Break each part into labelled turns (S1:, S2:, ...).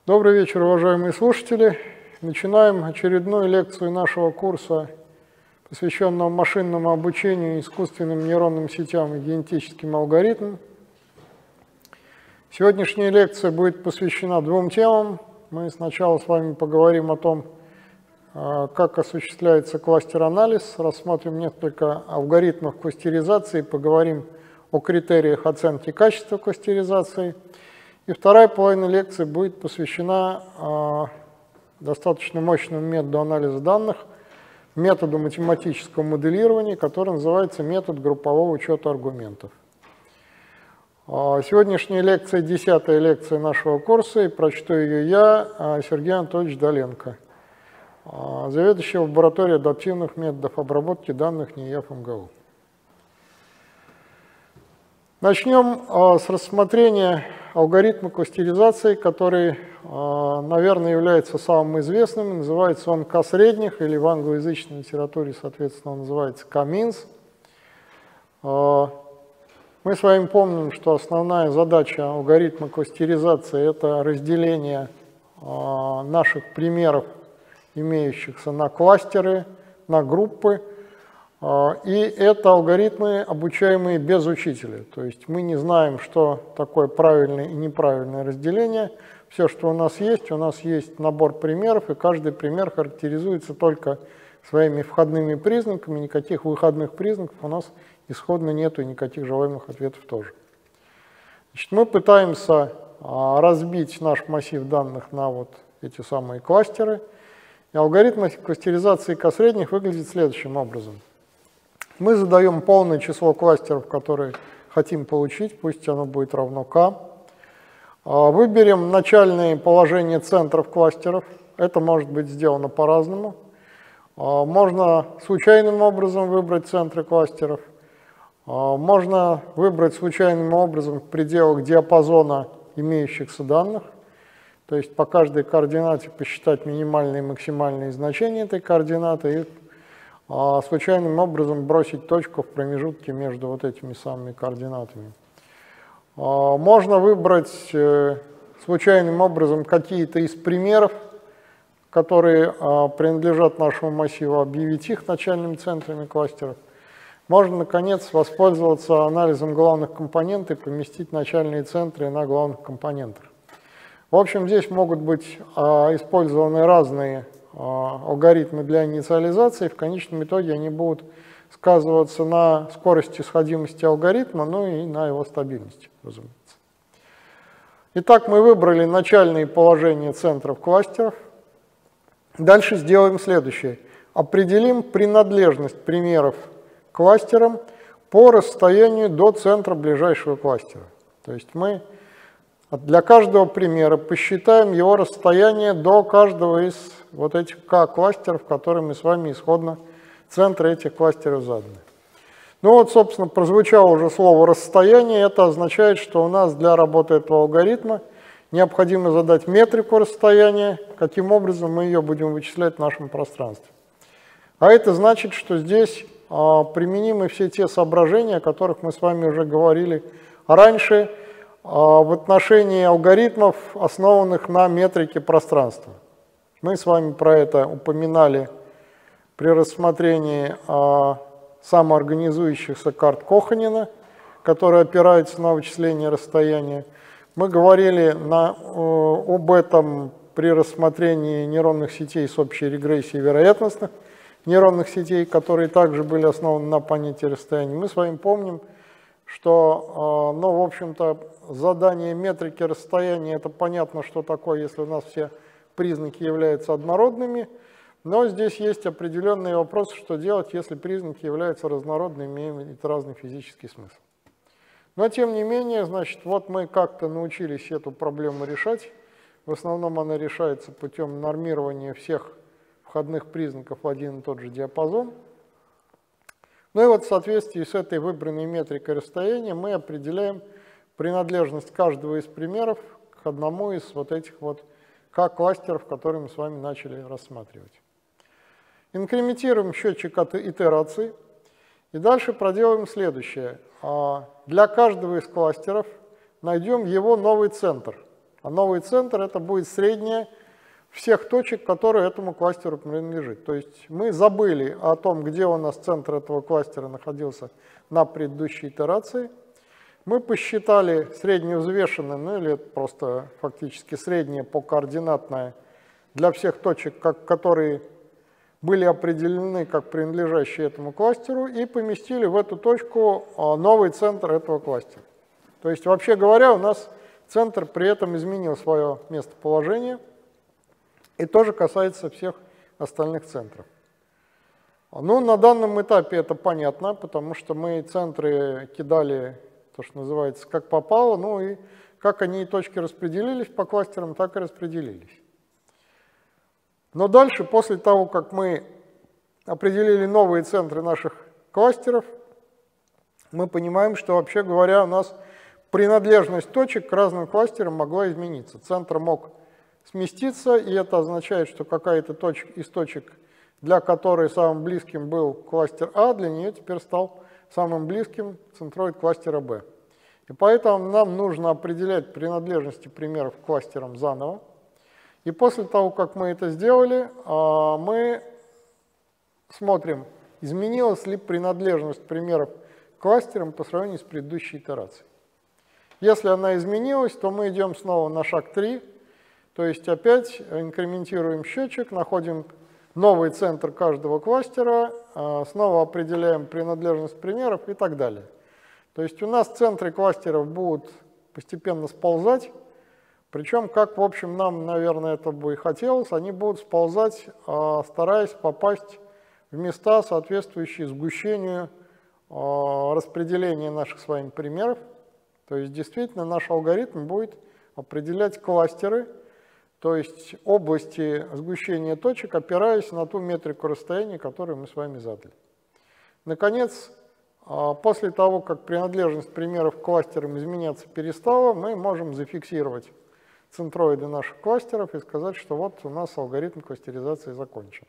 S1: Добрый вечер, уважаемые слушатели. Начинаем очередную лекцию нашего курса, посвященного машинному обучению, искусственным нейронным сетям и генетическим алгоритмам. Сегодняшняя лекция будет посвящена двум темам. Мы сначала с вами поговорим о том, как осуществляется кластер-анализ, рассмотрим несколько алгоритмов кластеризации, поговорим о критериях оценки качества кластеризации. И вторая половина лекции будет посвящена достаточно мощному методу анализа данных, методу математического моделирования, который называется метод группового учета аргументов. Сегодняшняя лекция – 10-я лекция нашего курса, и прочту ее я, Сергей Анатольевич Доленко, заведующий лабораторией адаптивных методов обработки данных НИИ МГУ. Начнем с рассмотрения алгоритма кластеризации, который, наверное, является самым известным. Называется он К-средних, или в англоязычной литературе, соответственно, он называется К-минс. Мы с вами помним, что основная задача алгоритма кластеризации – это разделение наших примеров, имеющихся на кластеры, на группы. И это алгоритмы, обучаемые без учителя. То есть мы не знаем, что такое правильное и неправильное разделение. Все, что у нас есть набор примеров, и каждый пример характеризуется только своими входными признаками. Никаких выходных признаков у нас исходно нету, и никаких желаемых ответов тоже. Значит, мы пытаемся разбить наш массив данных на вот эти самые кластеры. И алгоритм кластеризации К-средних выглядит следующим образом. Мы задаем полное число кластеров, которые хотим получить, пусть оно будет равно К. Выберем начальные положения центров кластеров. Это может быть сделано по-разному. Можно случайным образом выбрать центры кластеров. Можно выбрать случайным образом в пределах диапазона имеющихся данных. То есть по каждой координате посчитать минимальные и максимальные значения этой координаты и случайным образом бросить точку в промежутке между вот этими самыми координатами. Можно выбрать случайным образом какие-то из примеров, которые принадлежат нашему массиву, объявить их начальными центрами кластеров. Можно, наконец, воспользоваться анализом главных компонентов и поместить начальные центры на главных компонентах. В общем, здесь могут быть использованы разные алгоритмы для инициализации. В конечном итоге они будут сказываться на скорости сходимости алгоритма, ну и на его стабильности, разумеется. Итак, мы выбрали начальные положения центров кластеров. Дальше сделаем следующее. Определим принадлежность примеров к кластерам по расстоянию до центра ближайшего кластера. То есть мы для каждого примера посчитаем его расстояние до каждого из вот этих К-кластеров, которые мы с вами исходно центры этих кластеров заданы. Ну вот, собственно, прозвучало уже слово «расстояние». Это означает, что у нас для работы этого алгоритма необходимо задать метрику расстояния, каким образом мы ее будем вычислять в нашем пространстве. А это значит, что здесь применимы все те соображения, о которых мы с вами уже говорили раньше, в отношении алгоритмов, основанных на метрике пространства. Мы с вами про это упоминали при рассмотрении самоорганизующихся карт Коханина, которые опираются на вычисление расстояния. Мы говорили об этом при рассмотрении нейронных сетей с общей регрессией вероятностных нейронных сетей, которые также были основаны на понятии расстояния. Мы с вами помним, что, ну, в общем-то, задание метрики расстояния, это понятно, что такое, если у нас все признаки являются однородными, но здесь есть определенные вопросы, что делать, если признаки являются разнородными и имеют разный физический смысл. Но, тем не менее, значит, вот мы как-то научились эту проблему решать. В основном она решается путем нормирования всех входных признаков в один и тот же диапазон. Ну и вот в соответствии с этой выбранной метрикой расстояния мы определяем принадлежность каждого из примеров к одному из вот этих вот К-кластеров, которые мы с вами начали рассматривать. Инкрементируем счетчик от итераций и дальше проделаем следующее. Для каждого из кластеров найдем его новый центр. А новый центр — это будет среднее всех точек, которые этому кластеру принадлежит. То есть мы забыли о том, где у нас центр этого кластера находился на предыдущей итерации. Мы посчитали средневзвешенное, ну или просто фактически среднее по координатное для всех точек, которые были определены как принадлежащие этому кластеру, и поместили в эту точку новый центр этого кластера. То есть, вообще говоря, у нас центр при этом изменил свое местоположение, и тоже касается всех остальных центров. Ну, на данном этапе это понятно, потому что мы центры кидали, то, что называется, как попало, ну и как они точки распределились по кластерам, так и распределились. Но дальше, после того, как мы определили новые центры наших кластеров, мы понимаем, что, вообще говоря, у нас принадлежность точек к разным кластерам могла измениться. Центр мог сместиться, и это означает, что какая-то из точек, для которой самым близким был кластер А, для нее теперь стал самым близким центроид кластера Б. И поэтому нам нужно определять принадлежности примеров к кластерам заново. И после того, как мы это сделали, мы смотрим, изменилась ли принадлежность примеров к кластерам по сравнению с предыдущей итерацией. Если она изменилась, то мы идем снова на шаг 3, то есть опять инкрементируем счетчик, находим новый центр каждого кластера, снова определяем принадлежность примеров и так далее. То есть у нас центры кластеров будут постепенно сползать, причем, как, в общем, нам, наверное, это бы и хотелось, они будут сползать, стараясь попасть в места, соответствующие сгущению распределения наших с вами примеров. То есть, действительно, наш алгоритм будет определять кластеры, то есть области сгущения точек, опираясь на ту метрику расстояния, которую мы с вами задали. Наконец, после того, как принадлежность примеров к кластерам изменяться перестала, мы можем зафиксировать центроиды наших кластеров и сказать, что вот у нас алгоритм кластеризации закончен.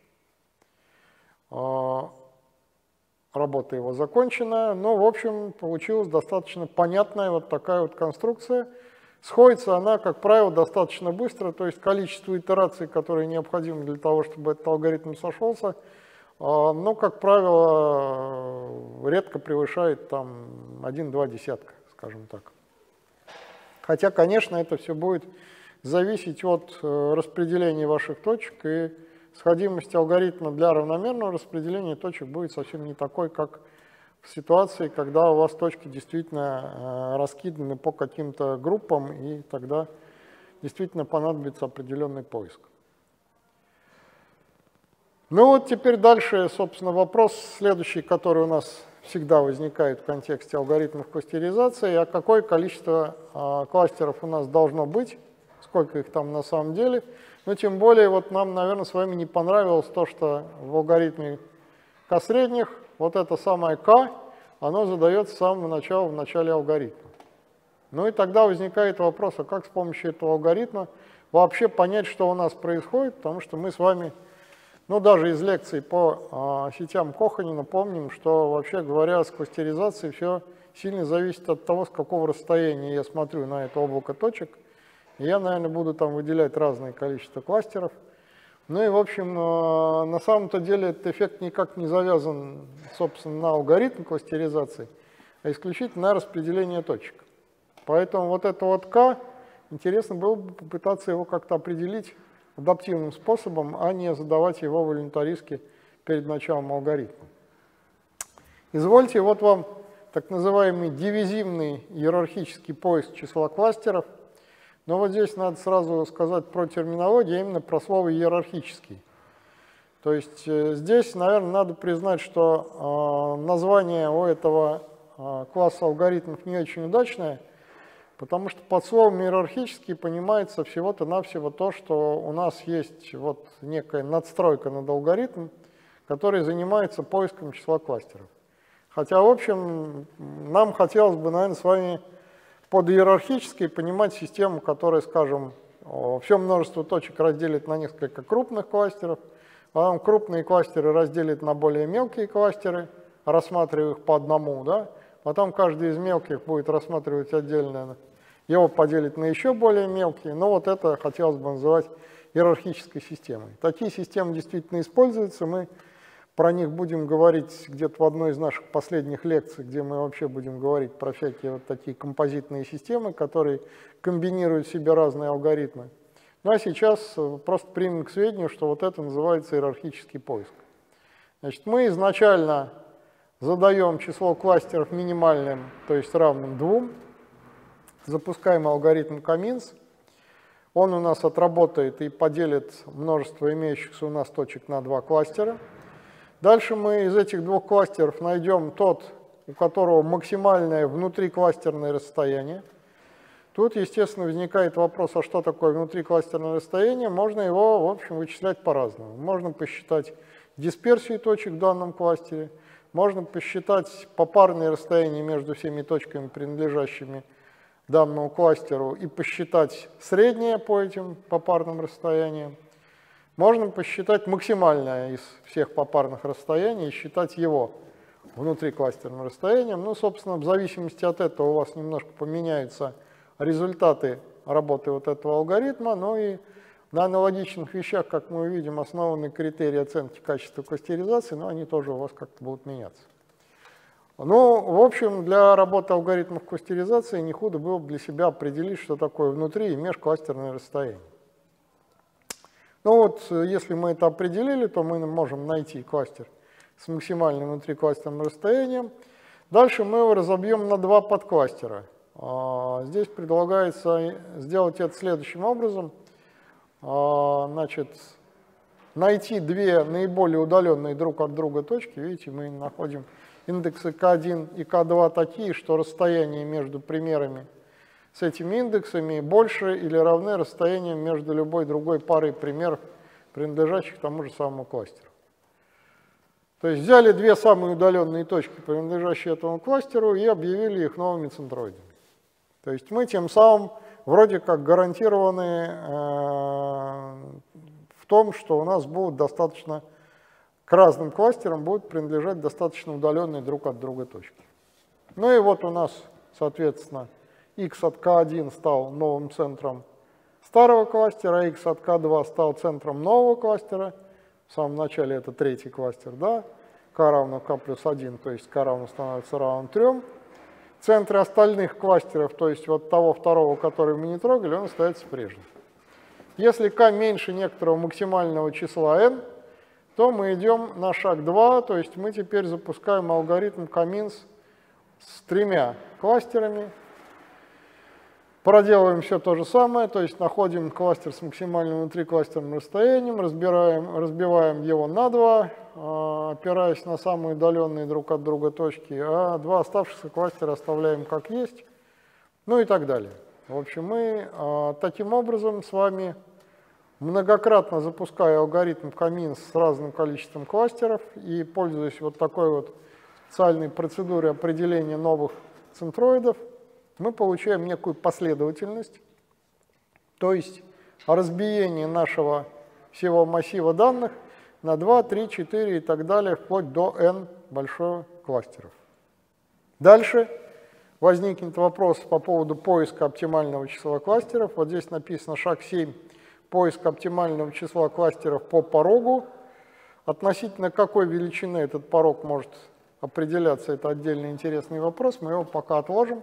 S1: Работа его закончена, но, в общем, получилась достаточно понятная вот такая вот конструкция. Сходится она, как правило, достаточно быстро, то есть количество итераций, которые необходимы для того, чтобы этот алгоритм сошелся, но, как правило, редко превышает там 1-2 десятка, скажем так. Хотя, конечно, это все будет зависеть от распределения ваших точек, и сходимость алгоритма для равномерного распределения точек будет совсем не такой, как в ситуации, когда у вас точки действительно раскиданы по каким-то группам, и тогда действительно понадобится определенный поиск. Ну вот теперь дальше, собственно, вопрос следующий, который у нас всегда возникает в контексте алгоритмов кластеризации, а какое количество кластеров у нас должно быть, сколько их там на самом деле. Но тем более вот нам, наверное, с вами не понравилось то, что в алгоритме К-средних вот это самое К, оно задается с самого начала в начале алгоритма. Ну и тогда возникает вопрос, а как с помощью этого алгоритма вообще понять, что у нас происходит, потому что мы с вами, ну даже из лекций по сетям Коханина помним, что вообще говоря, с кластеризацией все сильно зависит от того, с какого расстояния я смотрю на это облако точек. И я, наверное, буду там выделять разное количество кластеров. Ну и, в общем, на самом-то деле этот эффект никак не завязан, собственно, на алгоритм кластеризации, а исключительно на распределение точек. Поэтому вот это вот К, интересно было бы попытаться его как-то определить адаптивным способом, а не задавать его волюнтаристски перед началом алгоритма. Извольте, вот вам так называемый дивизивный иерархический поиск числа кластеров. Но вот здесь надо сразу сказать про терминологию, а именно про слово «иерархический». То есть здесь, наверное, надо признать, что название у этого класса алгоритмов не очень удачное, потому что под словом «иерархический» понимается всего-то навсего то, что у нас есть вот некая надстройка над алгоритмом, который занимается поиском числа кластеров. Хотя, в общем, нам хотелось бы, наверное, с вами под иерархической понимать систему, которая, скажем, все множество точек разделит на несколько крупных кластеров, потом крупные кластеры разделит на более мелкие кластеры, рассматривая их по одному, да? Потом каждый из мелких будет рассматривать отдельно его поделить на еще более мелкие, но вот это хотелось бы называть иерархической системой. Такие системы действительно используются, мы про них будем говорить где-то в одной из наших последних лекций, где мы вообще будем говорить про всякие вот такие композитные системы, которые комбинируют в себе разные алгоритмы. Ну а сейчас просто примем к сведению, что вот это называется иерархический поиск. Значит, мы изначально задаем число кластеров минимальным, то есть равным 2, запускаем алгоритм Каминс, он у нас отработает и поделит множество имеющихся у нас точек на 2 кластера. Дальше мы из этих 2 кластеров найдем тот, у которого максимальное внутрикластерное расстояние. Тут, естественно, возникает вопрос, а что такое внутрикластерное расстояние? Можно его, в общем, вычислять по-разному. Можно посчитать дисперсию точек в данном кластере, можно посчитать попарные расстояния между всеми точками, принадлежащими данному кластеру, и посчитать среднее по этим попарным расстояниям. Можно посчитать максимальное из всех попарных расстояний и считать его внутрикластерным расстоянием. Ну, собственно, в зависимости от этого у вас немножко поменяются результаты работы вот этого алгоритма, ну и на аналогичных вещах, как мы увидим, основаны критерии оценки качества кластеризации, но они тоже у вас как-то будут меняться. Ну, в общем, для работы алгоритмов кластеризации не худо было бы для себя определить, что такое внутри и межкластерное расстояние. Ну вот, если мы это определили, то мы можем найти кластер с максимальным внутрикластерным расстоянием. Дальше мы его разобьем на 2 подкластера. Здесь предлагается сделать это следующим образом. Значит, найти 2 наиболее удаленные друг от друга точки. Видите, мы находим индексы К1 и К2 такие, что расстояние между примерами с этими индексами больше или равны расстоянию между любой другой парой примеров, принадлежащих тому же самому кластеру. То есть взяли 2 самые удаленные точки, принадлежащие этому кластеру, и объявили их новыми центроидами. То есть мы тем самым вроде как гарантированы в том, что у нас будут достаточно, к разным кластерам будут принадлежать достаточно удаленные друг от друга точки. Ну и вот у нас, соответственно, x от k1 стал новым центром старого кластера, а x от k2 стал центром нового кластера. В самом начале это 3-й кластер, да? k равно k плюс 1, то есть k равно становится равным 3. Центры остальных кластеров, то есть вот того второго, который мы не трогали, он остается прежним. Если k меньше некоторого максимального числа n, то мы идем на шаг 2, то есть мы теперь запускаем алгоритм Каминс с 3 кластерами. Проделываем все то же самое, то есть находим кластер с максимальным внутрикластерным расстоянием, разбиваем его на 2, опираясь на самые удаленные друг от друга точки, а 2 оставшихся кластера оставляем как есть, ну и так далее. В общем, мы таким образом с вами, многократно запуская алгоритм Каминс с разным количеством кластеров и пользуясь вот такой вот специальной процедурой определения новых центроидов, мы получаем некую последовательность, то есть разбиение нашего всего массива данных на 2, 3, 4 и так далее, вплоть до n большого кластеров. Дальше возникнет вопрос по поводу поиска оптимального числа кластеров. Вот здесь написано шаг 7, поиск оптимального числа кластеров по порогу. Относительно какой величины этот порог может определяться, это отдельный интересный вопрос, мы его пока отложим.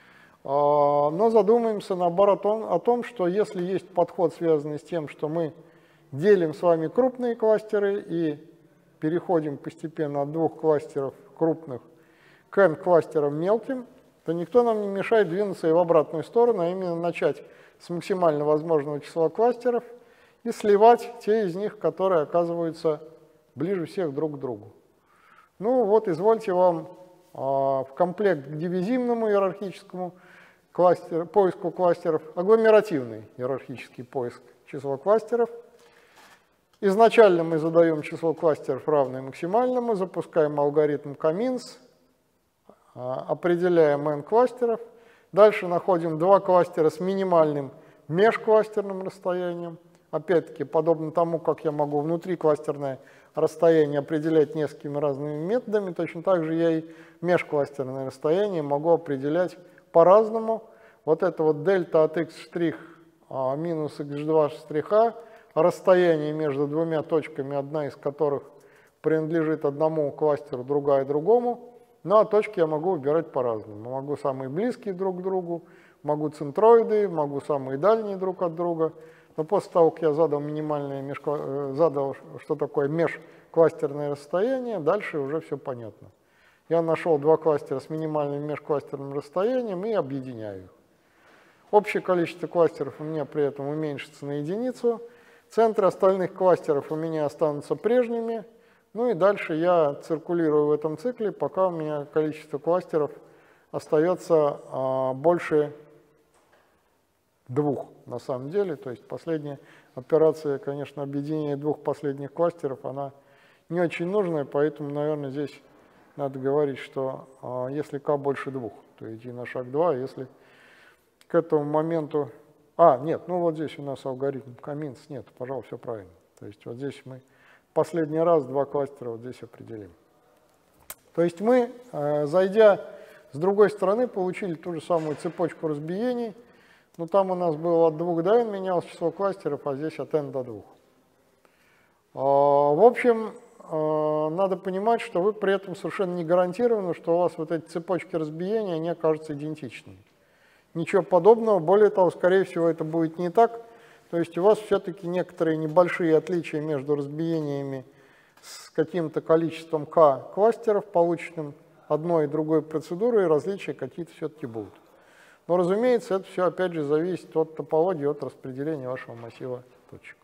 S1: Но задумаемся, наоборот, о том, что если есть подход, связанный с тем, что мы делим с вами крупные кластеры и переходим постепенно от 2 кластеров крупных к n кластерам мелким, то никто нам не мешает двинуться и в обратную сторону, а именно начать с максимально возможного числа кластеров и сливать те из них, которые оказываются ближе всех друг к другу. Ну вот, извольте вам в комплект к дивизивному иерархическому поиску кластеров, агломеративный иерархический поиск числа кластеров. Изначально мы задаем число кластеров равное максимальному, запускаем алгоритм Каминс, определяем n кластеров. Дальше находим 2 кластера с минимальным межкластерным расстоянием. Опять-таки, подобно тому, как я могу внутрикластерное расстояние определять несколькими разными методами, точно так же я и межкластерное расстояние могу определять по-разному. вот это вот дельта от x' минус x2', расстояние между двумя точками, одна из которых принадлежит одному кластеру, другая другому. Ну а точки я могу выбирать по-разному. Могу самые близкие друг к другу, могу центроиды, могу самые дальние друг от друга. Но после того, как я задал задал, что такое межкластерное расстояние, дальше уже все понятно. Я нашел два кластера с минимальным межкластерным расстоянием и объединяю их. Общее количество кластеров у меня при этом уменьшится на единицу. Центры остальных кластеров у меня останутся прежними. Ну и дальше я циркулирую в этом цикле, пока у меня количество кластеров остается больше 2 на самом деле. То есть последняя операция, конечно, объединение двух последних кластеров, она не очень нужная, поэтому, наверное, здесь надо говорить, что если k больше 2, то идти на шаг 2, если к этому моменту... нет, ну вот здесь у нас алгоритм Каминс, нет, пожалуй, все правильно. То есть вот здесь мы последний раз два кластера вот здесь определим. То есть мы, зайдя с другой стороны, получили ту же самую цепочку разбиений, но там у нас было от 2 до n менялось число кластеров, а здесь от n до 2. В общем, надо понимать, что вы при этом совершенно не гарантированы, что у вас вот эти цепочки разбиения не окажутся идентичными. Ничего подобного, более того, скорее всего, это будет не так. То есть у вас все-таки некоторые небольшие отличия между разбиениями с каким-то количеством k кластеров, полученным одной и другой процедурой, и различия какие-то все-таки будут. Но, разумеется, это все, опять же, зависит от топологии, от распределения вашего массива точек.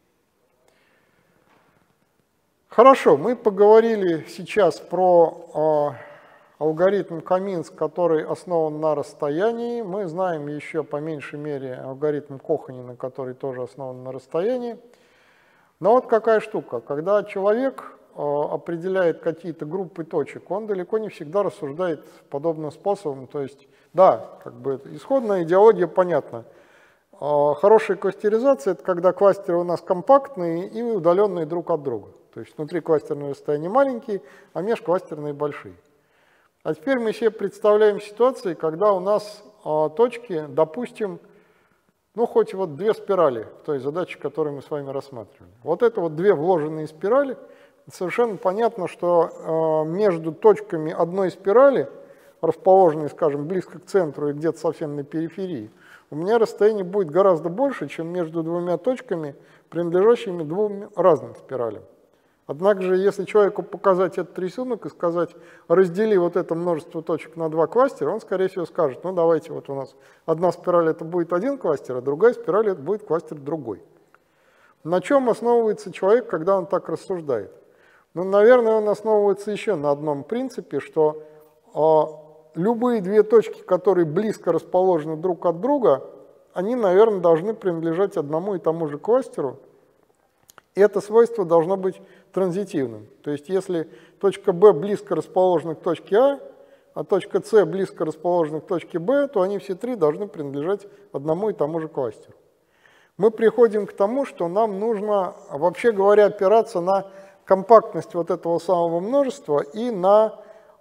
S1: Хорошо, мы поговорили сейчас про алгоритм Каминс, который основан на расстоянии. Мы знаем еще по меньшей мере алгоритм Коханина, который тоже основан на расстоянии. Но вот какая штука. Когда человек определяет какие-то группы точек, он далеко не всегда рассуждает подобным способом. То есть, да, как бы исходная идеология понятна. Хорошая кластеризация – это когда кластеры у нас компактные и удаленные друг от друга. То есть внутрикластерные расстояния маленькие, а межкластерные большие. А теперь мы себе представляем ситуации, когда у нас точки, допустим, ну хоть вот 2 спирали в той задаче, которую мы с вами рассматривали. Вот это вот 2 вложенные спирали. Совершенно понятно, что между точками одной спирали, расположенной, скажем, близко к центру и где-то совсем на периферии, у меня расстояние будет гораздо больше, чем между 2 точками, принадлежащими 2 разным спиралям. Однако же, если человеку показать этот рисунок и сказать, раздели вот это множество точек на 2 кластера, он, скорее всего, скажет, ну давайте, вот у нас одна спираль это будет 1 кластер, а другая спираль это будет кластер другой. На чем основывается человек, когда он так рассуждает? Ну, наверное, он основывается еще на одном принципе, что любые 2 точки, которые близко расположены друг от друга, они, наверное, должны принадлежать одному и тому же кластеру. И это свойство должно быть транзитивным. То есть если точка B близко расположена к точке а точка C близко расположена к точке B, то они все 3 должны принадлежать одному и тому же кластеру. Мы приходим к тому, что нам нужно, вообще говоря, опираться на компактность вот этого самого множества и на,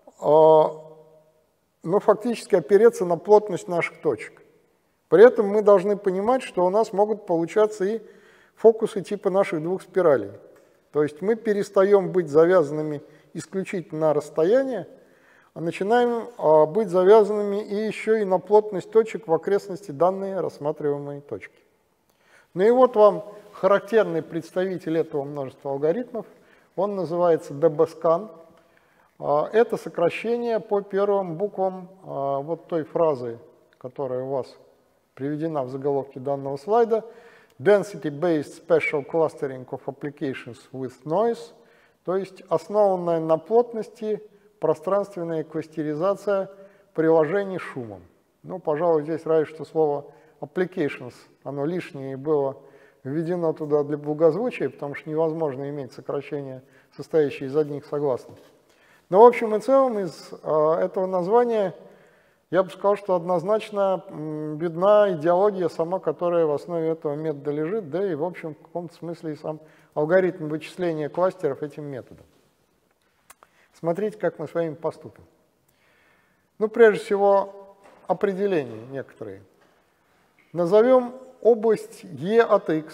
S1: фактически опереться на плотность наших точек. При этом мы должны понимать, что у нас могут получаться и фокусы типа наших 2 спиралей. То есть мы перестаем быть завязанными исключительно на расстояние, а начинаем быть завязанными и еще и на плотность точек в окрестности данной рассматриваемой точки. Ну и вот вам характерный представитель этого множества алгоритмов. Он называется dbScan. Это сокращение по первым буквам вот той фразы, которая у вас приведена в заголовке данного слайда. Density-based special clustering of applications with noise, то есть основанная на плотности пространственная кластеризация приложений с шумом. Ну, пожалуй, здесь раньше что слово applications, оно лишнее было введено туда для благозвучия, потому что невозможно иметь сокращение, состоящее из одних согласных. Но в общем и целом из этого названия я бы сказал, что однозначно видна идеология сама, которая в основе этого метода лежит, да и в общем в каком-то смысле и сам алгоритм вычисления кластеров этим методом. Смотрите, как мы с вами поступим. Ну, прежде всего, определения некоторые. Назовем область E от x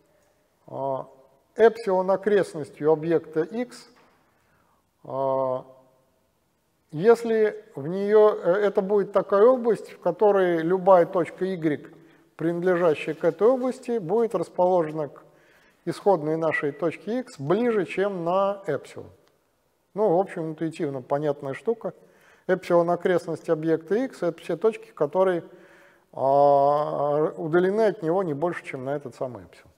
S1: эпсилон окрестностью объекта x, если в нее, это будет такая область, в которой любая точка y, принадлежащая к этой области, будет расположена к исходной нашей точке x ближе, чем на эпсилон. Ну, в общем, интуитивно понятная штука. Эпсилон окрестности объекта x — это все точки, которые удалены от него не больше, чем на этот самый эпсилон.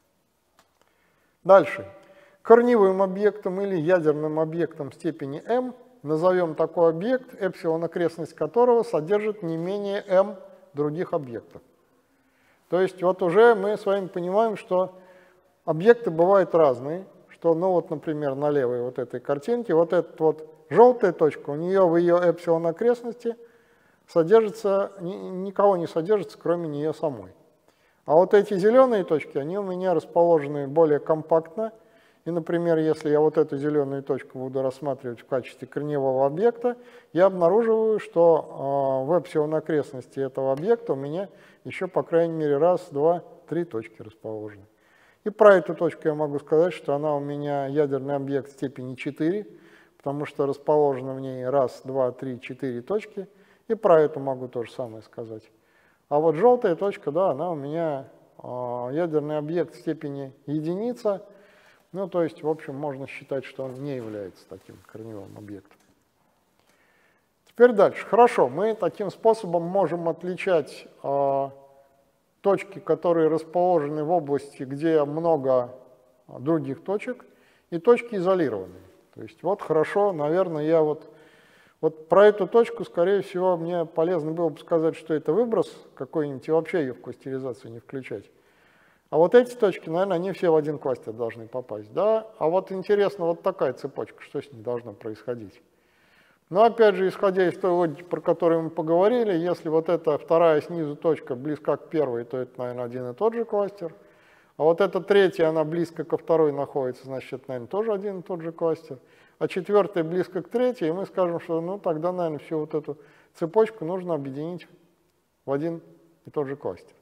S1: Дальше. Корневым объектом или ядерным объектом степени m назовем такой объект, эпсилон окрестность которого содержит не менее m других объектов. То есть вот уже мы с вами понимаем, что объекты бывают разные, что, ну вот, например, на левой вот этой картинке, вот эта вот желтая точка, у нее в ее эпсилон окрестности содержится, никого не содержится, кроме нее самой. А вот эти зеленые точки, они у меня расположены более компактно. И, например, если я вот эту зеленую точку буду рассматривать в качестве корневого объекта, я обнаруживаю, что в эпсилон окрестности этого объекта у меня еще, по крайней мере, раз, два, три точки расположены. И про эту точку я могу сказать, что она у меня ядерный объект степени 4, потому что расположено в ней раз, два, три, четыре точки. И про эту могу то же самое сказать. А вот желтая точка, да, она у меня ядерный объект степени единица. Ну, то есть, в общем, можно считать, что он не является таким корневым объектом. Теперь дальше. Хорошо, мы таким способом можем отличать точки, которые расположены в области, где много других точек, и точки изолированные. То есть, вот хорошо, наверное, я вот про эту точку, скорее всего, мне полезно было бы сказать, что это выброс какой-нибудь, и вообще ее в кластеризацию не включать. А вот эти точки, наверное, они все в один кластер должны попасть. Да? А вот интересно, вот такая цепочка, что с ней должно происходить? Но опять же, исходя из той логики, про которую мы поговорили, если вот эта вторая снизу точка близка к первой, то это, наверное, один и тот же кластер. А вот эта третья, она близко ко второй находится, значит, это, наверное, тоже один и тот же кластер. А четвертая близко к третьей, и мы скажем, что, ну, тогда, наверное, всю вот эту цепочку нужно объединить в один и тот же кластер.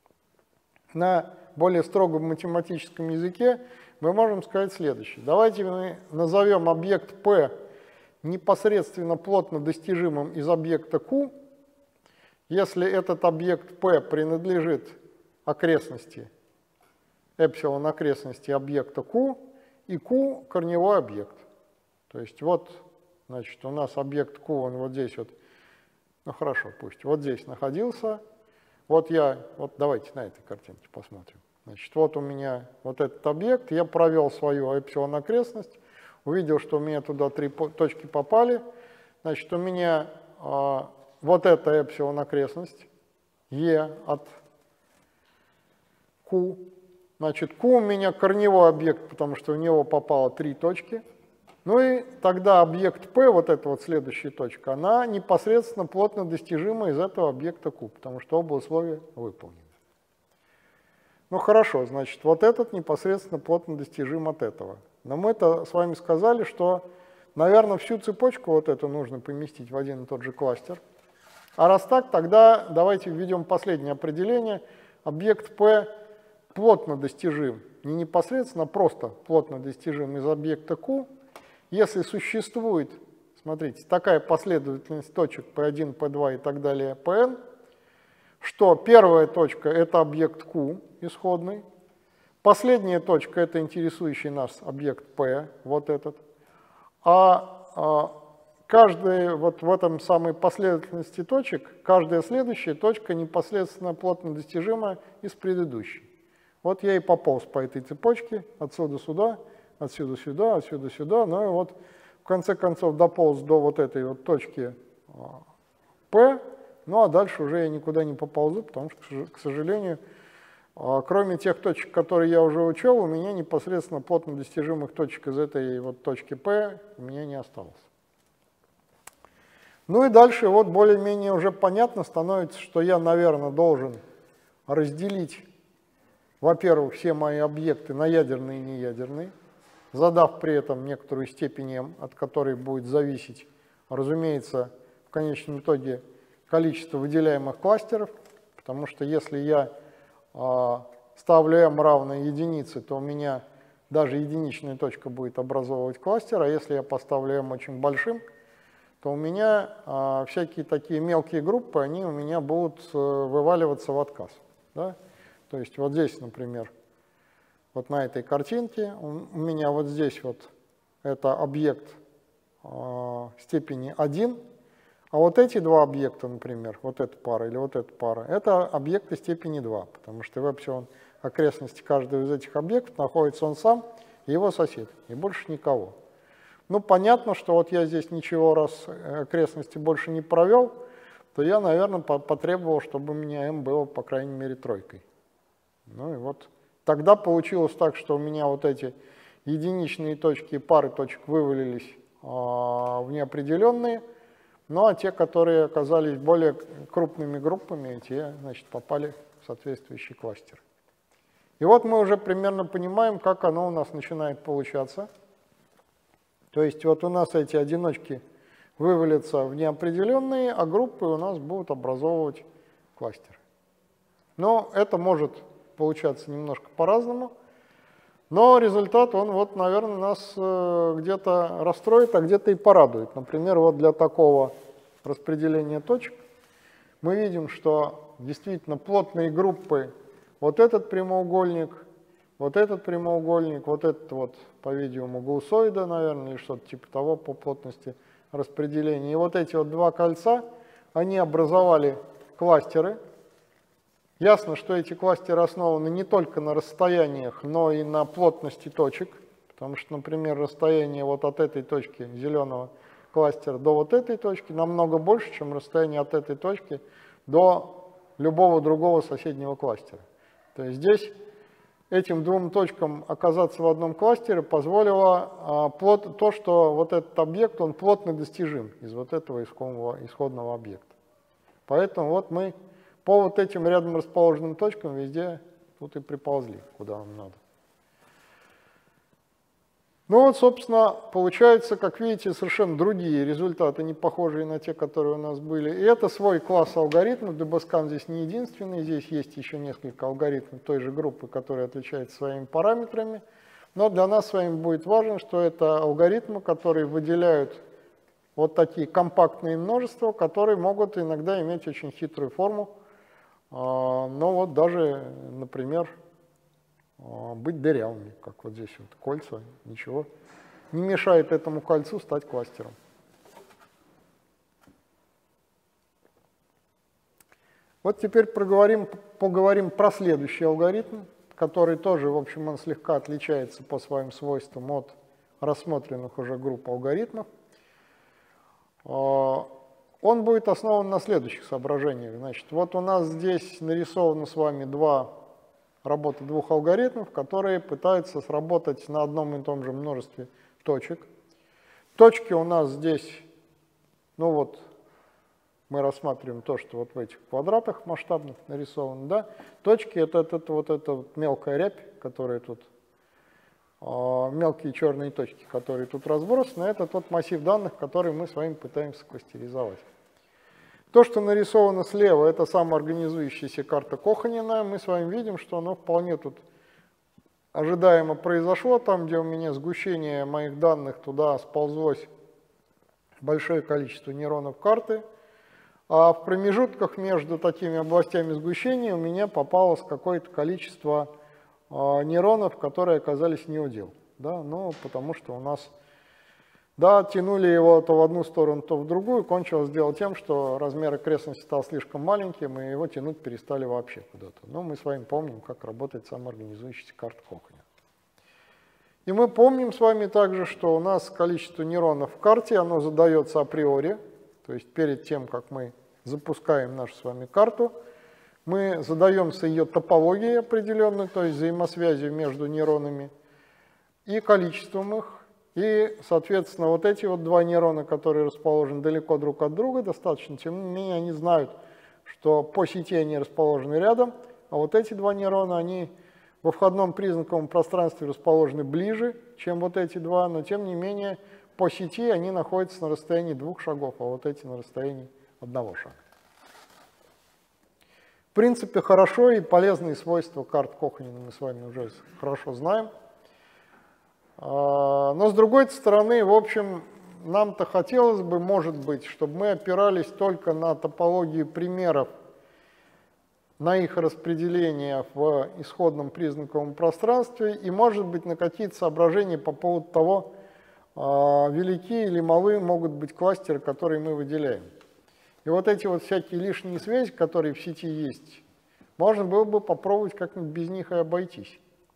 S1: На более строгом математическом языке мы можем сказать следующее. Давайте мы назовем объект P непосредственно плотно достижимым из объекта Q, если этот объект P принадлежит окрестности, эпсилон окрестности объекта Q, и Q корневой объект. То есть вот, значит, у нас объект Q, он вот здесь вот, ну хорошо, пусть, вот здесь находился. Вот давайте на этой картинке посмотрим. Значит, вот у меня вот этот объект, я провел свою эпсилон окрестность, увидел, что у меня туда три точки попали. Значит, у меня вот эта эпсилон окрестность, E от Q. Значит, Q у меня корневой объект, потому что в него попало три точки. Ну и тогда объект P, вот эта вот следующая точка, она непосредственно плотно достижима из этого объекта Q, потому что оба условия выполнены. Ну хорошо, значит, вот этот непосредственно плотно достижим от этого. Но мы-то с вами сказали, что, наверное, всю цепочку вот эту нужно поместить в один и тот же кластер. А раз так, тогда давайте введем последнее определение. Объект P плотно достижим, не непосредственно, а просто плотно достижим из объекта Q, если существует, смотрите, такая последовательность точек P1, P2 и так далее, Pn, что первая точка — это объект Q исходный, последняя точка — это интересующий нас объект P, вот этот, а каждая, вот в этом самой последовательности точек, каждая следующая точка непосредственно плотно достижима из предыдущей. Вот я и пополз по этой цепочке отсюда сюда, отсюда сюда, отсюда сюда, ну и вот в конце концов дополз до вот этой вот точки P, ну а дальше уже я никуда не поползу, потому что, к сожалению, кроме тех точек, которые я уже учел, у меня непосредственно плотно достижимых точек из этой вот точки P у меня не осталось. Ну и дальше вот более-менее уже понятно становится, что я, наверное, должен разделить, во-первых, все мои объекты на ядерные и неядерные, задав при этом некоторую степень m, от которой будет зависеть, разумеется, в конечном итоге количество выделяемых кластеров, потому что если я ставлю m равно единице, то у меня даже единичная точка будет образовывать кластер, а если я поставлю m очень большим, то у меня всякие такие мелкие группы, они у меня будут вываливаться в отказ. Да? То есть вот здесь, например, вот на этой картинке у меня вот здесь вот это объект степени 1, а вот эти два объекта, например, вот эта пара или вот эта пара, это объекты степени 2, потому что в эпсилон окрестности каждого из этих объектов находится он сам и его сосед, и больше никого. Ну, понятно, что вот я здесь ничего, раз окрестности больше не провел, то я, наверное, потребовал, чтобы у меня m было, по крайней мере, тройкой. Ну и вот тогда получилось так, что у меня вот эти единичные точки и пары точек вывалились в неопределенные, ну а те, которые оказались более крупными группами, те, значит, попали в соответствующий кластер. И вот мы уже примерно понимаем, как оно у нас начинает получаться. То есть вот у нас эти одиночки вывалятся в неопределенные, а группы у нас будут образовывать кластеры. Но это может получаться немножко по-разному, но результат, он вот, наверное, нас где-то расстроит, а где-то и порадует. Например, вот для такого распределения точек мы видим, что действительно плотные группы, вот этот прямоугольник, вот этот, вот, по-видимому, гаусоида, наверное, или что-то типа того по плотности распределения. И вот эти вот два кольца, они образовали кластеры. Ясно, что эти кластеры основаны не только на расстояниях, но и на плотности точек, потому что, например, расстояние вот от этой точки зеленого кластера до вот этой точки намного больше, чем расстояние от этой точки до любого другого соседнего кластера. То есть здесь этим двум точкам оказаться в одном кластере позволило то, что вот этот объект, он плотно достижим из вот этого исходного объекта. Поэтому вот мы по вот этим рядом расположенным точкам везде тут и приползли, куда нам надо. Ну вот, собственно, получается, как видите, совершенно другие результаты, не похожие на те, которые у нас были. И это свой класс алгоритмов. Debuscan здесь не единственный, здесь есть еще несколько алгоритмов той же группы, которые отличаются своими параметрами. Но для нас с вами будет важно, что это алгоритмы, которые выделяют вот такие компактные множества, которые могут иногда иметь очень хитрую форму. Но вот даже, например, быть дырявыми, как вот здесь вот кольца, ничего не мешает этому кольцу стать кластером. Вот теперь поговорим про следующий алгоритм, который тоже, в общем, он слегка отличается по своим свойствам от рассмотренных уже групп алгоритмов. Он будет основан на следующих соображениях. Значит, вот у нас здесь нарисовано с вами работа двух алгоритмов, которые пытаются сработать на одном и том же множестве точек. Точки у нас здесь, ну вот, мы рассматриваем то, что вот в этих квадратах масштабных нарисовано, да. Точки — это вот эта мелкая рябь, которая тут, мелкие черные точки, которые тут разбросаны, это тот массив данных, который мы с вами пытаемся кластеризовать. То, что нарисовано слева, это самоорганизующаяся карта Коханина. Мы с вами видим, что оно вполне тут ожидаемо произошло. Там, где у меня сгущение моих данных, туда сползлось большое количество нейронов карты. А в промежутках между такими областями сгущения у меня попалось какое-то количество нейронов, которые оказались неудел. Да? Ну, потому что у нас... Да, тянули его то в одну сторону, то в другую. Кончилось дело тем, что размер окрестности стал слишком маленьким, и его тянуть перестали вообще куда-то. Но мы с вами помним, как работает самоорганизующаяся карта Коханина. И мы помним с вами также, что у нас количество нейронов в карте, оно задается априори. То есть перед тем, как мы запускаем нашу с вами карту, мы задаемся ее топологией определенной, то есть взаимосвязью между нейронами и количеством их. И, соответственно, вот эти вот два нейрона, которые расположены далеко друг от друга, достаточно, тем не менее, они знают, что по сети они расположены рядом, а вот эти два нейрона, они во входном признаковом пространстве расположены ближе, чем вот эти два, но, тем не менее, по сети они находятся на расстоянии 2 шагов, а вот эти на расстоянии 1 шага. В принципе, хорошо, и полезные свойства карт Коханина мы с вами уже хорошо знаем. Но с другой стороны, в общем, нам-то хотелось бы, может быть, чтобы мы опирались только на топологию примеров, на их распределение в исходном признаковом пространстве и, может быть, на какие-то соображения по поводу того, велики или малы могут быть кластеры, которые мы выделяем. И вот эти вот всякие лишние связи, которые в сети есть, можно было бы попробовать как-нибудь без них и обойтись.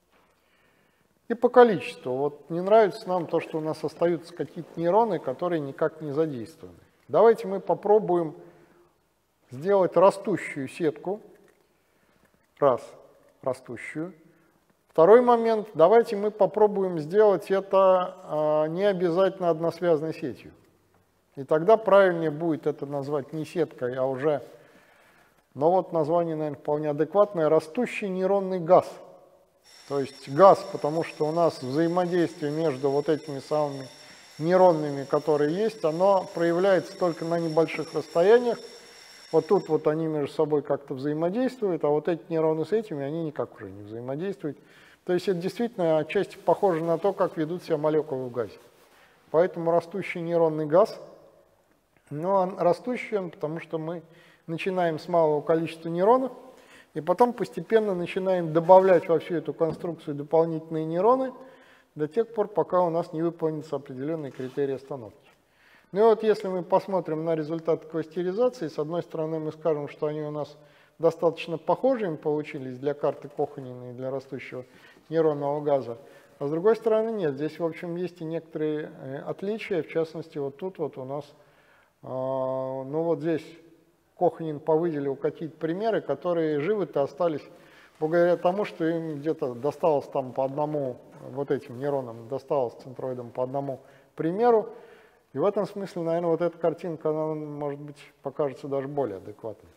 S1: И по количеству. Вот не нравится нам то, что у нас остаются какие-то нейроны, которые никак не задействованы. Давайте мы попробуем сделать растущую сетку. Раз, растущую. Второй момент, давайте мы попробуем сделать это не обязательно односвязной сетью. И тогда правильнее будет это назвать не сеткой, а уже, но вот название, наверное, вполне адекватное, растущий нейронный газ. То есть газ, потому что у нас взаимодействие между вот этими самыми нейронными, которые есть, оно проявляется только на небольших расстояниях. Вот тут вот они между собой как-то взаимодействуют, а вот эти нейроны с этими, они никак уже не взаимодействуют. То есть это действительно отчасти похоже на то, как ведут себя молекулы в газе. Поэтому растущий нейронный газ, но он растущий он, потому что мы начинаем с малого количества нейронов, и потом постепенно начинаем добавлять во всю эту конструкцию дополнительные нейроны до тех пор, пока у нас не выполнится определенные критерии остановки. Ну и вот если мы посмотрим на результаты кластеризации, с одной стороны мы скажем, что они у нас достаточно похожими получились для карты Коханина и для растущего нейронного газа, а с другой стороны нет. Здесь, в общем, есть и некоторые отличия, в частности, вот тут вот у нас, ну вот здесь Коханин повыделил какие-то примеры, которые живы-то остались благодаря тому, что им где-то досталось там по одному, вот этим нейронам досталось центроидам по одному примеру. И в этом смысле, наверное, вот эта картинка, она, может быть, покажется даже более адекватной.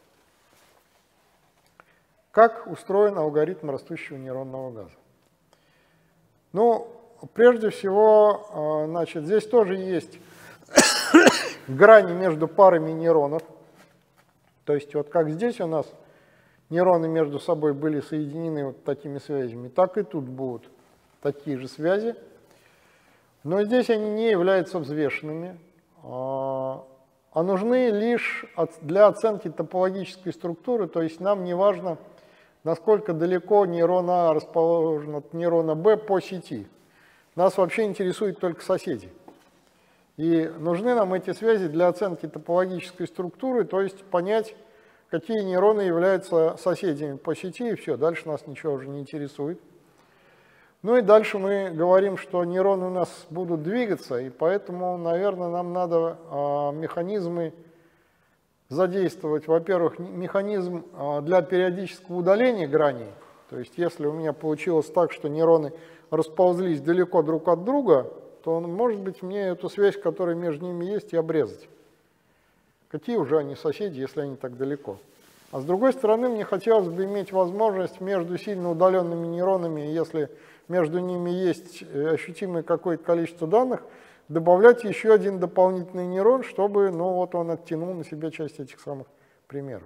S1: Как устроен алгоритм растущего нейронного газа? Ну, прежде всего, значит, здесь тоже есть грани между парами нейронов. То есть вот как здесь у нас нейроны между собой были соединены вот такими связями, так и тут будут такие же связи. Но здесь они не являются взвешенными, а нужны лишь для оценки топологической структуры, то есть нам не важно, насколько далеко нейрон А расположен от нейрона Б по сети. Нас вообще интересуют только соседи. И нужны нам эти связи для оценки топологической структуры, то есть понять, какие нейроны являются соседями по сети, и все, дальше нас ничего уже не интересует. Ну и дальше мы говорим, что нейроны у нас будут двигаться, и поэтому, наверное, нам надо механизмы задействовать. Во-первых, механизм для периодического удаления граней. То есть если у меня получилось так, что нейроны расползлись далеко друг от друга, то, может быть, мне эту связь, которая между ними есть, и обрезать. Какие уже они соседи, если они так далеко? А с другой стороны, мне хотелось бы иметь возможность между сильно удаленными нейронами, если между ними есть ощутимое какое-то количество данных, добавлять еще один дополнительный нейрон, чтобы, ну, вот он оттянул на себя часть этих самых примеров.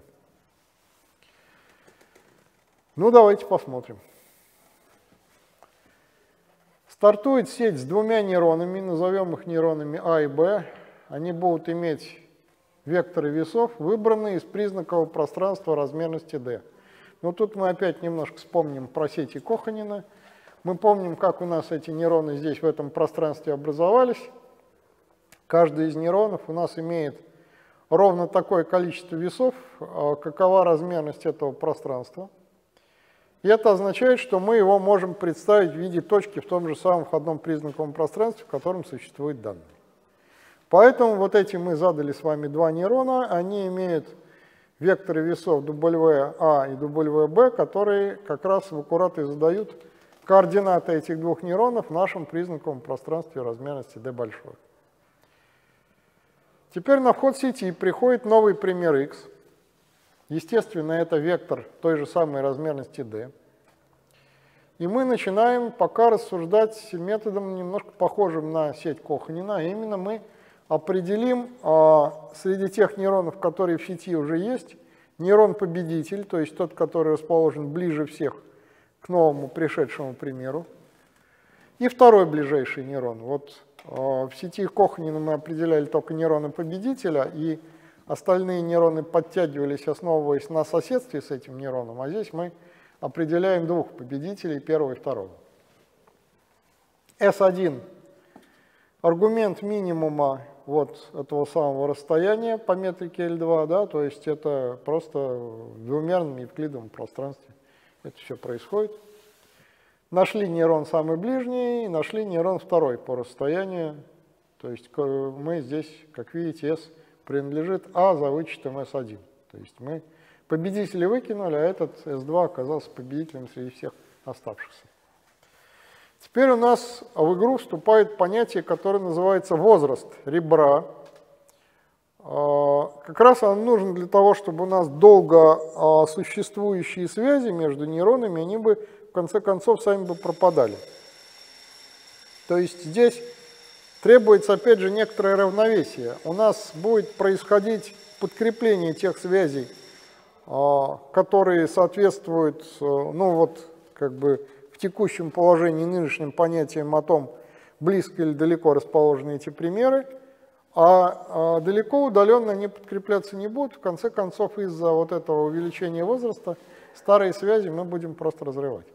S1: Ну, давайте посмотрим. Стартует сеть с двумя нейронами, назовем их нейронами А и Б. Они будут иметь векторы весов, выбранные из признакового пространства размерности D. Но тут мы опять немножко вспомним про сети Коханина. Мы помним, как у нас эти нейроны здесь в этом пространстве образовались. Каждый из нейронов у нас имеет ровно такое количество весов, какова размерность этого пространства. И это означает, что мы его можем представить в виде точки в том же самом входном признаковом пространстве, в котором существуют данные. Поэтому вот эти мы задали с вами два нейрона, они имеют векторы весов WA и WB, которые как раз в аккурат и задают координаты этих двух нейронов в нашем признаковом пространстве размерности D большой. Теперь на вход сети приходит новый пример X. Естественно, это вектор той же самой размерности D. И мы начинаем пока рассуждать методом немножко похожим на сеть Коханина. А именно мы определим среди тех нейронов, которые в сети уже есть, нейрон-победитель, то есть тот, который расположен ближе всех к новому пришедшему примеру, и второй ближайший нейрон. Вот в сети Коханина мы определяли только нейрона-победителя, и остальные нейроны подтягивались, основываясь на соседстве с этим нейроном, а здесь мы определяем двух победителей, первого и второго. S1 – аргумент минимума вот этого самого расстояния по метрике L2, да, то есть это просто в двумерном евклидовом пространстве это все происходит. Нашли нейрон самый ближний, нашли нейрон второй по расстоянию, то есть мы здесь, как видите, S принадлежит А за вычетом S1. То есть мы победителей выкинули, а этот S2 оказался победителем среди всех оставшихся. Теперь у нас в игру вступает понятие, которое называется возраст ребра. Как раз оно нужно для того, чтобы у нас долго существующие связи между нейронами, они бы в конце концов сами бы пропадали. То есть здесь требуется опять же некоторое равновесие. У нас будет происходить подкрепление тех связей, которые соответствуют, ну вот, как бы в текущем положении нынешним понятиям о том, близко или далеко расположены эти примеры, а далеко удаленно они подкрепляться не будут. В конце концов, из-за вот этого увеличения возраста старые связи мы будем просто разрывать.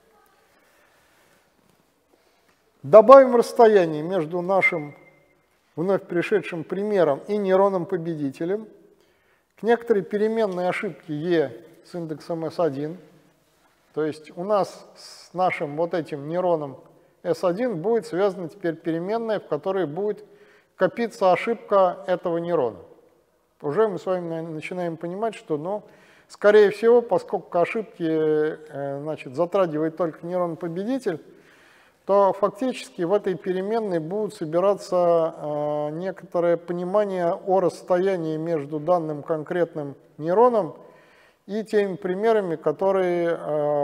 S1: Добавим расстояние между нашим вновь пришедшим примером и нейроном-победителем к некоторой переменной ошибке e с индексом S1. То есть у нас с нашим вот этим нейроном S1 будет связана теперь переменная, в которой будет копиться ошибка этого нейрона. Уже мы с вами начинаем понимать, что, ну, скорее всего, поскольку ошибки затрагивает только нейрон-победитель, то фактически в этой переменной будут собираться некоторое понимание о расстоянии между данным конкретным нейроном и теми примерами, которые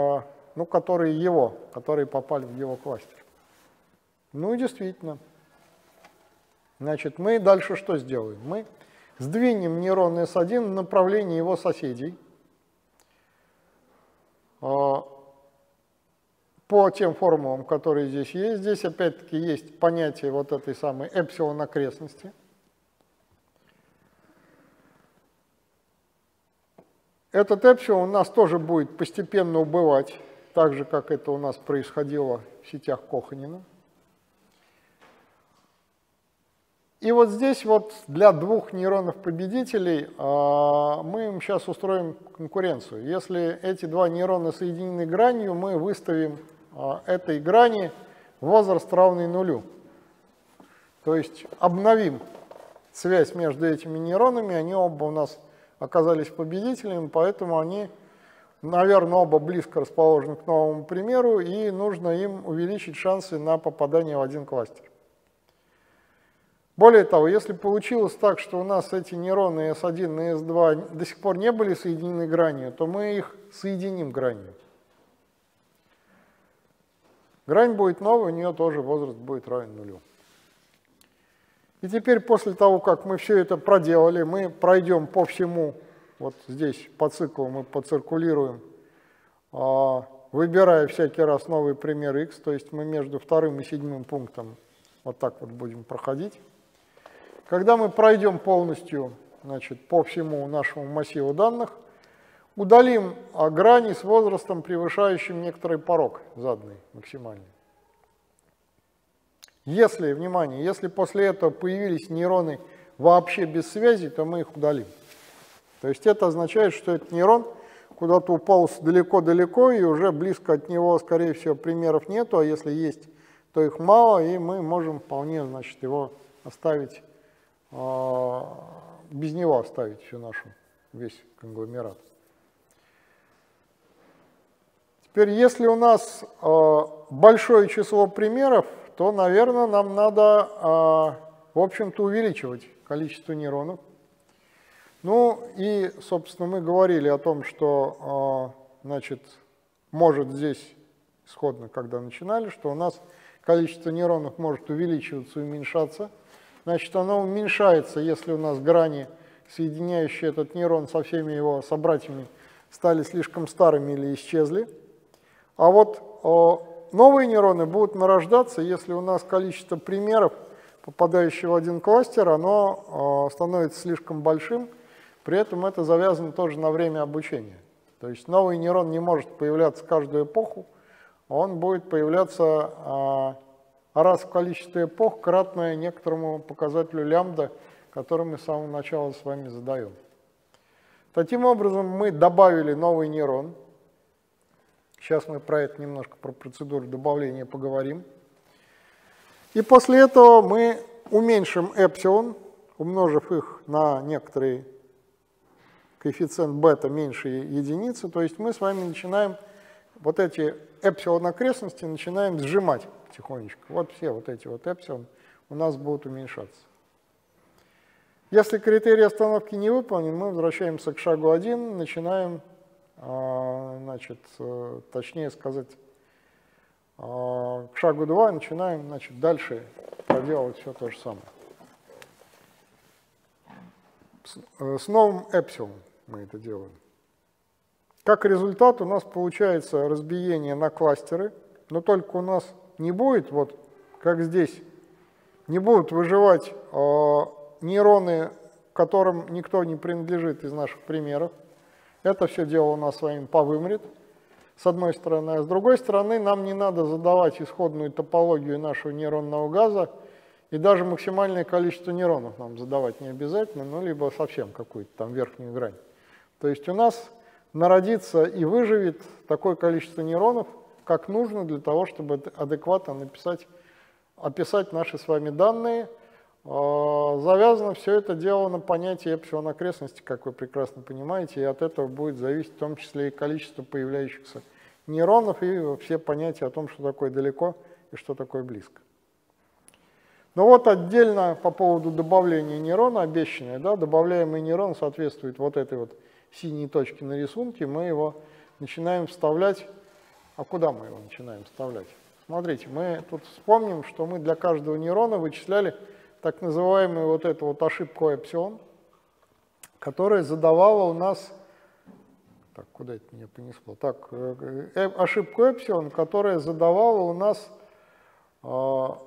S1: попали в его кластер. Ну и действительно. Значит, мы дальше что сделаем? Мы сдвинем нейрон S1 в направлении его соседей по тем формулам, которые здесь есть. Здесь опять-таки есть понятие вот этой самой эпсилон окрестности. Этот эпсилон у нас тоже будет постепенно убывать, так же, как это у нас происходило в сетях Коханина. И вот здесь вот для двух нейронов-победителей мы им сейчас устроим конкуренцию. Если эти два нейрона соединены гранью, мы выставим этой грани возраст равный нулю. То есть обновим связь между этими нейронами, они оба у нас оказались победителями, поэтому они, наверное, оба близко расположены к новому примеру, и нужно им увеличить шансы на попадание в один кластер. Более того, если получилось так, что у нас эти нейроны S1 и S2 до сих пор не были соединены гранью, то мы их соединим гранью. Грань будет новая, у нее тоже возраст будет равен нулю. И теперь после того, как мы все это проделали, мы пройдем по всему, вот здесь по циклу мы поциркулируем, выбирая всякий раз новый пример x, то есть мы между вторым и седьмым пунктом вот так вот будем проходить. Когда мы пройдем полностью, значит, по всему нашему массиву данных, удалим грани с возрастом, превышающим некоторый порог заданный, максимальный. Если, внимание, если после этого появились нейроны вообще без связи, то мы их удалим. То есть это означает, что этот нейрон куда-то уполз далеко-далеко, и уже близко от него, скорее всего, примеров нету, а если есть, то их мало, и мы можем вполне, значит, его оставить, без него оставить всю нашу, весь конгломерат. Теперь, если у нас большое число примеров, то, наверное, нам надо, в общем-то, увеличивать количество нейронов. Ну и, собственно, мы говорили о том, что, значит, может здесь, исходно, когда начинали, что у нас количество нейронов может увеличиваться и уменьшаться. Значит, оно уменьшается, если у нас грани соединяющие этот нейрон со всеми его собратьями, стали слишком старыми или исчезли. А вот новые нейроны будут нарождаться, если у нас количество примеров, попадающих в один кластер, оно становится слишком большим, при этом это завязано тоже на время обучения. То есть новый нейрон не может появляться каждую эпоху, он будет появляться раз в количестве эпох, кратное некоторому показателю лямбда, который мы с самого начала с вами задаем. Таким образом, мы добавили новый нейрон. Сейчас мы про это немножко, про процедуру добавления поговорим. И после этого мы уменьшим эпсилон, умножив их на некоторый коэффициент бета меньше единицы. То есть мы с вами начинаем вот эти эпсилон окрестности начинаем сжимать потихонечку. Вот все вот эти вот эпсилон у нас будут уменьшаться. Если критерий остановки не выполнен, мы возвращаемся к шагу 1, начинаем, значит, точнее сказать, к шагу 2, начинаем, значит, дальше проделывать все то же самое. С новым эпсилоном мы это делаем. Как результат у нас получается разбиение на кластеры, но только у нас не будет, вот как здесь, не будут выживать нейроны, которым никто не принадлежит из наших примеров. Это все дело у нас с вами повымрет, с одной стороны. А с другой стороны, нам не надо задавать исходную топологию нашего нейронного газа, и даже максимальное количество нейронов нам задавать не обязательно, ну, либо совсем какую-то там верхнюю грань. То есть у нас народится и выживет такое количество нейронов, как нужно для того, чтобы адекватно описать наши с вами данные. Завязано все это дело на понятие эпсилон окрестности, как вы прекрасно понимаете, и от этого будет зависеть в том числе и количество появляющихся нейронов, и все понятия о том, что такое далеко и что такое близко. Но вот отдельно по поводу добавления нейрона, обещанное, да, добавляемый нейрон соответствует вот этой вот синей точке на рисунке, мы его начинаем вставлять. А куда мы его начинаем вставлять? Смотрите, мы тут вспомним, что мы для каждого нейрона вычисляли так называемую вот эту вот ошибку эпсилон, которая задавала у нас, так, куда это меня понесло? Так, ошибку эпсилон, которая задавала у нас вот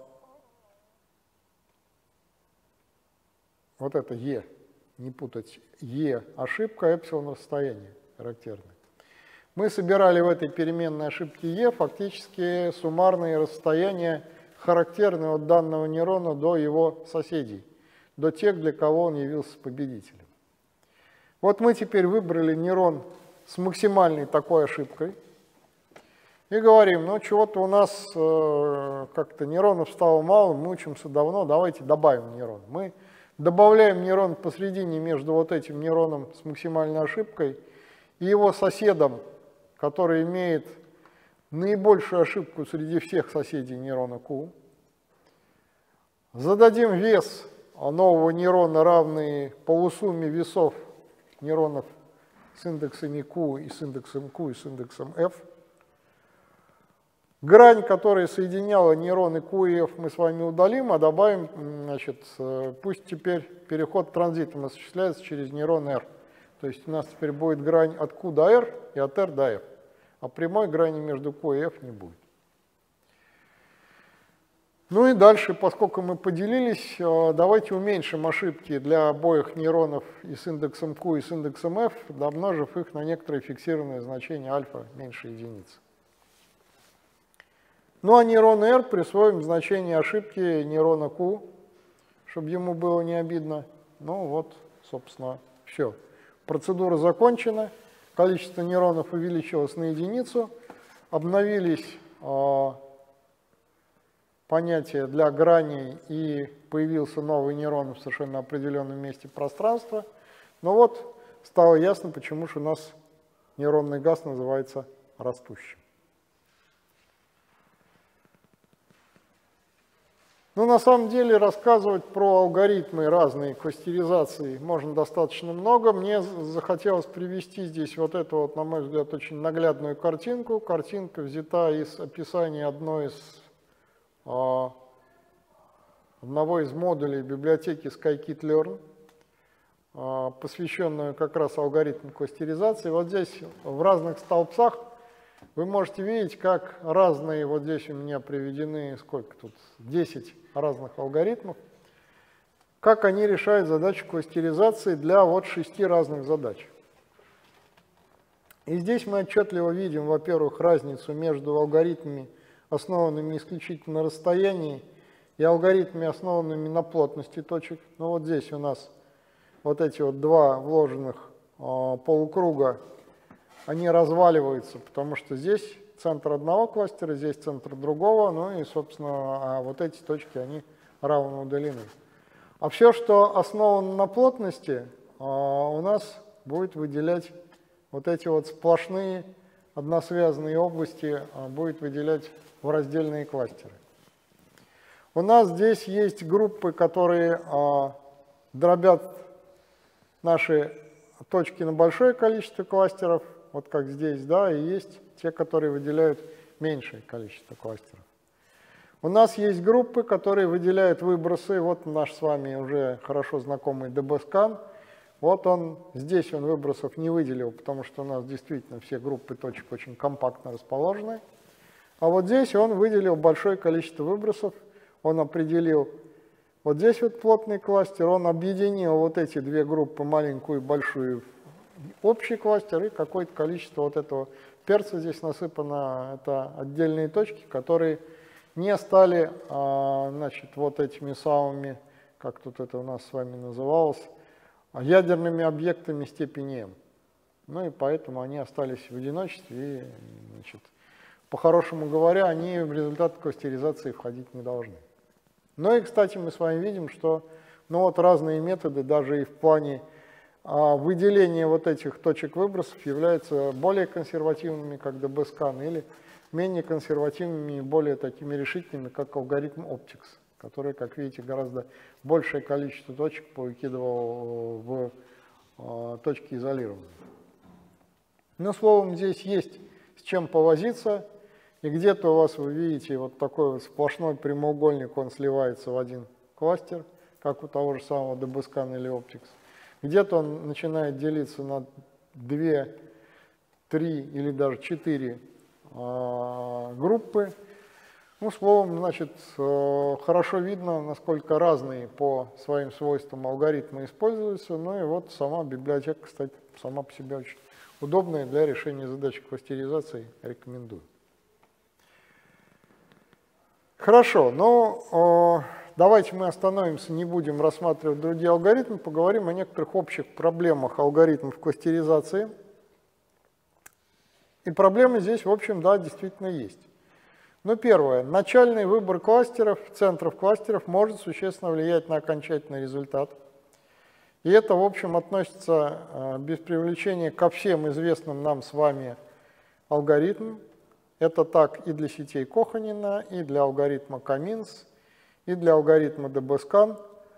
S1: это Е, не путать, Е ошибка, эпсилон расстояние характерное. Мы собирали в этой переменной ошибке Е фактически суммарные расстояния, характерные от данного нейрона до его соседей, до тех, для кого он явился победителем. Вот мы теперь выбрали нейрон с максимальной такой ошибкой и говорим, ну чего-то у нас как-то нейронов стало мало, мы учимся давно, давайте добавим нейрон. Мы добавляем нейрон посредине между вот этим нейроном с максимальной ошибкой и его соседом, который имеет наибольшую ошибку среди всех соседей нейрона Q. Зададим вес нового нейрона, равный полусумме весов нейронов с индексами Q и с индексом Q и с индексом F. Грань, которая соединяла нейроны Q и F, мы с вами удалим, а добавим, значит, пусть теперь переход транзитом осуществляется через нейрон R. То есть у нас теперь будет грань от Q до R и от R до F. А прямой грани между Q и F не будет. Ну и дальше, поскольку мы поделились, давайте уменьшим ошибки для обоих нейронов и с индексом Q, и с индексом F, домножив их на некоторые фиксированные значения альфа меньше единицы. Ну а нейрону R присвоим значение ошибки нейрона Q, чтобы ему было не обидно. Ну вот, собственно, все. Процедура закончена. Количество нейронов увеличилось на единицу, обновились понятия для граней и появился новый нейрон в совершенно определенном месте пространства. Но вот стало ясно, почему же у нас нейронный газ называется растущим. Ну, на самом деле, рассказывать про алгоритмы разные кластеризации можно достаточно много. Мне захотелось привести здесь вот эту вот, на мой взгляд, очень наглядную картинку. Картинка взята из описания одного из модулей библиотеки Scikit-Learn. посвященную как раз алгоритму кластеризации. Вот здесь в разных столбцах вы можете видеть, как разные, вот здесь у меня приведены, сколько тут, 10 разных алгоритмов, как они решают задачу кластеризации для вот 6 разных задач. И здесь мы отчетливо видим, во-первых, разницу между алгоритмами, основанными исключительно на расстоянии, и алгоритмами, основанными на плотности точек. Ну вот здесь у нас вот эти вот два вложенных полукруга, они разваливаются, потому что здесь центр одного кластера, здесь центр другого, ну и, собственно, вот эти точки, они равно удалены. А все, что основано на плотности, у нас будет выделять вот эти вот сплошные односвязанные области, будет выделять в раздельные кластеры. У нас здесь есть группы, которые дробят наши точки на большое количество кластеров, вот как здесь, да, и есть те, которые выделяют меньшее количество кластеров. У нас есть группы, которые выделяют выбросы. Вот наш с вами уже хорошо знакомый DBSCAN. Вот он, здесь он выбросов не выделил, потому что у нас действительно все группы точек очень компактно расположены. А вот здесь он выделил большое количество выбросов. Он определил вот здесь вот плотный кластер, он объединил вот эти две группы, маленькую и большую, в общий кластер, и какое-то количество вот этого перца здесь насыпано. Это отдельные точки, которые не стали, значит, вот этими самыми, как тут это у нас с вами называлось, ядерными объектами степени m. Ну и поэтому они остались в одиночестве, и, значит, по-хорошему говоря, они в результат кластеризации входить не должны. Ну и, кстати, мы с вами видим, что ну вот разные методы, даже и в плане выделения вот этих точек выбросов, являются более консервативными, как DBSCAN, или менее консервативными и более такими решительными, как алгоритм Optix, который, как видите, гораздо большее количество точек повыкидывал в точки изолированные. Но, словом, здесь есть с чем повозиться. И где-то у вас, вы видите, вот такой вот сплошной прямоугольник, он сливается в один кластер, как у того же самого DBSCAN или Optix. Где-то он начинает делиться на 2, 3 или даже 4 группы. Ну, словом, значит, хорошо видно, насколько разные по своим свойствам алгоритмы используются. Ну и вот сама библиотека, кстати, сама по себе очень удобная для решения задач кластеризации, рекомендую. Хорошо, но давайте мы остановимся, не будем рассматривать другие алгоритмы, поговорим о некоторых общих проблемах алгоритмов кластеризации. И проблемы здесь, в общем, да, действительно есть. Ну, первое. Начальный выбор кластеров, центров кластеров может существенно влиять на окончательный результат. И это, в общем, относится без привлечения ко всем известным нам с вами алгоритмам. Это так и для сетей Коханина, и для алгоритма Каминс, и для алгоритма DBSCAN.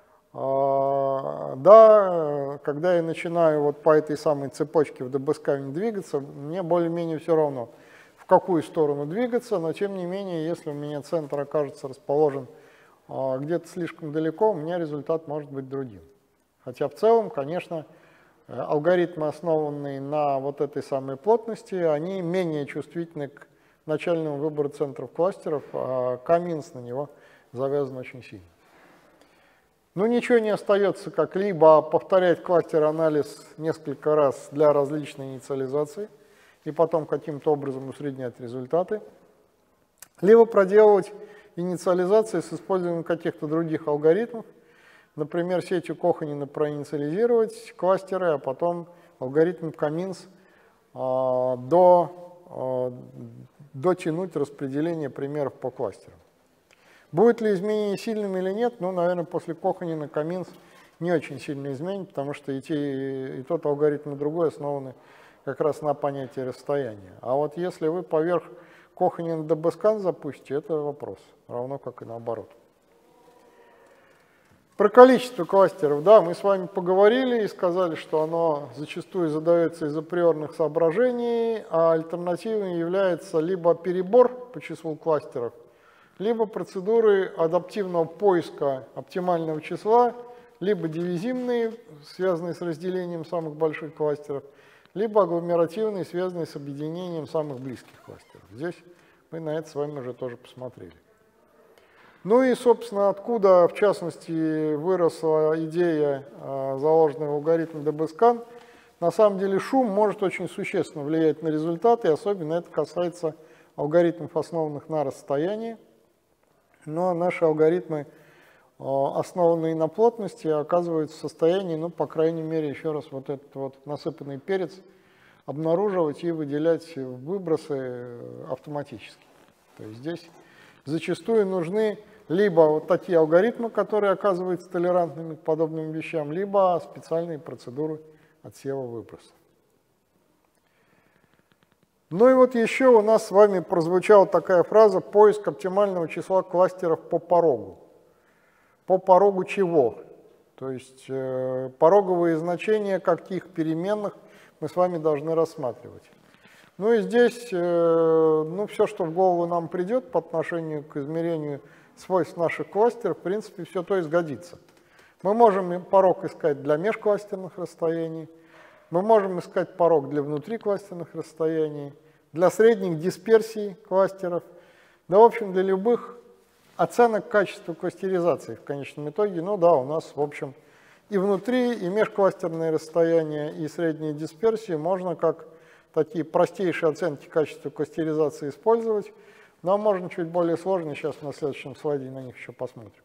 S1: Да, когда я начинаю вот по этой самой цепочке в DBSCAN двигаться, мне более-менее все равно, в какую сторону двигаться, но тем не менее, если у меня центр окажется расположен где-то слишком далеко, у меня результат может быть другим. Хотя в целом, конечно, алгоритмы, основанные на вот этой самой плотности, они менее чувствительны к начальному выбору центров кластеров, а Каминс на него завязан очень сильно. Ну, ничего не остается, как либо повторять кластер-анализ несколько раз для различной инициализации и потом каким-то образом усреднять результаты, либо проделывать инициализации с использованием каких-то других алгоритмов, например, сетью Коханина проинициализировать кластеры, а потом алгоритм Каминс дотянуть распределение примеров по кластерам. Будет ли изменение сильным или нет? Ну, наверное, после Коханина Каминс не очень сильно изменит, потому что и тот алгоритм, и другой основаны как раз на понятии расстояния. А вот если вы поверх Коханина DBSCAN запустите, это вопрос, равно как и наоборот. Про количество кластеров, да, мы с вами поговорили и сказали, что оно зачастую задается из априорных соображений, а альтернативой является либо перебор по числу кластеров, либо процедуры адаптивного поиска оптимального числа либо дивизивные, связанные с разделением самых больших кластеров, либо агломеративные, связанные с объединением самых близких кластеров. Здесь мы на это с вами уже тоже посмотрели. Ну и, собственно, откуда, в частности, выросла идея, заложенная в алгоритм DBSCAN. На самом деле шум может очень существенно влиять на результаты, и особенно это касается алгоритмов, основанных на расстоянии. Но наши алгоритмы, основанные на плотности, оказываются в состоянии, ну, по крайней мере, еще раз вот этот вот насыпанный перец обнаруживать и выделять выбросы автоматически. То есть здесь зачастую нужны либо вот такие алгоритмы, которые оказываются толерантными к подобным вещам, либо специальные процедуры отсева выброса. Ну и вот еще у нас с вами прозвучала такая фраза «поиск оптимального числа кластеров по порогу». По порогу чего? То есть пороговые значения каких переменных мы с вами должны рассматривать. Ну и здесь ну, все, что в голову нам придет по отношению к измерению свойств наших кластеров, в принципе, все то и сгодится. Мы можем порог искать для межкластерных расстояний, мы можем искать порог для внутрикластерных расстояний, для средних дисперсий кластеров, да, в общем, для любых оценок качества кластеризации в конечном итоге. Ну да, у нас, в общем, и внутри, и межкластерные расстояния, и средние дисперсии можно как такие простейшие оценки качества кластеризации использовать, но можно чуть более сложно, сейчас на следующем слайде на них еще посмотрим.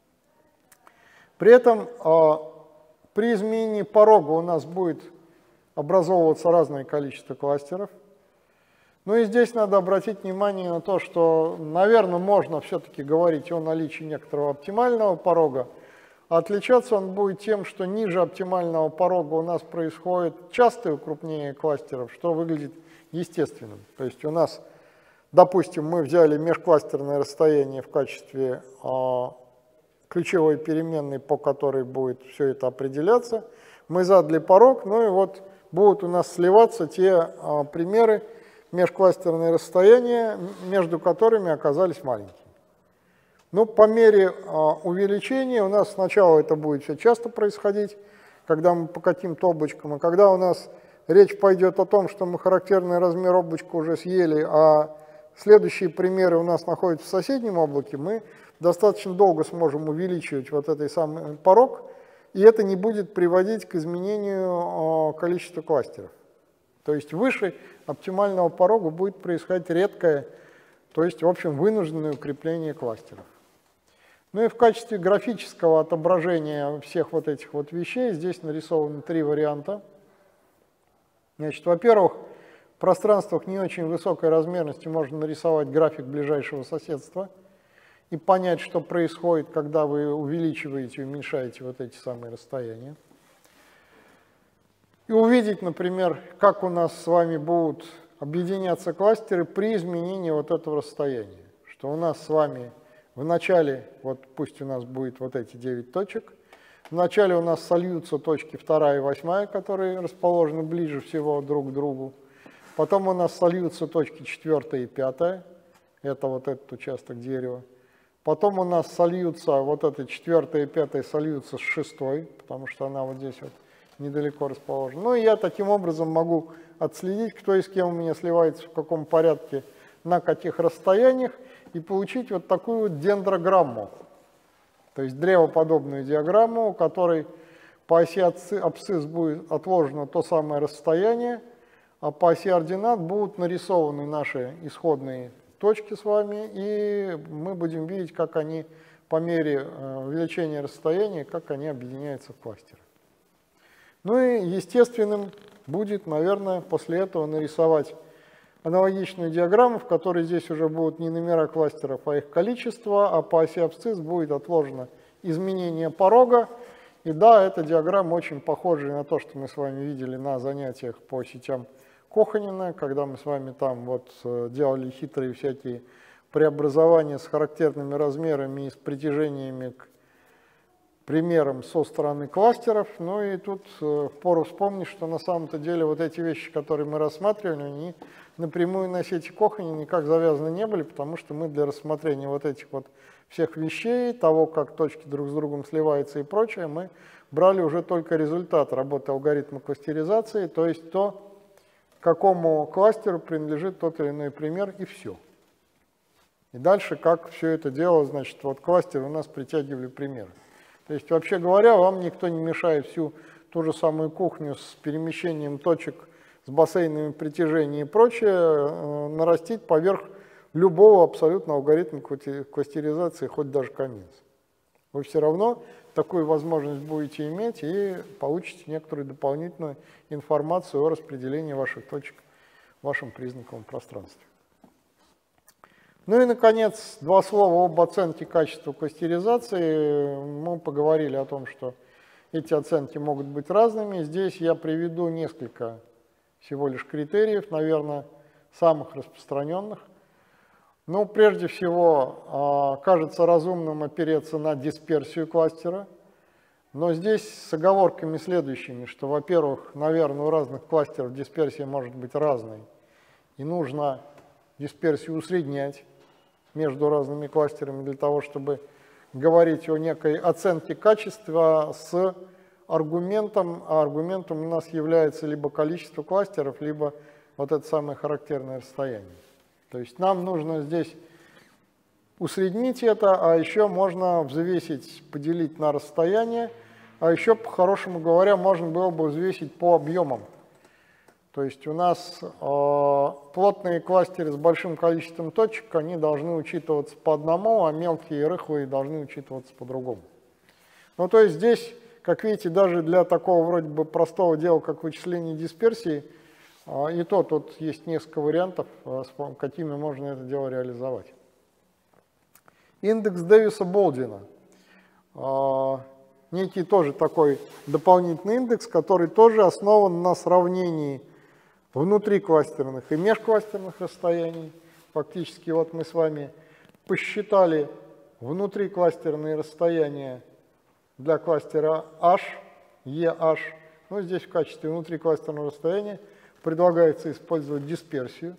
S1: При этом при изменении порога у нас будет образовываться разное количество кластеров. Ну и здесь надо обратить внимание на то, что, наверное, можно все-таки говорить о наличии некоторого оптимального порога, а отличаться он будет тем, что ниже оптимального порога у нас происходит частое укрупнение кластеров, что выглядит естественным. То есть у нас, допустим, мы взяли межкластерное расстояние в качестве ключевой переменной, по которой будет все это определяться. Мы задали порог, ну и вот будут у нас сливаться те примеры, межкластерные расстояния, между которыми оказались маленькими. Ну, по мере увеличения у нас сначала это будет все часто происходить, когда мы по каким-то облачкам, и когда у нас речь пойдет о том, что мы характерный размер облачка уже съели, а следующие примеры у нас находятся в соседнем облаке, мы достаточно долго сможем увеличивать вот этот самый порог, и это не будет приводить к изменению количества кластеров. То есть выше оптимального порога будет происходить редкое, то есть, в общем, вынужденное укрепление кластеров. Ну и в качестве графического отображения всех вот этих вот вещей здесь нарисованы три варианта. Значит, во-первых, в пространствах не очень высокой размерности можно нарисовать график ближайшего соседства и понять, что происходит, когда вы увеличиваете и уменьшаете вот эти самые расстояния. И увидеть, например, как у нас с вами будут объединяться кластеры при изменении вот этого расстояния. Что у нас с вами в начале, вот пусть у нас будет вот эти 9 точек, в начале у нас сольются точки 2 и 8, которые расположены ближе всего друг к другу. Потом у нас сольются точки 4 и 5, это вот этот участок дерева. Потом у нас сольются, вот это 4 и 5 сольются с 6, потому что она вот здесь вот недалеко расположена. Ну и я таким образом могу отследить, кто и с кем у меня сливается, в каком порядке, на каких расстояниях, и получить вот такую вот дендрограмму, то есть древоподобную диаграмму, у которой по оси абсцисс будет отложено то самое расстояние, а по оси ординат будут нарисованы наши исходные точки с вами, и мы будем видеть, как они по мере увеличения расстояния, как они объединяются в кластеры. Ну и естественным будет, наверное, после этого нарисовать аналогичную диаграмму, в которой здесь уже будут не номера кластеров, а их количество, а по оси абсцисс будет отложено изменение порога. И да, эта диаграмма очень похожа на то, что мы с вами видели на занятиях по сетям Коханина, когда мы с вами там вот делали хитрые всякие преобразования с характерными размерами и с притяжениями к примером со стороны кластеров. Ну и тут впору вспомнить, что на самом-то деле вот эти вещи, которые мы рассматривали, они напрямую на сети Кохани никак завязаны не были, потому что мы для рассмотрения вот этих вот всех вещей, того, как точки друг с другом сливаются и прочее, мы брали уже только результат работы алгоритма кластеризации, то есть то, какому кластеру принадлежит тот или иной пример, и все. И дальше, как все это дело, значит, вот кластеры у нас притягивали примеры. То есть, вообще говоря, вам никто не мешает всю ту же самую кухню с перемещением точек, с бассейнами притяжения и прочее нарастить поверх любого абсолютно алгоритма кластеризации, хоть даже Каминс. Вы все равно такую возможность будете иметь и получите некоторую дополнительную информацию о распределении ваших точек в вашем признаковом пространстве. Ну и, наконец, два слова об оценке качества кластеризации. Мы поговорили о том, что эти оценки могут быть разными. Здесь я приведу несколько всего лишь критериев, наверное, самых распространенных. Ну, прежде всего, кажется разумным опереться на дисперсию кластера, но здесь с оговорками следующими, что, во-первых, наверное, у разных кластеров дисперсия может быть разной, и нужно дисперсию усреднять между разными кластерами для того, чтобы говорить о некой оценке качества с аргументом, а аргументом у нас является либо количество кластеров, либо вот это самое характерное расстояние. То есть нам нужно здесь усреднить это, а еще можно взвесить, поделить на расстояние, а еще, по-хорошему говоря, можно было бы взвесить по объемам. То есть у нас плотные кластеры с большим количеством точек, они должны учитываться по одному, а мелкие и рыхлые должны учитываться по-другому. Ну, то есть здесь, как видите, даже для такого вроде бы простого дела, как вычисление дисперсии, и то тут есть несколько вариантов, какими можно это дело реализовать. Индекс Дэвиса-Болдина. Некий тоже такой дополнительный индекс, который тоже основан на сравнении внутрикластерных и межкластерных расстояний. Фактически вот мы с вами посчитали внутрикластерные расстояния для кластера H, EH. Ну, здесь в качестве внутрикластерного расстояния предлагается использовать дисперсию.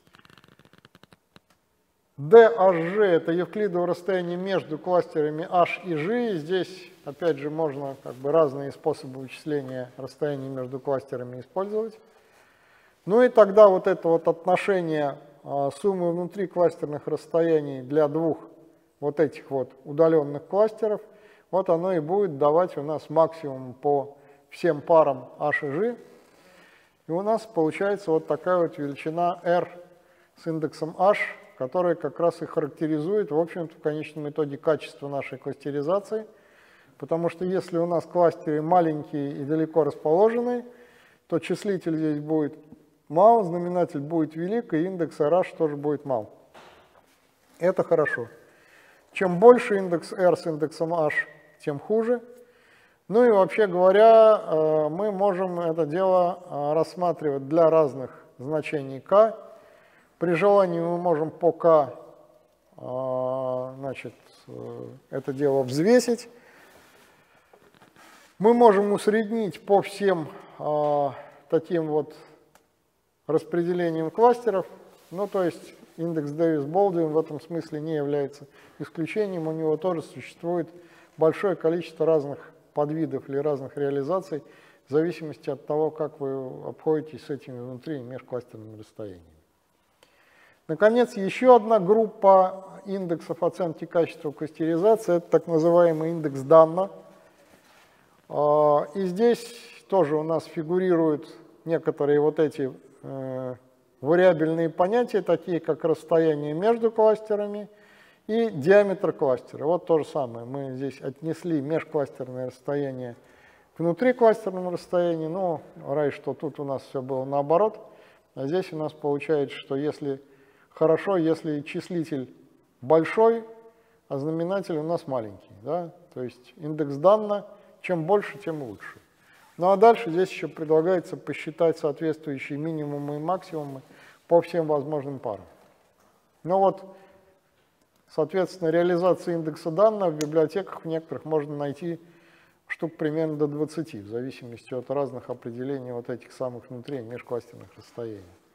S1: DHG – это евклидово расстояние между кластерами H и G. Здесь, опять же, можно как бы разные способы вычисления расстояний между кластерами использовать. Ну и тогда вот это вот отношение суммы внутрикластерных расстояний для двух вот этих вот удаленных кластеров, вот оно и будет давать у нас максимум по всем парам H и G. И у нас получается вот такая вот величина R с индексом H, которая как раз и характеризует, в общем-то, в конечном итоге качество нашей кластеризации. Потому что если у нас кластеры маленькие и далеко расположены, то числитель здесь будет мал, знаменатель будет велик, и индекс RH тоже будет мал. Это хорошо. Чем больше индекс R с индексом H, тем хуже. Ну и вообще говоря, мы можем это дело рассматривать для разных значений k. При желании мы можем по k значит, это дело взвесить. Мы можем усреднить по всем таким вот распределением кластеров. Ну, то есть индекс Дэвис-Болдуин в этом смысле не является исключением. У него тоже существует большое количество разных подвидов или разных реализаций в зависимости от того, как вы обходитесь с этими внутри и межкластерными расстояниями. Наконец, еще одна группа индексов оценки качества кластеризации – это так называемый индекс Данна. И здесь тоже у нас фигурируют некоторые вот эти вариабельные понятия, такие как расстояние между кластерами и диаметр кластера. Вот то же самое. Мы здесь отнесли межкластерное расстояние к внутрикластерному расстоянию. Ну, раньше, что тут у нас все было наоборот. А здесь у нас получается, что если хорошо, если числитель большой, а знаменатель у нас маленький. Да? То есть индекс Данна, чем больше, тем лучше. Ну а дальше здесь еще предлагается посчитать соответствующие минимумы и максимумы по всем возможным парам. Ну вот, соответственно, реализация индекса Данна в библиотеках в некоторых можно найти штук примерно до 20, в зависимости от разных определений вот этих самых внутри межкластерных расстояний.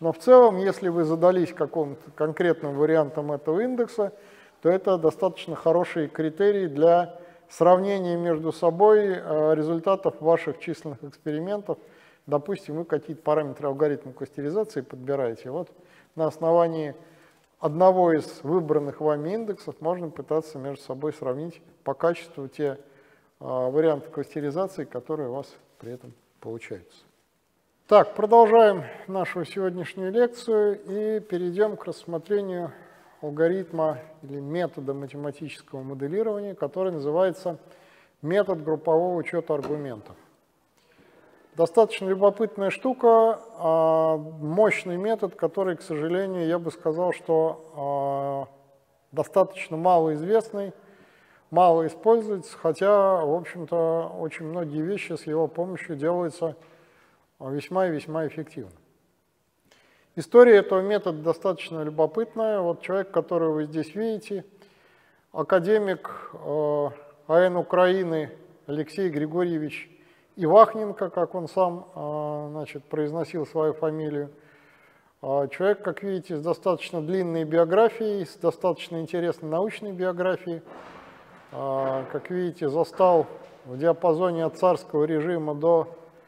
S1: Но в целом, если вы задались каким-то конкретным вариантом этого индекса, то это достаточно хороший критерий для сравнения между собой результатов ваших численных экспериментов. Допустим, вы какие-то параметры алгоритма кластеризации подбираете. Вот на основании одного из выбранных вами индексов можно пытаться между собой сравнить по качеству те варианты кластеризации, которые у вас при этом получаются. Так, продолжаем нашу сегодняшнюю лекцию и перейдем к рассмотрению алгоритма или метода математического моделирования, который называется метод группового учета аргументов. Достаточно любопытная штука, мощный метод, который, к сожалению, я бы сказал, что достаточно малоизвестный, мало используется, хотя, в общем-то, очень многие вещи с его помощью делаются весьма и весьма эффективно. История этого метода достаточно любопытная. Вот человек, которого вы здесь видите, академик АН Украины Алексей Григорьевич Ивахненко, как он сам произносил свою фамилию. Человек, как видите, с достаточно длинной биографией, с достаточно интересной научной биографией. Как видите, застал в диапазоне от царского режима до,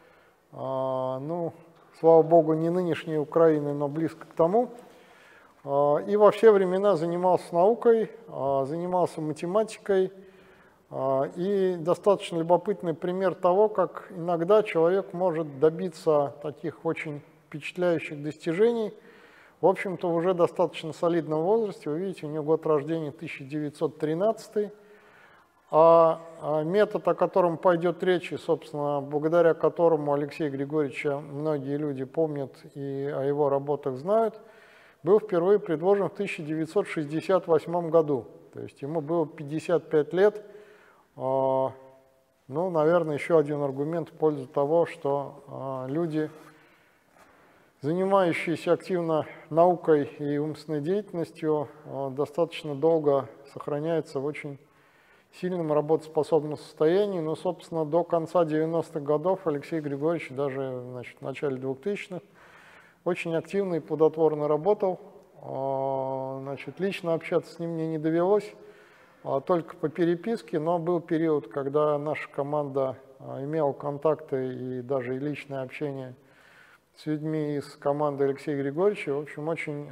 S1: слава богу, не нынешней Украины, но близко к тому. И во все времена занимался наукой, занимался математикой. И достаточно любопытный пример того, как иногда человек может добиться таких очень впечатляющих достижений. В общем-то, в уже достаточно солидном возрасте. Вы видите, у него год рождения 1913. А метод, о котором пойдет речь, и, собственно, благодаря которому Алексея Григорьевича многие люди помнят и о его работах знают, был впервые предложен в 1968 году. То есть ему было 55 лет. Наверное, еще один аргумент в пользу того, что люди, занимающиеся активно наукой и умственной деятельностью, достаточно долго сохраняются в очень сильном работоспособном состоянии. Но, собственно, до конца 90-х годов Алексей Григорьевич, даже в начале 2000-х, очень активно и плодотворно работал. Лично общаться с ним мне не довелось, только по переписке, но был период, когда наша команда имела контакты и даже личное общение с людьми из команды Алексея Григорьевича. В общем, очень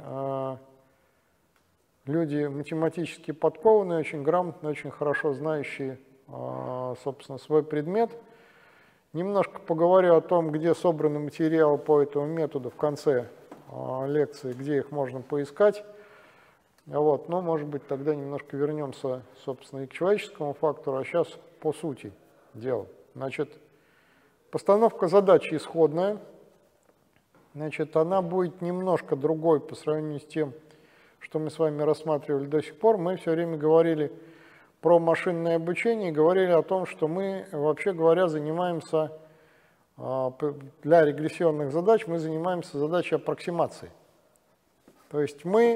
S1: люди математически подкованные, очень грамотные, очень хорошо знающие, собственно, свой предмет. Немножко поговорю о том, где собраны материалы по этому методу в конце лекции, где их можно поискать. Но, может быть, тогда немножко вернемся, собственно, и к человеческому фактору, а сейчас по сути дела. Постановка задачи исходная. Она будет немножко другой по сравнению с тем, что мы с вами рассматривали до сих пор. Мы все время говорили про машинное обучение, говорили о том, что мы, вообще говоря, занимаемся, для регрессионных задач, мы занимаемся задачей аппроксимации. То есть мы,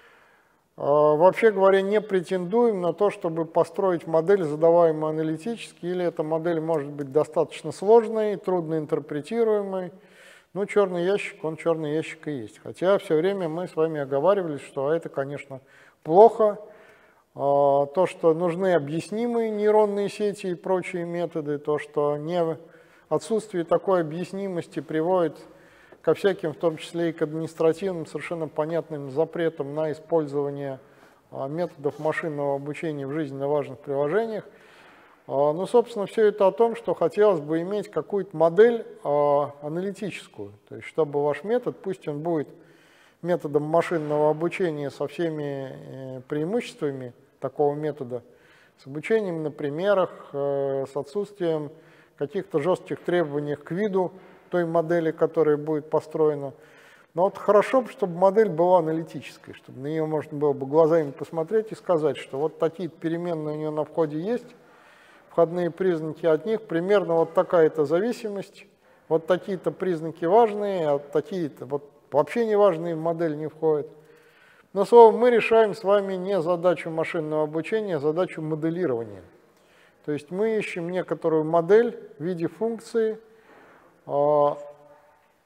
S1: вообще говоря, не претендуем на то, чтобы построить модель, задаваемую аналитически, или эта модель может быть достаточно сложной, трудно интерпретируемой. Черный ящик, он черный ящик и есть. Хотя все время мы с вами оговаривались, что это, конечно, плохо. То, что нужны объяснимые нейронные сети и прочие методы, то, что отсутствие такой объяснимости приводит ко всяким, в том числе и к административным, совершенно понятным запретам на использование методов машинного обучения в жизненно важных приложениях. Собственно, все это о том, что хотелось бы иметь какую-то модель аналитическую. То есть, чтобы ваш метод, пусть он будет методом машинного обучения со всеми преимуществами такого метода, с обучением на примерах, с отсутствием каких-то жестких требований к виду той модели, которая будет построена. Но хорошо, чтобы модель была аналитической, чтобы на нее можно было бы глазами посмотреть и сказать, что вот такие-то переменные у нее на входе есть, входные признаки от них, примерно вот такая-то зависимость, вот такие-то признаки важные, а такие-то вот вообще не важные в модель не входят. Но, словом, мы решаем с вами не задачу машинного обучения, а задачу моделирования. То есть мы ищем некоторую модель в виде функции,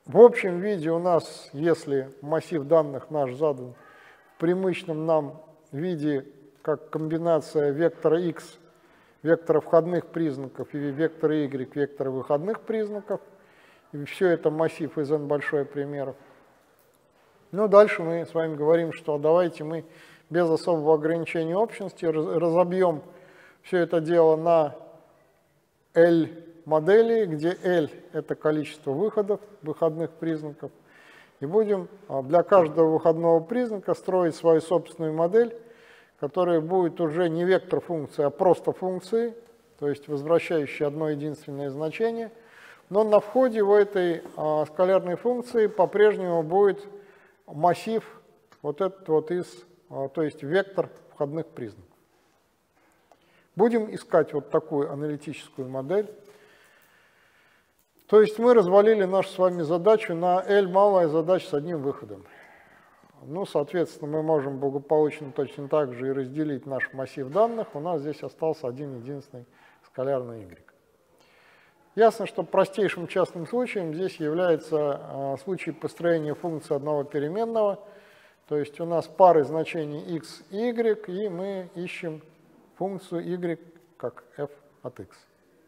S1: В общем виде у нас, если массив данных наш задан в привычном нам виде, как комбинация вектора x, вектора входных признаков, и вектора y, вектора выходных признаков, и все это массив из n большой примеров. Но дальше мы с вами говорим, что давайте мы без особого ограничения общности разобьем все это дело на L модели, где L – это количество выходов, выходных признаков, и будем для каждого выходного признака строить свою собственную модель, которая будет уже не вектор функции, а просто функции, то есть возвращающие одно единственное значение, но на входе в этой скалярной функции по-прежнему будет массив вот этот вот то есть вектор входных признаков. Будем искать вот такую аналитическую модель. То есть мы развалили нашу с вами задачу на L малая задача с одним выходом. Ну, соответственно, мы можем благополучно точно так же и разделить наш массив данных. У нас здесь остался один единственный скалярный y. Ясно, что простейшим частным случаем здесь является случай построения функции одного переменного. То есть у нас пары значений x и y, и мы ищем функцию y как f от x.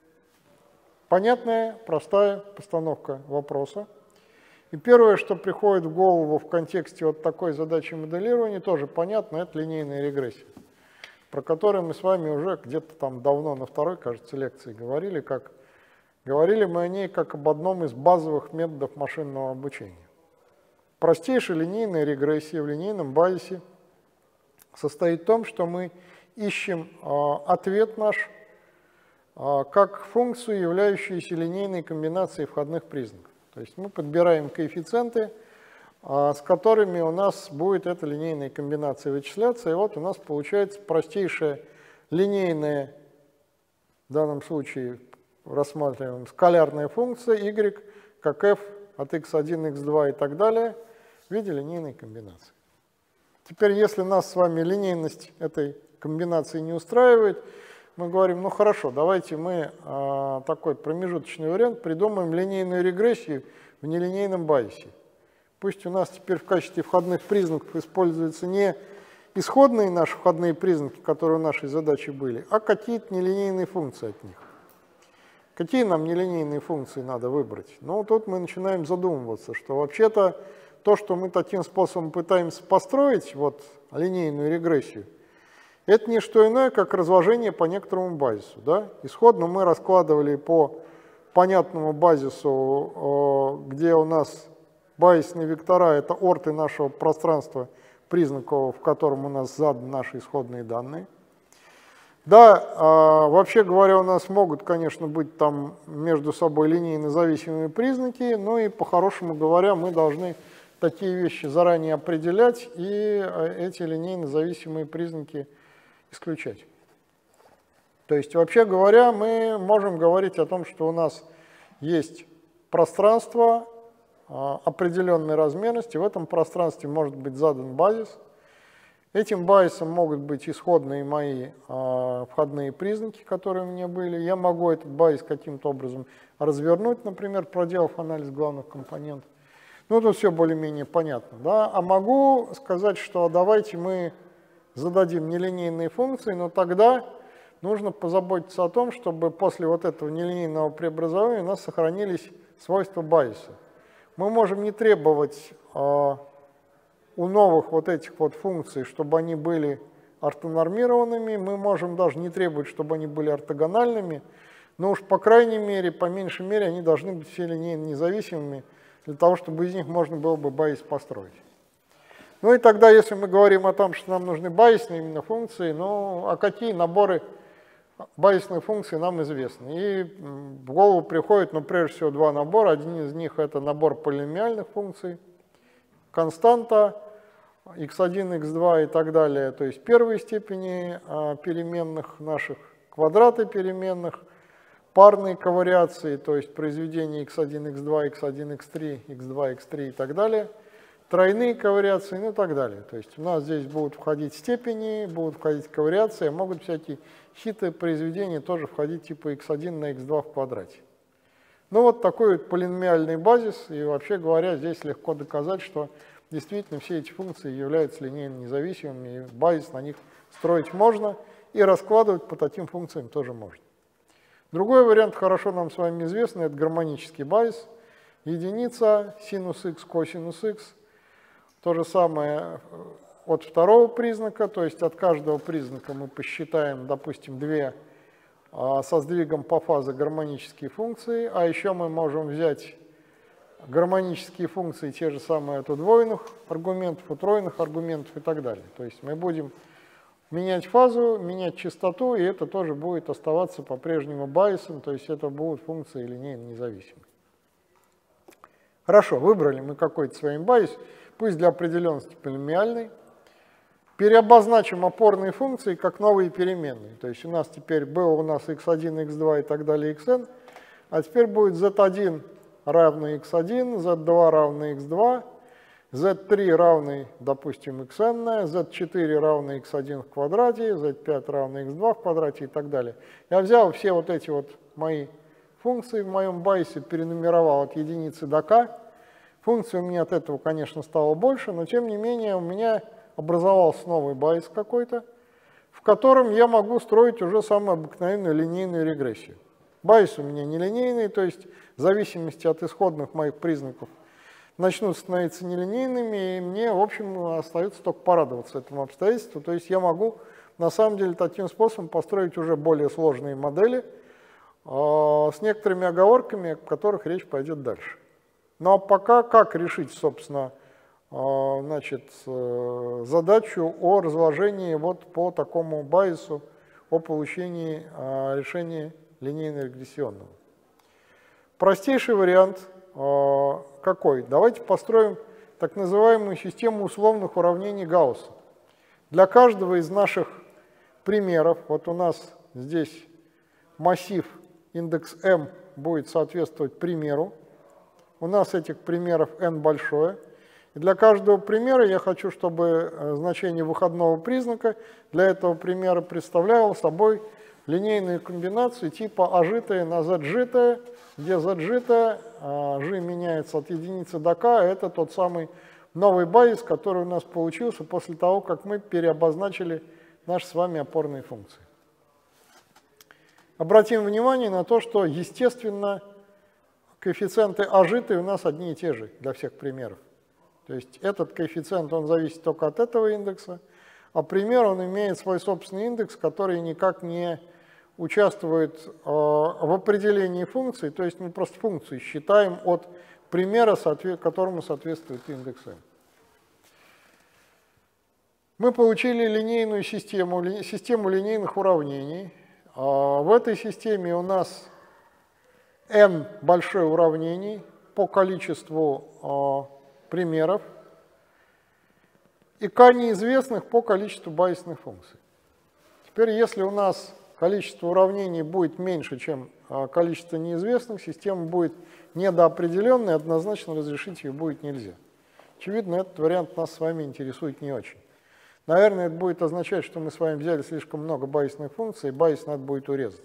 S1: Понятная, простая постановка вопроса. И первое, что приходит в голову в контексте вот такой задачи моделирования, тоже понятно, это линейная регрессия, про которую мы с вами уже где-то там давно на второй, кажется, лекции говорили. Говорили мы о ней как об одном из базовых методов машинного обучения. Простейшая линейная регрессия в линейном базисе состоит в том, что мы ищем ответ наш как функцию, являющуюся линейной комбинацией входных признаков. То есть мы подбираем коэффициенты, с которыми у нас будет эта линейная комбинация вычисляться, и вот у нас получается простейшая линейная, в данном случае рассматриваем скалярная функция y как f от x1, x2 и так далее в виде линейной комбинации. Теперь, если нас с вами линейность этой комбинации не устраивает, мы говорим, ну хорошо, давайте мы такой промежуточный вариант придумаем линейную регрессию в нелинейном базисе. Пусть у нас теперь в качестве входных признаков используются не исходные наши входные признаки, которые у нашей задачи были, а какие-то нелинейные функции от них. Какие нам нелинейные функции надо выбрать? Ну, тут мы начинаем задумываться, что вообще-то то, что мы таким способом пытаемся построить, вот линейную регрессию, это не что иное, как разложение по некоторому базису. Да? Исходно мы раскладывали по понятному базису, где у нас базисные вектора – это орты нашего пространства признакового, в котором у нас заданы наши исходные данные. Да, вообще говоря, у нас могут, конечно, быть там между собой линейно зависимые признаки, но и, по-хорошему говоря, мы должны такие вещи заранее определять и эти линейно зависимые признаки исключать. То есть, вообще говоря, мы можем говорить о том, что у нас есть пространство определенной размерности, в этом пространстве может быть задан базис. Этим базисом могут быть исходные мои входные признаки, которые у меня были. Я могу этот базис каким-то образом развернуть, например, проделав анализ главных компонентов. Ну, тут все более-менее понятно. Да? А могу сказать, что давайте мы зададим нелинейные функции, но тогда нужно позаботиться о том, чтобы после вот этого нелинейного преобразования у нас сохранились свойства базиса. Мы можем не требовать у новых вот этих вот функций, чтобы они были ортонормированными, мы можем даже не требовать, чтобы они были ортогональными, но уж по крайней мере, по меньшей мере, они должны быть все линейно независимыми, для того, чтобы из них можно было бы базис построить. Ну и тогда, если мы говорим о том, что нам нужны базисные именно функции, ну а какие наборы базисных функций нам известны? И в голову приходит, ну, прежде всего, два набора. Один из них это набор полиномиальных функций, константа, x1, x2 и так далее, то есть первой степени переменных наших, квадраты переменных, парные ковариации, то есть произведение x1, x2, x1, x3, x2, x3 и так далее, тройные ковариации, ну и так далее. То есть у нас здесь будут входить степени, будут входить ковариации, а могут всякие хитрые произведения тоже входить типа x1 на x2 в квадрате. Ну вот такой вот полиномиальный базис, и вообще говоря, здесь легко доказать, что действительно все эти функции являются линейно независимыми, и базис на них строить можно, и раскладывать по таким функциям тоже можно. Другой вариант, хорошо нам с вами известный, это гармонический базис. Единица, синус х, косинус х. То же самое от второго признака, то есть от каждого признака мы посчитаем, допустим, две со сдвигом по фазе гармонические функции, а еще мы можем взять гармонические функции, те же самые от удвоенных аргументов, утроенных аргументов и так далее. То есть мы будем менять фазу, менять частоту, и это тоже будет оставаться по-прежнему базисом, то есть это будут функции линейно независимые. Хорошо, выбрали мы какой-то с вами базис, пусть для определенности полиномиальный. Переобозначим опорные функции как новые переменные. То есть у нас теперь было у нас x1, x2 и так далее, xn, а теперь будет z1 равный x1, z2 равный x2, z3 равный, допустим, xn, z4 равный x1 в квадрате, z5 равный x2 в квадрате и так далее. Я взял все вот эти вот мои функции в моем базисе, перенумеровал от единицы до k. Функций у меня от этого, конечно, стало больше, но тем не менее у меня образовался новый базис какой-то, в котором я могу строить уже самую обыкновенную линейную регрессию. Базис у меня нелинейный, то есть в зависимости от исходных моих признаков начнут становиться нелинейными, и мне, в общем, остается только порадоваться этому обстоятельству. То есть я могу, на самом деле, таким способом построить уже более сложные модели с некоторыми оговорками, о которых речь пойдет дальше. Ну а пока как решить, собственно, значит, задачу о разложении вот по такому базису, о получении решения линейно-регрессионного. Простейший вариант какой? Давайте построим так называемую систему условных уравнений Гаусса. Для каждого из наших примеров, вот у нас здесь массив индекс m будет соответствовать примеру, у нас этих примеров n большое. И для каждого примера я хочу, чтобы значение выходного признака для этого примера представляло собой линейную комбинацию типа ажитая на zжитая, где zжитая, g меняется от единицы до k, это тот самый новый базис, который у нас получился после того, как мы переобозначили наши с вами опорные функции. Обратим внимание на то, что, естественно, коэффициенты ажитые у нас одни и те же для всех примеров. То есть этот коэффициент, он зависит только от этого индекса, а пример, он имеет свой собственный индекс, который никак не участвует в определении функции, то есть мы просто функцию считаем от примера, которому соответствует индекс m. Мы получили линейную систему линейных уравнений. В этой системе у нас n большое уравнений по количеству примеров и k неизвестных по количеству базисных функций. Теперь, если у нас количество уравнений будет меньше, чем количество неизвестных, система будет недоопределенной, однозначно разрешить ее будет нельзя. Очевидно, этот вариант нас с вами интересует не очень. Наверное, это будет означать, что мы с вами взяли слишком много базисных функций, и базис надо будет урезать.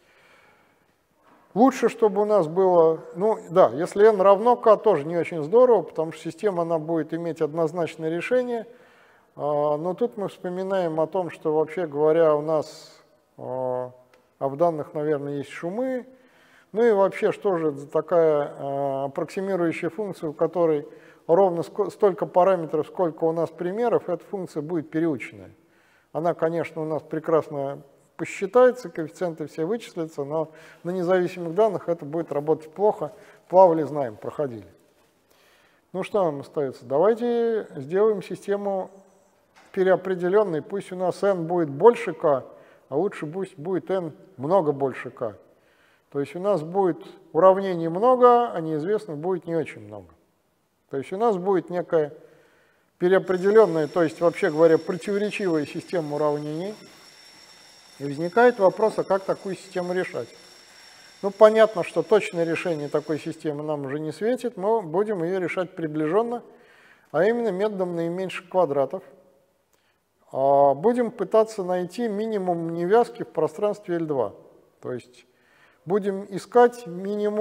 S1: Лучше, чтобы у нас было, ну да, если n равно k, тоже не очень здорово, потому что система она будет иметь однозначное решение, но тут мы вспоминаем о том, что вообще говоря у нас в данных, наверное, есть шумы, ну и вообще что же это такая аппроксимирующая функция, у которой ровно столько параметров, сколько у нас примеров, эта функция будет переученная. Она, конечно, у нас прекрасно посчитается, коэффициенты все вычислятся, но на независимых данных это будет работать плохо. Плавали, знаем, проходили. Ну что нам остается? Давайте сделаем систему переопределенной. Пусть у нас n будет больше k, а лучше пусть будет n много больше k. То есть у нас будет уравнений много, а неизвестных будет не очень много. То есть у нас будет некая переопределенная, то есть, вообще говоря, противоречивая система уравнений. И возникает вопрос, а как такую систему решать? Ну, понятно, что точное решение такой системы нам уже не светит, но будем ее решать приближенно, а именно методом наименьших квадратов. Будем пытаться найти минимум невязки в пространстве L2. То есть будем искать минимум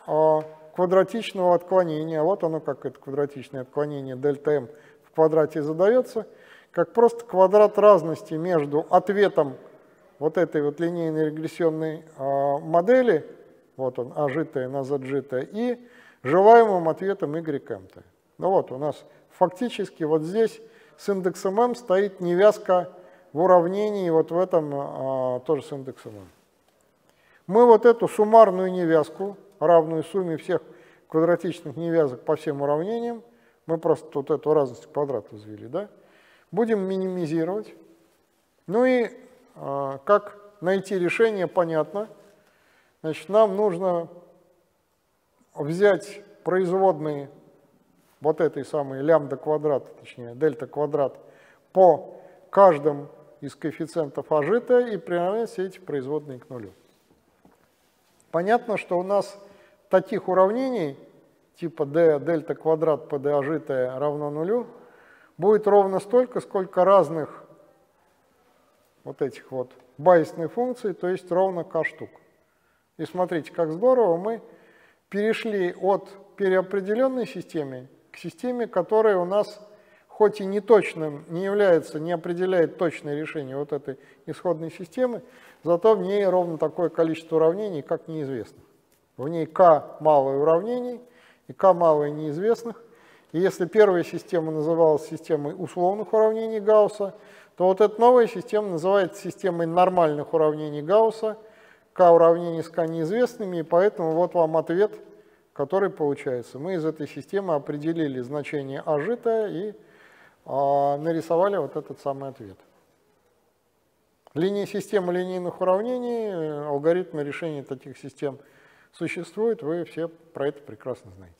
S1: квадратичного отклонения. Вот оно, как это квадратичное отклонение дельта m в квадрате задается, как просто квадрат разности между ответом вот этой вот линейной регрессионной модели, вот он, AЖT на ZGT, и желаемым ответом YM-то. Ну вот, у нас фактически вот здесь с индексом m стоит невязка в уравнении, вот в этом тоже с индексом m. Мы вот эту суммарную невязку, равную сумме всех квадратичных невязок по всем уравнениям, мы просто вот эту разность квадрата взвели, да, будем минимизировать. Ну и как найти решение, понятно. Значит, нам нужно взять производные вот этой самой лямбда квадрат, точнее дельта квадрат по каждому из коэффициентов ажита и приравнять все эти производные к нулю. Понятно, что у нас таких уравнений типа d дельта квадрат по d ажита равно нулю будет ровно столько, сколько разных вот этих вот байесных функций, то есть ровно k штук. И смотрите, как здорово, мы перешли от переопределенной системы к системе, которая у нас хоть и не точным, не является, не определяет точное решение вот этой исходной системы, зато в ней ровно такое количество уравнений, как неизвестных. В ней k малое уравнений и k малое неизвестных. И если первая система называлась системой условных уравнений Гаусса, то вот эта новая система называется системой нормальных уравнений Гаусса, k уравнений с k неизвестными, и поэтому вот вам ответ, который получается. Мы из этой системы определили значение ажита и нарисовали вот этот самый ответ. Система линейных уравнений, алгоритмы решения таких систем существуют, вы все про это прекрасно знаете.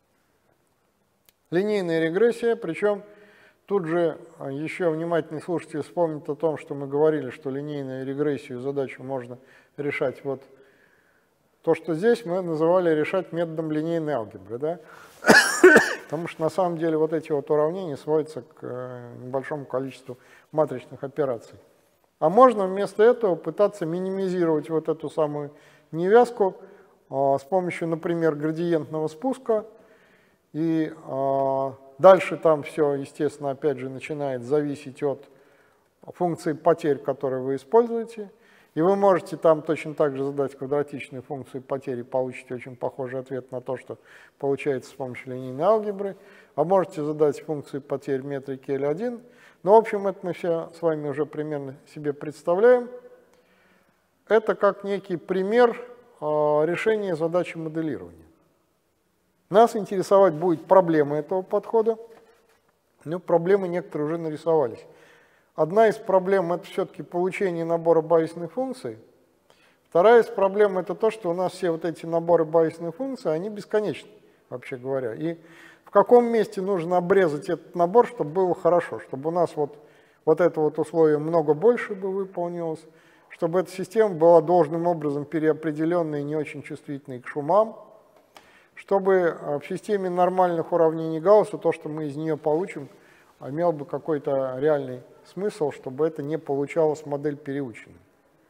S1: Линейная регрессия, причем тут же еще внимательный слушатель вспомнит о том, что мы говорили, что линейную регрессию задачу можно решать вот то, что здесь мы называли решать методом линейной алгебры, да? Потому что на самом деле вот эти вот уравнения сводятся к небольшому количеству матричных операций. А можно вместо этого пытаться минимизировать вот эту самую невязку с помощью, например, градиентного спуска. И дальше там все, естественно, опять же начинает зависеть от функции потерь, которые вы используете. И вы можете там точно так же задать квадратичную функцию потери и получите очень похожий ответ на то, что получается с помощью линейной алгебры. А можете задать функцию потерь в метрике L1. Но, в общем, это мы все с вами уже примерно себе представляем. Это как некий пример решения задачи моделирования. Нас интересовать будет проблема этого подхода. Но проблемы некоторые уже нарисовались. Одна из проблем – это все-таки получение набора байесных функций. Вторая из проблем – это то, что у нас все вот эти наборы байесных функций, они бесконечны, вообще говоря. И в каком месте нужно обрезать этот набор, чтобы было хорошо, чтобы у нас вот это вот условие много больше бы выполнилось, чтобы эта система была должным образом переопределенной и не очень чувствительной к шумам, чтобы в системе нормальных уравнений Гаусса то, что мы из нее получим, имел бы какой-то реальный смысл, чтобы это не получалось модель переученной.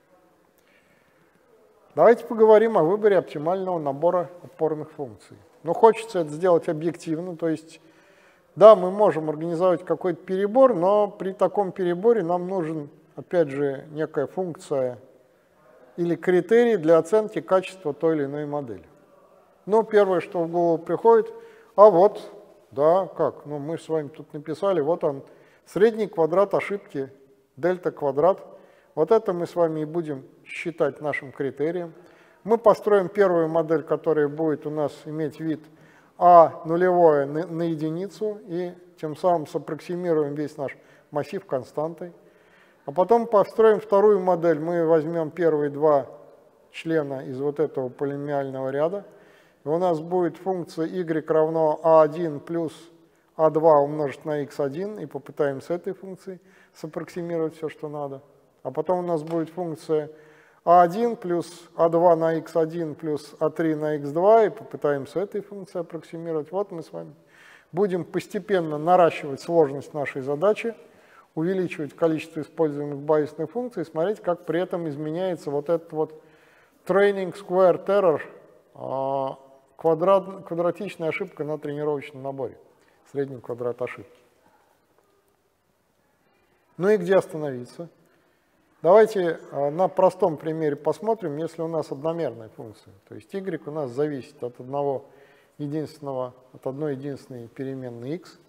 S1: Давайте поговорим о выборе оптимального набора опорных функций. Но хочется это сделать объективно, то есть, да, мы можем организовать какой-то перебор, но при таком переборе нам нужен, опять же, некая функция или критерий для оценки качества той или иной модели. Но первое, что в голову приходит, а вот, да, как, ну мы с вами тут написали, вот он, средний квадрат ошибки, дельта квадрат. Вот это мы с вами и будем считать нашим критерием. Мы построим первую модель, которая будет у нас иметь вид А нулевое на единицу, и тем самым саппроксимируем весь наш массив константой. А потом построим вторую модель. Мы возьмем первые два члена из вот этого полиномиального ряда. И у нас будет функция y равно А1 плюс А2 умножить на x1, и попытаем с этой функцией саппроксимировать все, что надо. А потом у нас будет функция А1 плюс А2 на x1 плюс А3 на x2, и попытаем с этой функцией аппроксимировать. Вот мы с вами будем постепенно наращивать сложность нашей задачи, увеличивать количество используемых байесных функций, и смотреть, как при этом изменяется вот этот вот training square error квадратичная ошибка на тренировочном наборе, средний квадрат ошибки. Ну и где остановиться? Давайте на простом примере посмотрим, если у нас одномерная функция, то есть y у нас зависит от одной единственной переменной x.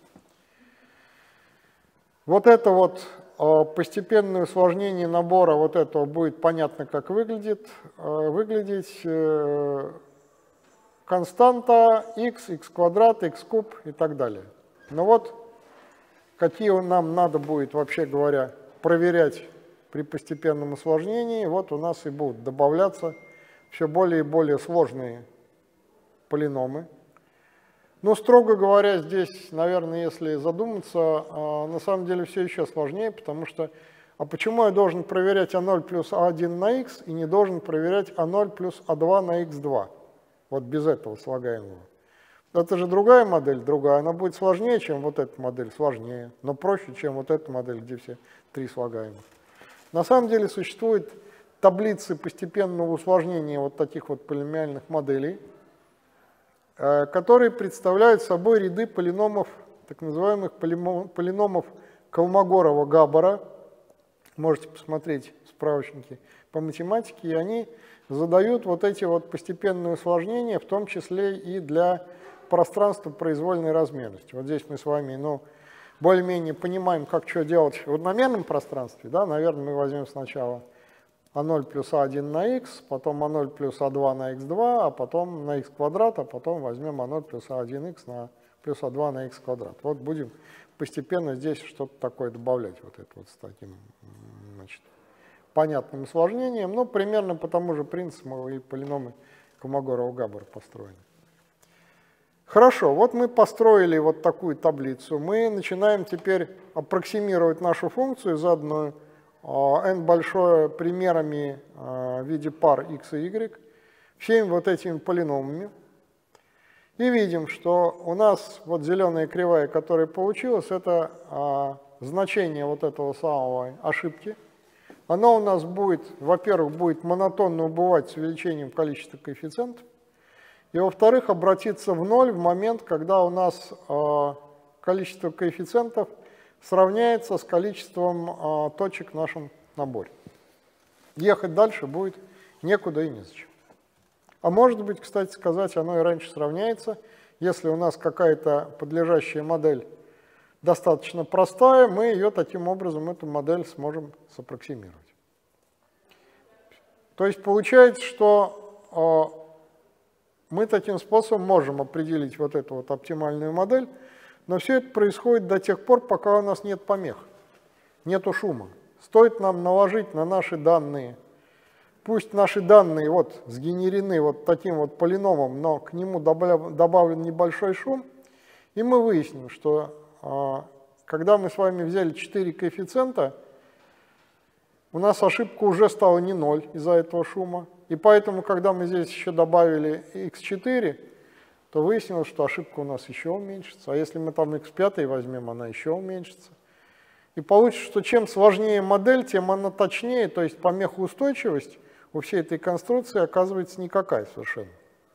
S1: Вот это вот постепенное усложнение набора вот этого будет понятно, как выглядеть константа x, x квадрат, x куб и так далее. Но вот какие нам надо будет, вообще говоря, проверять при постепенном усложнении, вот у нас и будут добавляться все более и более сложные полиномы. Но, строго говоря, здесь, наверное, если задуматься, на самом деле все еще сложнее, потому что, а почему я должен проверять А0 плюс А1 на x и не должен проверять А0 плюс А2 на x2? Вот без этого слагаемого. Это же другая модель, другая, она будет сложнее, чем вот эта модель, сложнее, но проще, чем вот эта модель, где все три слагаемых. На самом деле существуют таблицы постепенного усложнения вот таких вот полиномиальных моделей, которые представляют собой ряды полиномов, так называемых полиномов Колмогорова-Габбара. Можете посмотреть в справочнике по математике, и они задают вот эти вот постепенные усложнения, в том числе и для пространства произвольной размерности. Вот здесь мы с вами, более-менее понимаем, как что делать в одномерном пространстве. Да? Наверное, мы возьмем сначала А0 плюс А1 на x, потом А0 плюс А2 на x2, а потом на x квадрат, а потом возьмем А0 плюс А1х на плюс А2 на x квадрат. Вот будем постепенно здесь что-то такое добавлять, вот это вот с таким, значит, понятным усложнением. Ну, примерно по тому же принципу и полиномы Колмогорова-Габбара построены. Хорошо, вот мы построили вот такую таблицу. Мы начинаем теперь аппроксимировать нашу функцию, заданную n большое примерами в виде пар x и y, всеми вот этими полиномами. И видим, что у нас вот зеленая кривая, которая получилась, это значение вот этого самого ошибки. Оно у нас будет, во-первых, будет монотонно убывать с увеличением количества коэффициентов, и, во-вторых, обратиться в ноль в момент, когда у нас количество коэффициентов сравняется с количеством точек в нашем наборе. Ехать дальше будет некуда и незачем. А может быть, кстати сказать, оно и раньше сравняется. Если у нас какая-то подлежащая модель достаточно простая, мы ее таким образом, эту модель, сможем саппроксимировать. То есть получается, что мы таким способом можем определить вот эту вот оптимальную модель, но все это происходит до тех пор, пока у нас нет помех, нету шума. Стоит нам наложить на наши данные, пусть наши данные вот сгенерены вот таким вот полиномом, но к нему добавлен небольшой шум, и мы выясним, что когда мы с вами взяли 4 коэффициента, у нас ошибка уже стала не 0 из-за этого шума. И поэтому, когда мы здесь еще добавили x4, то выяснилось, что ошибка у нас еще уменьшится. А если мы там x5 возьмем, она еще уменьшится. И получится, что чем сложнее модель, тем она точнее, то есть помехоустойчивость у всей этой конструкции оказывается никакая совершенно.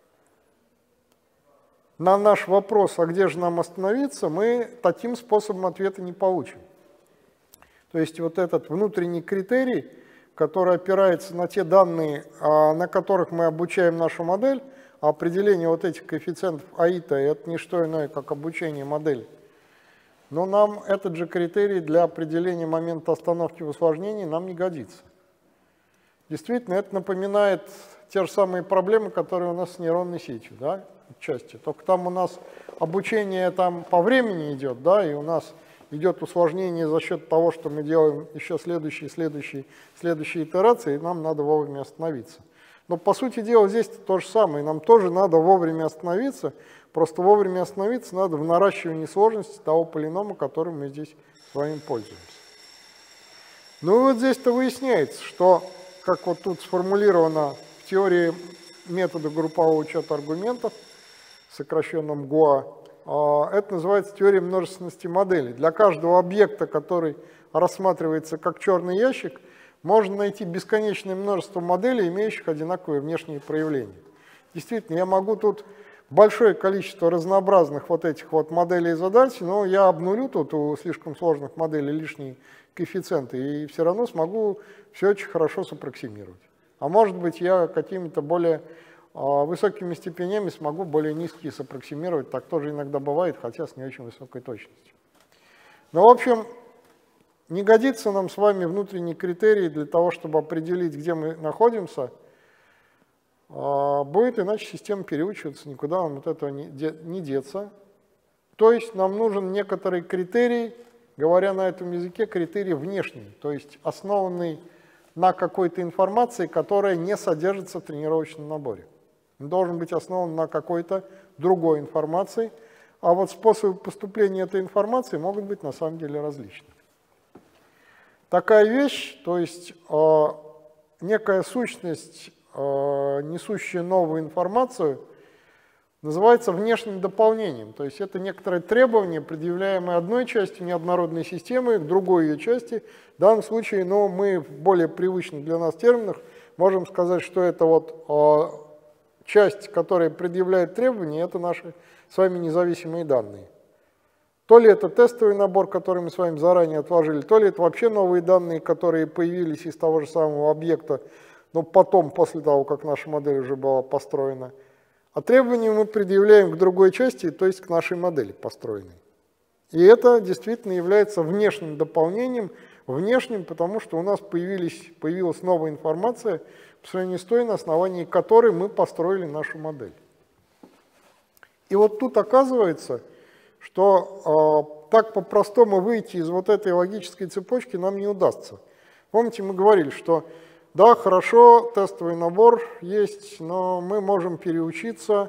S1: На наш вопрос, а где же нам остановиться, мы таким способом ответа не получим. То есть вот этот внутренний критерий, который опирается на те данные, на которых мы обучаем нашу модель, а определение вот этих коэффициентов АИТа – это не что иное, как обучение модели. Но нам этот же критерий для определения момента остановки в усложнении нам не годится. Действительно, это напоминает те же самые проблемы, которые у нас с нейронной сетью, да, отчасти. Только там у нас обучение там по времени идет, да, и у нас идет усложнение за счет того, что мы делаем еще следующие итерации, и нам надо вовремя остановиться. Но, по сути дела, здесь то же самое. Нам тоже надо вовремя остановиться, просто вовремя остановиться надо в наращивании сложности того полинома, которым мы здесь с вами пользуемся. Ну и вот здесь-то выясняется, что, как вот тут сформулировано в теории метода группового учета аргументов, сокращенном ГУА, это называется теория множественности моделей. Для каждого объекта, который рассматривается как черный ящик, можно найти бесконечное множество моделей, имеющих одинаковые внешние проявления. Действительно, я могу тут большое количество разнообразных вот этих вот моделей задач, но я обнулю тут у слишком сложных моделей лишние коэффициенты и все равно смогу все очень хорошо саппроксимировать. А может быть, я какими-то более высокими степенями смогу более низкие саппроксимировать, так тоже иногда бывает, хотя с не очень высокой точностью. Но, в общем, не годится нам с вами внутренний критерий для того, чтобы определить, где мы находимся, будет иначе система переучиваться, никуда нам от этого не деться. То есть нам нужен некоторый критерий, говоря на этом языке, критерий внешний, то есть основанный на какой-то информации, которая не содержится в тренировочном наборе. Он должен быть основан на какой-то другой информации, а вот способы поступления этой информации могут быть на самом деле различны. Такая вещь, то есть некая сущность, несущая новую информацию, называется внешним дополнением. То есть это некоторое требование, предъявляемое одной частью неоднородной системы к другой ее части. В данном случае, мы в более привычных для нас терминах можем сказать, что это вот часть, которая предъявляет требования, это наши с вами независимые данные. То ли это тестовый набор, который мы с вами заранее отложили, то ли это вообще новые данные, которые появились из того же самого объекта, но потом, после того, как наша модель уже была построена. А требования мы предъявляем к другой части, то есть к нашей модели построенной. И это действительно является внешним дополнением, внешним, потому что у нас появилась новая информация, по сравнению с той, на основании которой мы построили нашу модель. И вот тут оказывается, что так по-простому выйти из вот этой логической цепочки нам не удастся. Помните, мы говорили, что да, хорошо, тестовый набор есть, но мы можем переучиться.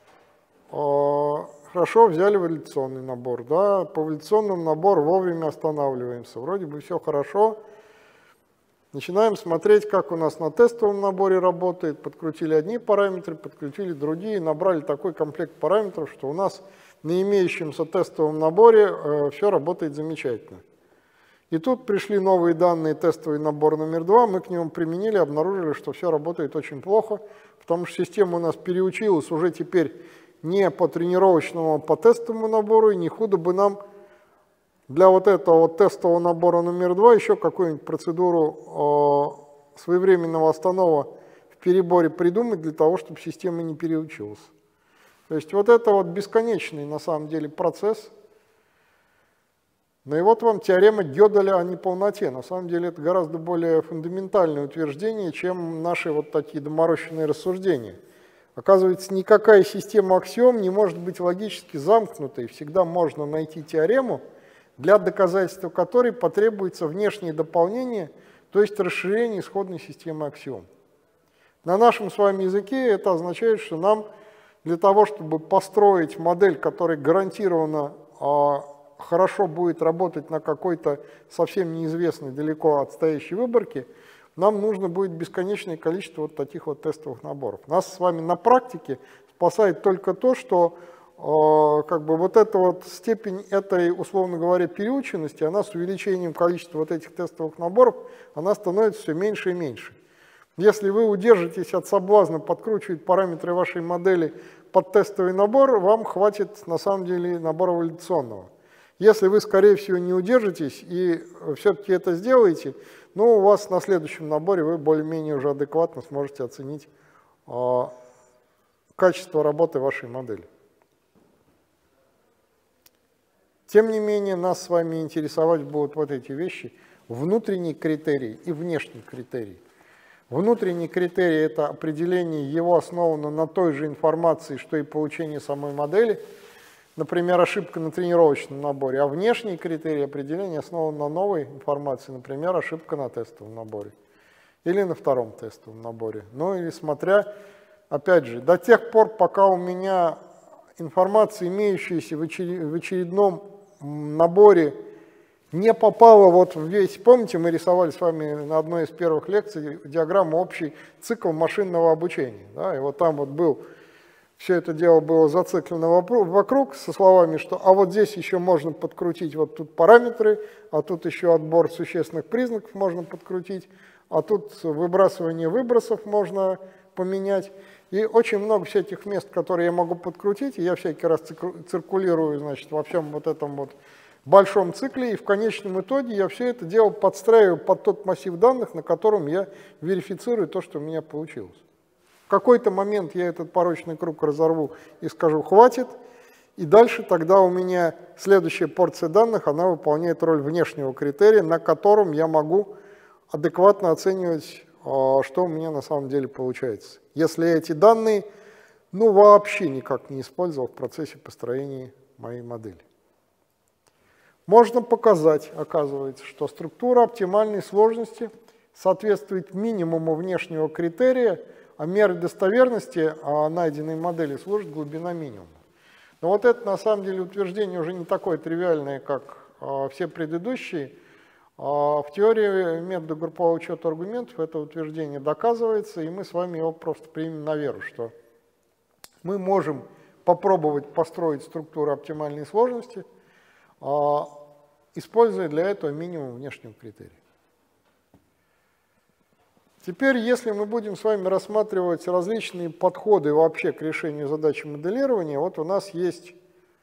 S1: Хорошо, взяли валидационный набор, да, по валидационному набору вовремя останавливаемся. Вроде бы все хорошо. Начинаем смотреть, как у нас на тестовом наборе работает. Подкрутили одни параметры, подкрутили другие, набрали такой комплект параметров, что у нас на имеющемся тестовом наборе все работает замечательно. И тут пришли новые данные, тестовый набор номер 2, мы к нему применили, обнаружили, что все работает очень плохо, потому что система у нас переучилась уже теперь не по тренировочному, а по тестовому набору, и не худо бы нам для вот этого вот тестового набора номер 2 еще какую-нибудь процедуру своевременного останова в переборе придумать для того, чтобы система не переучилась. То есть вот это вот бесконечный на самом деле процесс. Ну и вот вам теорема Гёделя о неполноте. На самом деле это гораздо более фундаментальное утверждение, чем наши вот такие доморощенные рассуждения. Оказывается, никакая система аксиом не может быть логически замкнутой. Всегда можно найти теорему, для доказательства которой потребуется внешнее дополнение, то есть расширение исходной системы аксиом. На нашем с вами языке это означает, что нам для того, чтобы построить модель, которая гарантированно хорошо будет работать на какой-то совсем неизвестной, далеко отстоящей выборке, нам нужно будет бесконечное количество вот таких вот тестовых наборов. Нас с вами на практике спасает только то, что как бы вот эта вот степень этой, условно говоря, переученности, она с увеличением количества вот этих тестовых наборов, она становится все меньше и меньше. Если вы удержитесь от соблазна подкручивать параметры вашей модели под тестовый набор, вам хватит на самом деле набора валидационного. Если вы, скорее всего, не удержитесь и все-таки это сделаете, ну, у вас на следующем наборе вы более-менее уже адекватно сможете оценить качество работы вашей модели. Тем не менее, нас с вами интересовать будут вот эти вещи: внутренний критерий и внешний критерий. Внутренний критерий – это определение, его основано на той же информации, что и получение самой модели, например, ошибка на тренировочном наборе, а внешний критерий определения основан на новой информации, например, ошибка на тестовом наборе или на втором тестовом наборе. Ну или смотря, опять же, до тех пор, пока у меня информация, имеющаяся в очередном наборе, не попала вот в весь... Помните, мы рисовали с вами на одной из первых лекций диаграмму общий цикл машинного обучения. Да? И вот там вот был... Все это дело было зациклено вокруг со словами, что а вот здесь еще можно подкрутить вот тут параметры, а тут еще отбор существенных признаков можно подкрутить, а тут выбрасывание выбросов можно поменять. И очень много всяких мест, которые я могу подкрутить, и я всякий раз циркулирую, значит, во всем вот этом вот большом цикле, и в конечном итоге я все это дело подстраиваю под тот массив данных, на котором я верифицирую то, что у меня получилось. В какой-то момент я этот порочный круг разорву и скажу «хватит», и дальше тогда у меня следующая порция данных, она выполняет роль внешнего критерия, на котором я могу адекватно оценивать, что у меня на самом деле получается. Если я эти данные вообще никак не использовал в процессе построения моей модели. Можно показать, оказывается, что структура оптимальной сложности соответствует минимуму внешнего критерия, а мерой достоверности найденной модели служит глубина минимума. Но вот это на самом деле утверждение уже не такое тривиальное, как все предыдущие. В теории метода группового учета аргументов это утверждение доказывается, и мы с вами его просто примем на веру, что мы можем попробовать построить структуру оптимальной сложности, используя для этого минимум внешнего критерия. Теперь, если мы будем с вами рассматривать различные подходы вообще к решению задачи моделирования, вот у нас есть,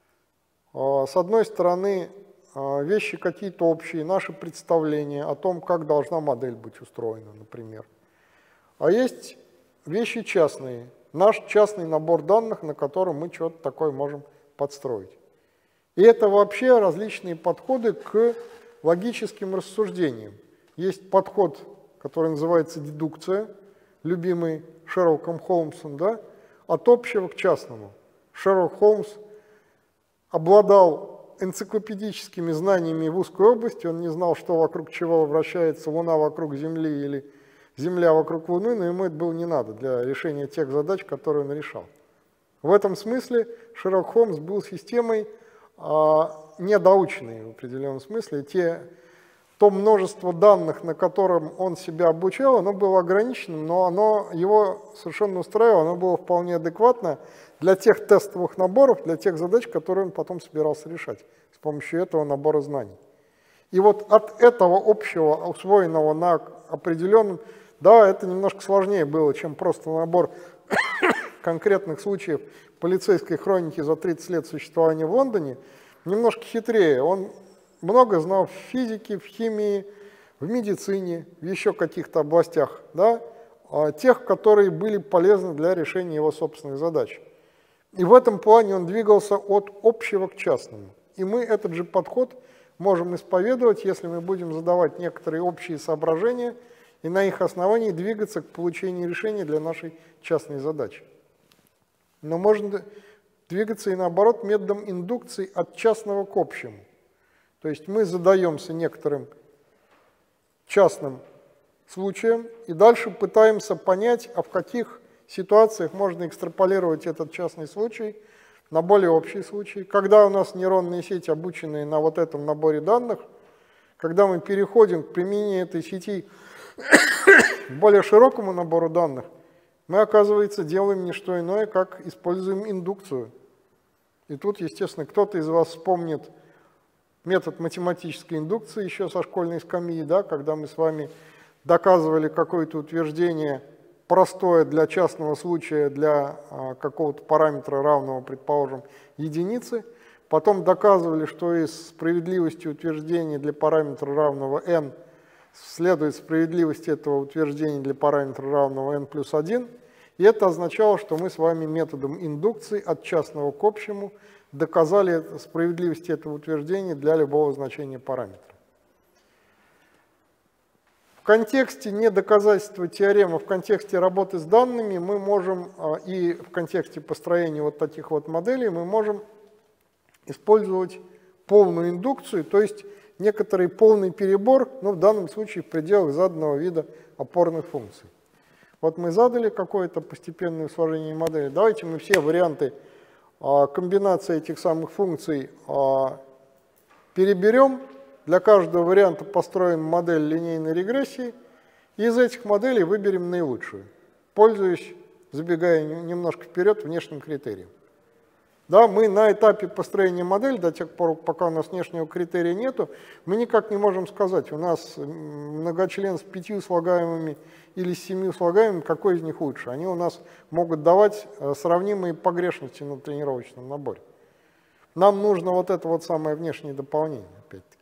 S1: с одной стороны, вещи какие-то общие, наши представления о том, как должна модель быть устроена, например. А есть вещи частные, наш частный набор данных, на котором мы что-то такое можем подстроить. И это вообще различные подходы к логическим рассуждениям. Есть подход, который называется дедукция, любимый Шерлоком Холмсом, да, от общего к частному. Шерлок Холмс обладал энциклопедическими знаниями в узкой области, он не знал, что вокруг чего вращается Луна вокруг Земли или Земля вокруг Луны, но ему это было не надо для решения тех задач, которые он решал. В этом смысле Шерлок Холмс был системой недоученной в определенном смысле. То множество данных, на котором он себя обучал, оно было ограниченным, но оно его совершенно устраивало, оно было вполне адекватно для тех тестовых наборов, для тех задач, которые он потом собирался решать с помощью этого набора знаний. И вот от этого общего, усвоенного на определенном, да, это немножко сложнее было, чем просто набор конкретных случаев полицейской хроники за 30 лет существования в Лондоне, немножко хитрее. Он много знал в физике, в химии, в медицине, в еще каких-то областях, да, тех, которые были полезны для решения его собственных задач. И в этом плане он двигался от общего к частному. И мы этот же подход можем исповедовать, если мы будем задавать некоторые общие соображения и на их основании двигаться к получению решения для нашей частной задачи. Но можно двигаться и наоборот методом индукции от частного к общему. То есть мы задаемся некоторым частным случаем и дальше пытаемся понять, а в каких ситуациях можно экстраполировать этот частный случай на более общий случай. Когда у нас нейронные сети, обученные на вот этом наборе данных, когда мы переходим к применению этой сети к более широкому набору данных, мы, оказывается, делаем не что иное, как используем индукцию. И тут, естественно, кто-то из вас вспомнит метод математической индукции еще со школьной скамьи, да, когда мы с вами доказывали какое-то утверждение простое для частного случая, для какого-то параметра равного, предположим, единице, потом доказывали, что из справедливости утверждения для параметра равного n следует справедливость этого утверждения для параметра равного n плюс 1, и это означало, что мы с вами методом индукции от частного к общему доказали справедливость этого утверждения для любого значения параметра. В контексте недоказательства теоремы, в контексте работы с данными мы можем, и в контексте построения вот таких вот моделей, мы можем использовать полную индукцию, то есть некоторый полный перебор, но в данном случае в пределах заданного вида опорных функций. Вот мы задали какое-то постепенное сложение модели. Давайте мы все варианты комбинации этих самых функций переберем. Для каждого варианта построим модель линейной регрессии. И из этих моделей выберем наилучшую, пользуясь, забегая немножко вперед, внешним критерием. Да, мы на этапе построения модели, до тех пор, пока у нас внешнего критерия нету, мы никак не можем сказать, у нас многочлен с 5 слагаемыми или с 7 слагаемыми, какой из них лучше. Они у нас могут давать сравнимые погрешности на тренировочном наборе. Нам нужно вот это вот самое внешнее дополнение, опять-таки.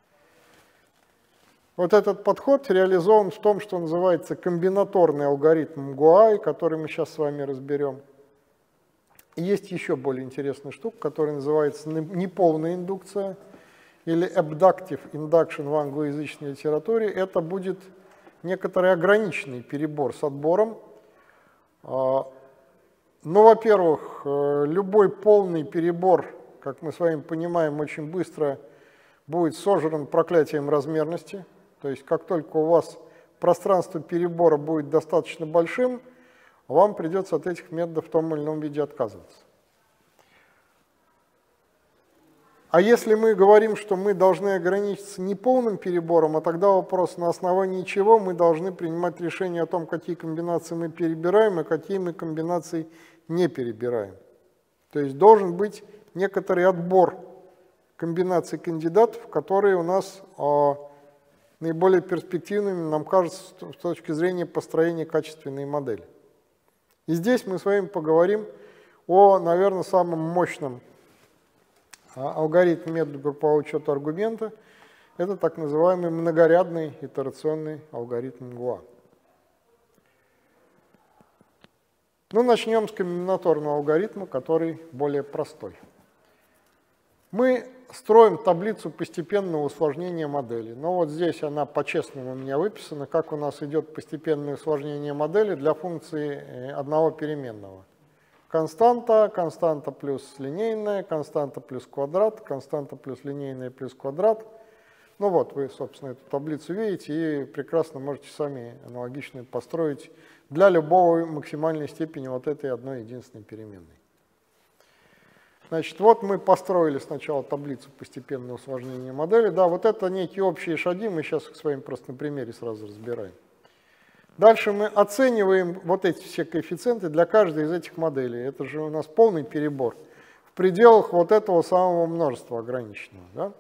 S1: Вот этот подход реализован в том, что называется комбинаторный алгоритм ГУАИ, который мы сейчас с вами разберем. И есть еще более интересная штука, которая называется неполная индукция или abductive induction в англоязычной литературе. Это будет некоторый ограниченный перебор с отбором. Ну, во-первых, любой полный перебор, как мы с вами понимаем, очень быстро будет сожран проклятием размерности. То есть как только у вас пространство перебора будет достаточно большим, вам придется от этих методов в том или ином виде отказываться. А если мы говорим, что мы должны ограничиться неполным перебором, а тогда вопрос, на основании чего мы должны принимать решение о том, какие комбинации мы перебираем, а какие мы комбинации не перебираем. То есть должен быть некоторый отбор комбинаций кандидатов, которые у нас наиболее перспективными, нам кажется, с точки зрения построения качественной модели. И здесь мы с вами поговорим о, наверное, самом мощном алгоритме метода группового учета аргумента. Это так называемый многорядный итерационный алгоритм ГУА. Ну, начнем с комбинаторного алгоритма, который более простой. Мы строим таблицу постепенного усложнения модели. Но вот здесь она по-честному у меня выписана, как у нас идет постепенное усложнение модели для функции одного переменного. Константа, константа плюс линейная, константа плюс квадрат, константа плюс линейная плюс квадрат. Ну вот, вы, собственно, эту таблицу видите и прекрасно можете сами аналогично построить для любого максимальной степени вот этой одной единственной переменной. Значит, вот мы построили сначала таблицу постепенного усложнения модели. Да, вот это некие общие шаги, мы сейчас их с вами просто на примере сразу разбираем. Дальше мы оцениваем вот эти все коэффициенты для каждой из этих моделей. Это же у нас полный перебор в пределах вот этого самого множества ограниченного. Да?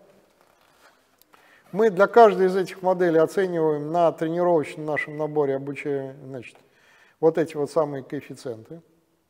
S1: Мы для каждой из этих моделей оцениваем на тренировочном нашем наборе обучения, значит, вот эти вот самые коэффициенты.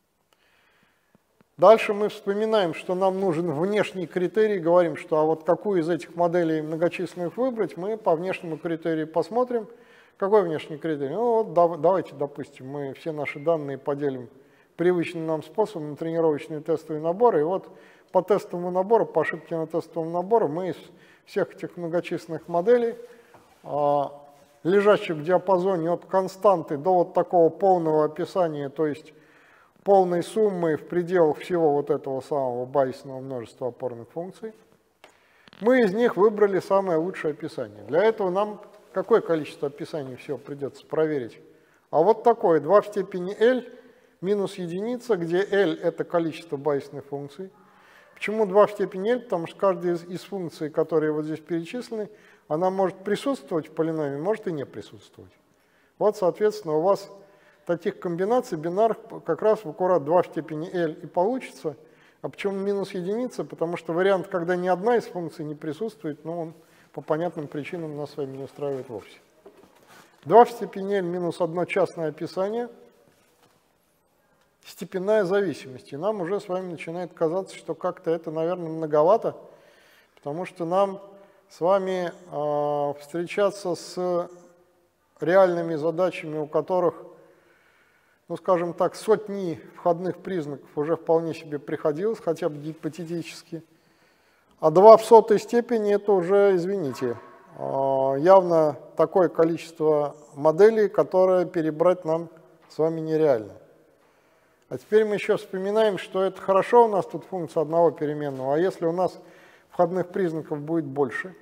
S1: Дальше мы вспоминаем, что нам нужен внешний критерий, говорим, что а вот какую из этих моделей многочисленных выбрать, мы по внешнему критерию посмотрим. Какой внешний критерий? Ну вот давайте, допустим, мы все наши данные поделим привычным нам способом на тренировочные тестовые наборы, и вот по тестовому набору, по ошибке на тестовом наборе мы из всех этих многочисленных моделей, лежащих в диапазоне от константы до вот такого полного описания, то есть полной суммы в пределах всего вот этого самого байесного множества опорных функций, мы из них выбрали самое лучшее описание. Для этого нам какое количество описаний всего придется проверить? А вот такое, 2 в степени L минус единица, где L это количество байесных функций. Почему 2 в степени L? Потому что каждая из функций, которые вот здесь перечислены, она может присутствовать в полиноме, может и не присутствовать. Вот, соответственно, у вас таких комбинаций бинарных как раз в аккурат 2 в степени L и получится. А почему минус единица? Потому что вариант, когда ни одна из функций не присутствует, ну, он по понятным причинам нас с вами не устраивает вовсе. 2 в степени L минус 1 частное описание, степенная зависимость. И нам уже с вами начинает казаться, что как-то это, наверное, многовато, потому что нам с вами встречаться с реальными задачами, у которых, ну, скажем так, сотни входных признаков уже вполне себе приходилось, хотя бы гипотетически. А 2 в сотой степени это уже, извините, явно такое количество моделей, которое перебрать нам с вами нереально. А теперь мы еще вспоминаем, что это хорошо у нас тут функция одного переменного, а если у нас входных признаков будет больше?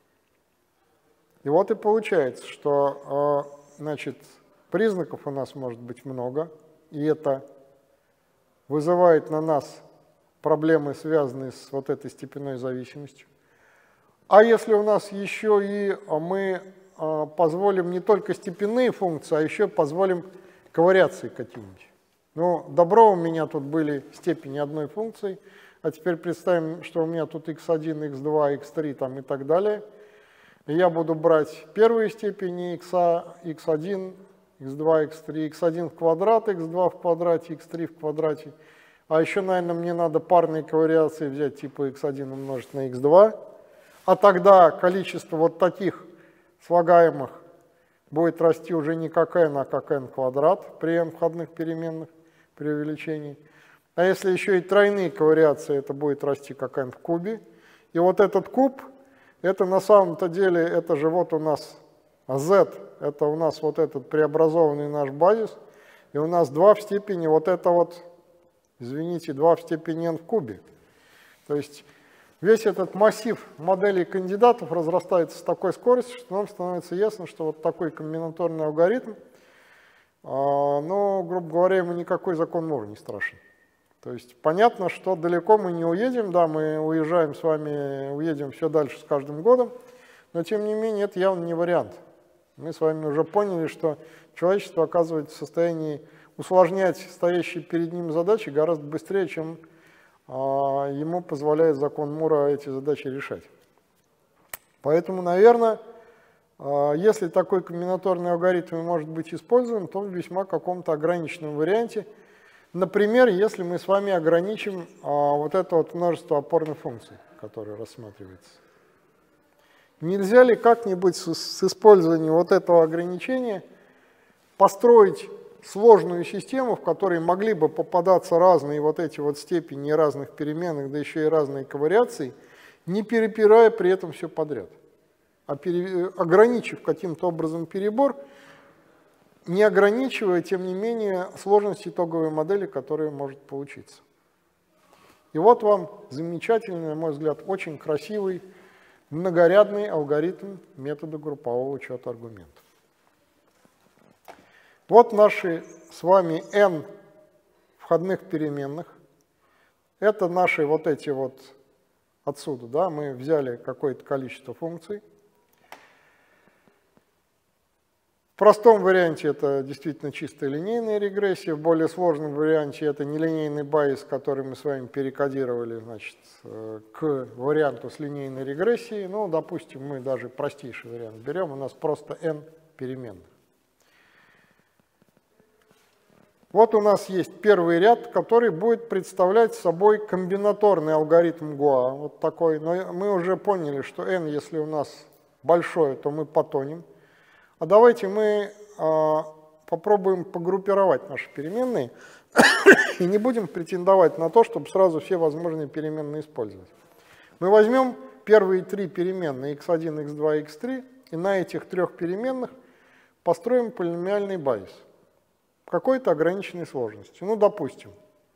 S1: И вот и получается, что, значит, признаков у нас может быть много, и это вызывает на нас проблемы, связанные с вот этой степенной зависимостью. А если у нас еще и мы позволим не только степенные функции, а еще позволим ковариации какие-нибудь. Ну, добро у меня тут были степени одной функции, А теперь представим, что у меня тут x1, x2, x3 там, и так далее. И я буду брать первые степени x1, x2, x3, x1 в квадрат, x2 в квадрате, x3 в квадрате. А еще, наверное, мне надо парные ковариации взять типа x1 умножить на x2. А тогда количество вот таких слагаемых будет расти уже не как n, а как n квадрат при n входных переменных при увеличении. А если еще и тройные ковариации, это будет расти как n в кубе. И вот этот куб, это на самом-то деле, это же вот у нас z, это у нас вот этот преобразованный наш базис. И у нас 2 в степени, вот это вот, извините, 2 в степени n в кубе. То есть весь этот массив моделей кандидатов разрастается с такой скоростью, что нам становится ясно, что вот такой комбинаторный алгоритм, но, грубо говоря, ему никакой закон Мура не страшен. То есть понятно, что далеко мы не уедем, да, мы уезжаем с вами, уедем все дальше с каждым годом, но тем не менее это явно не вариант. Мы с вами уже поняли, что человечество оказывается в состоянии усложнять стоящие перед ним задачи гораздо быстрее, чем ему позволяет закон Мура эти задачи решать. Поэтому, наверное, если такой комбинаторный алгоритм может быть использован, то в весьма каком-то ограниченном варианте. Например, если мы с вами ограничим вот это вот множество опорных функций, которое рассматривается. Нельзя ли как-нибудь с использованием вот этого ограничения построить сложную систему, в которой могли бы попадаться разные вот эти вот степени разных переменных, да еще и разные ковариации, не перепирая при этом все подряд, а ограничив каким-то образом перебор, не ограничивая, тем не менее, сложность итоговой модели, которая может получиться. И вот вам замечательный, на мой взгляд, очень красивый, многорядный алгоритм метода группового учета аргументов. Вот наши с вами n входных переменных. Это наши вот эти вот отсюда, да, мы взяли какое-то количество функций. В простом варианте это действительно чистая линейная регрессия, в более сложном варианте это нелинейный байс, который мы с вами перекодировали, значит, к варианту с линейной регрессией. Ну, допустим, мы даже простейший вариант берем, у нас просто n переменных. Вот у нас есть первый ряд, который будет представлять собой комбинаторный алгоритм Гоа, вот такой. Но мы уже поняли, что n, если у нас большое, то мы потонем. А давайте мы попробуем погруппировать наши переменные и не будем претендовать на то, чтобы сразу все возможные переменные использовать. Мы возьмем первые три переменные x1, x2, x3 и на этих трех переменных построим полиномиальный байс какой-то ограниченной сложности. Ну, допустим,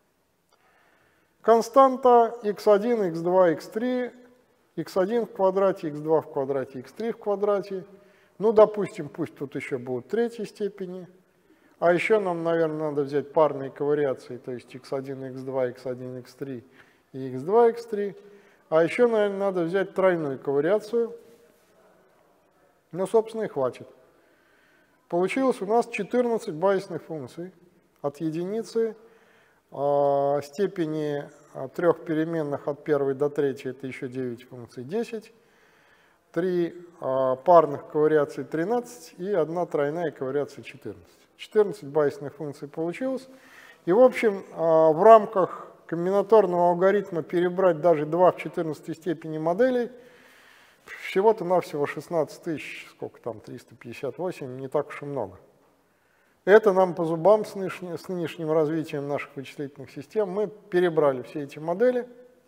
S1: константа x1, x2, x3, x1 в квадрате, x2 в квадрате, x3 в квадрате. Ну, допустим, пусть тут еще будут третьей степени. А еще нам, наверное, надо взять парные ковариации, то есть x1, x2, x1, x3 и x2, x3. А еще, наверное, надо взять тройную ковариацию. Ну, собственно, и хватит. Получилось у нас 14 байсных функций от единицы. Степени трех переменных от первой до третьей, это еще 9 функций, 10. 3 парных ковариаций 13 и 1 тройная ковариация 14. 14 байсных функций получилось. И, в общем, в рамках комбинаторного алгоритма перебрать даже 2 в 14 степени моделей всего-то навсего 16 тысяч, сколько там, 358, не так уж и много. Это нам по зубам с нынешним развитием наших вычислительных систем. Мы перебрали все эти модели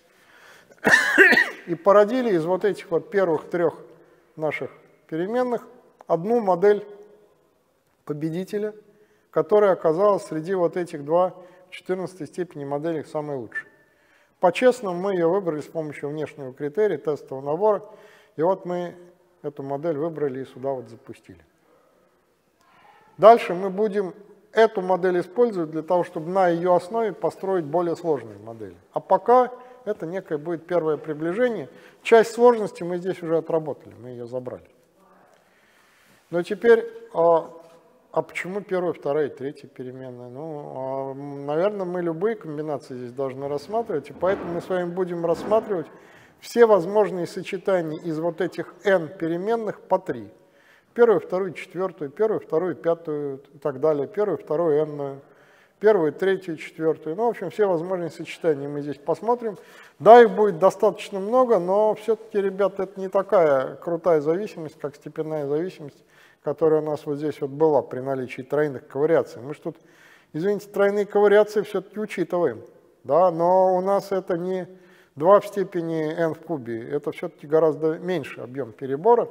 S1: и породили из вот этих вот первых трех наших переменных одну модель победителя, которая оказалась среди вот этих 2 в 14 степени моделей самой лучшей. По-честному мы ее выбрали с помощью внешнего критерия, тестового набора, и вот мы эту модель выбрали и сюда вот запустили. Дальше мы будем эту модель использовать для того, чтобы на ее основе построить более сложные модели. А пока это некое будет первое приближение. Часть сложности мы здесь уже отработали, мы ее забрали. Но теперь А почему первая, вторая и третья переменная? Ну, наверное, мы любые комбинации здесь должны рассматривать, и поэтому мы с вами будем рассматривать все возможные сочетания из вот этих n переменных по 3. Первую, вторую, четвертую, первую, вторую, пятую и так далее, первую, вторую, n-ную, первую, третью, четвертую. Ну, в общем, все возможные сочетания мы здесь посмотрим. Да, их будет достаточно много, но все-таки, ребята, это не такая крутая зависимость, как степенная зависимость, которая у нас вот здесь вот была при наличии тройных ковариаций. Мы же тут, извините, тройные ковариации все-таки учитываем, да, но у нас это не 2 в степени n в кубе, это все-таки гораздо меньше объем перебора.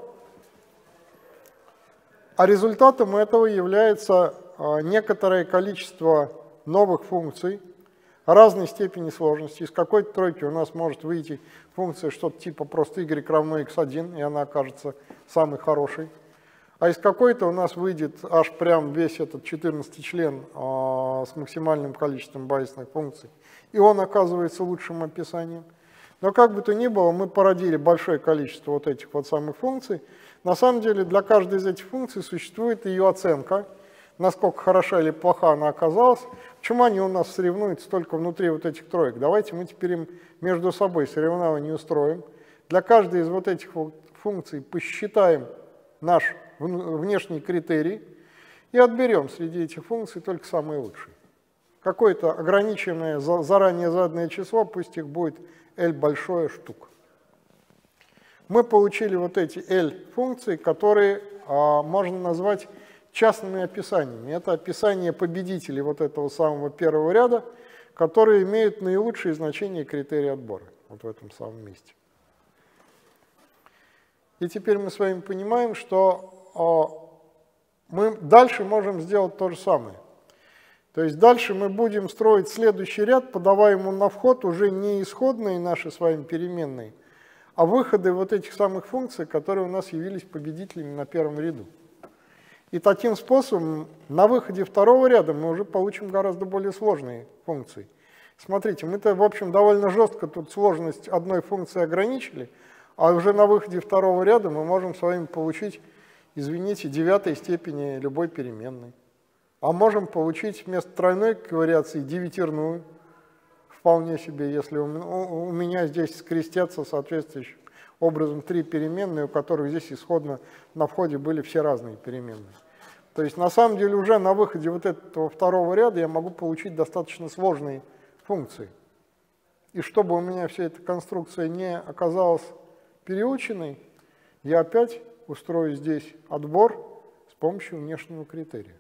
S1: А результатом этого является некоторое количество новых функций разной степени сложности. Из какой-то тройки у нас может выйти функция что-то типа просто y равно x1, и она окажется самой хорошей. А из какой-то у нас выйдет аж прям весь этот 14 член с максимальным количеством базисных функций, и он оказывается лучшим описанием. Но как бы то ни было, мы породили большое количество вот этих вот самых функций. На самом деле для каждой из этих функций существует ее оценка, насколько хороша или плоха она оказалась. Почему они у нас соревнуются только внутри вот этих троек? Давайте мы теперь им между собой соревнования устроим. Для каждой из вот этих функций посчитаем наш внешний критерий и отберем среди этих функций только самые лучшие. Какое-то ограниченное, заранее заданное число, пусть их будет L большое штук. Мы получили вот эти L функции, которые можно назвать частными описаниями. Это описание победителей вот этого самого первого ряда, которые имеют наилучшие значения критерия отбора вот в этом самом месте. И теперь мы с вами понимаем, что мы дальше можем сделать то же самое. То есть дальше мы будем строить следующий ряд, подавая ему на вход уже не исходные наши с вами переменные, а выходы вот этих самых функций, которые у нас явились победителями на первом ряду. И таким способом на выходе второго ряда мы уже получим гораздо более сложные функции. Смотрите, мы-то, в общем, довольно жестко тут сложность одной функции ограничили, а уже на выходе второго ряда мы можем с вами получить, извините, 9 степени любой переменной. А можем получить вместо тройной ковариации девятерную, вполне себе, если у меня здесь скрестятся соответствующим образом 3 переменные, у которых здесь исходно на входе были все разные переменные. То есть на самом деле уже на выходе вот этого второго ряда я могу получить достаточно сложные функции. И чтобы у меня вся эта конструкция не оказалась переученной, я опять устрою здесь отбор с помощью внешнего критерия.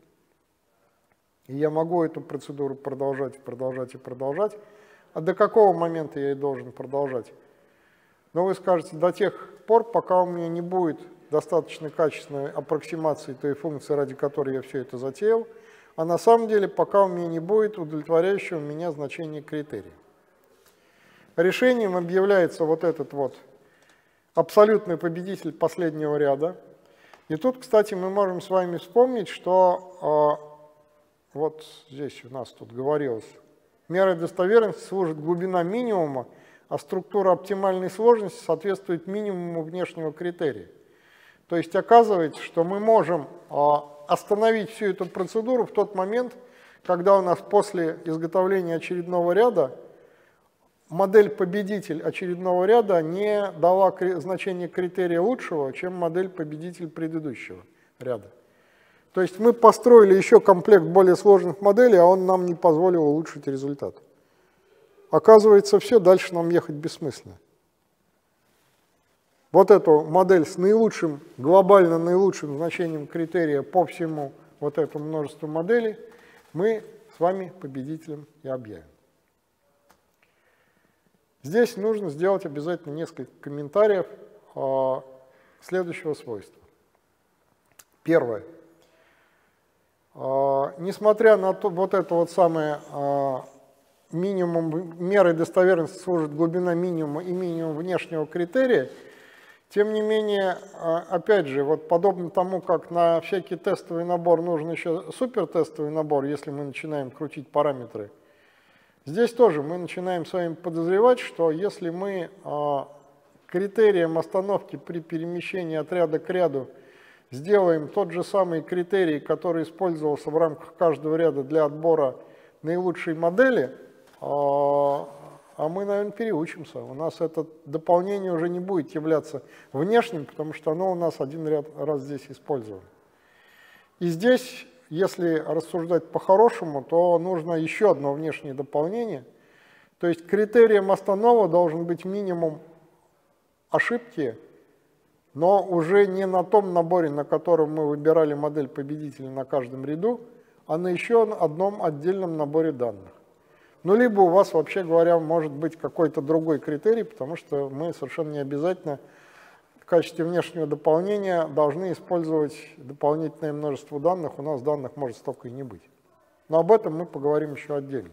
S1: И я могу эту процедуру продолжать, продолжать и продолжать. А до какого момента я и должен продолжать? Но вы скажете, до тех пор, пока у меня не будет достаточно качественной аппроксимации той функции, ради которой я все это затеял, а на самом деле, пока у меня не будет удовлетворяющего меня значения критерия. Решением объявляется вот этот вот абсолютный победитель последнего ряда. И тут, кстати, мы можем с вами вспомнить, что вот здесь у нас тут говорилось, мерой достоверности служит глубина минимума, а структура оптимальной сложности соответствует минимуму внешнего критерия. То есть оказывается, что мы можем остановить всю эту процедуру в тот момент, когда у нас после изготовления очередного ряда модель-победитель очередного ряда не дала значение критерия лучшего, чем модель-победитель предыдущего ряда. То есть мы построили еще комплект более сложных моделей, а он нам не позволил улучшить результат. Оказывается, все, дальше нам ехать бессмысленно. Вот эту модель с наилучшим, глобально наилучшим значением критерия по всему вот этому множеству моделей мы с вами победителем и объявим. Здесь нужно сделать обязательно несколько комментариев следующего свойства. Первое. Несмотря на то, вот это вот самое минимум мерой достоверности служит глубина минимума и минимум внешнего критерия, тем не менее, опять же, вот подобно тому, как на всякий тестовый набор нужен еще супертестовый набор, если мы начинаем крутить параметры, здесь тоже мы начинаем с вами подозревать, что если мы критерием остановки при перемещении от ряда к ряду сделаем тот же самый критерий, который использовался в рамках каждого ряда для отбора наилучшей модели, а мы, наверное, переучимся. У нас это дополнение уже не будет являться внешним, потому что оно у нас один раз здесь использовано. И здесь, если рассуждать по-хорошему, то нужно еще одно внешнее дополнение. То есть критерием останова должен быть минимум ошибки, но уже не на том наборе, на котором мы выбирали модель победителя на каждом ряду, а на еще одном отдельном наборе данных. Ну, либо у вас, вообще говоря, может быть какой-то другой критерий, потому что мы совершенно не обязательно в качестве внешнего дополнения должны использовать дополнительное множество данных. У нас данных может столько и не быть. Но об этом мы поговорим еще отдельно.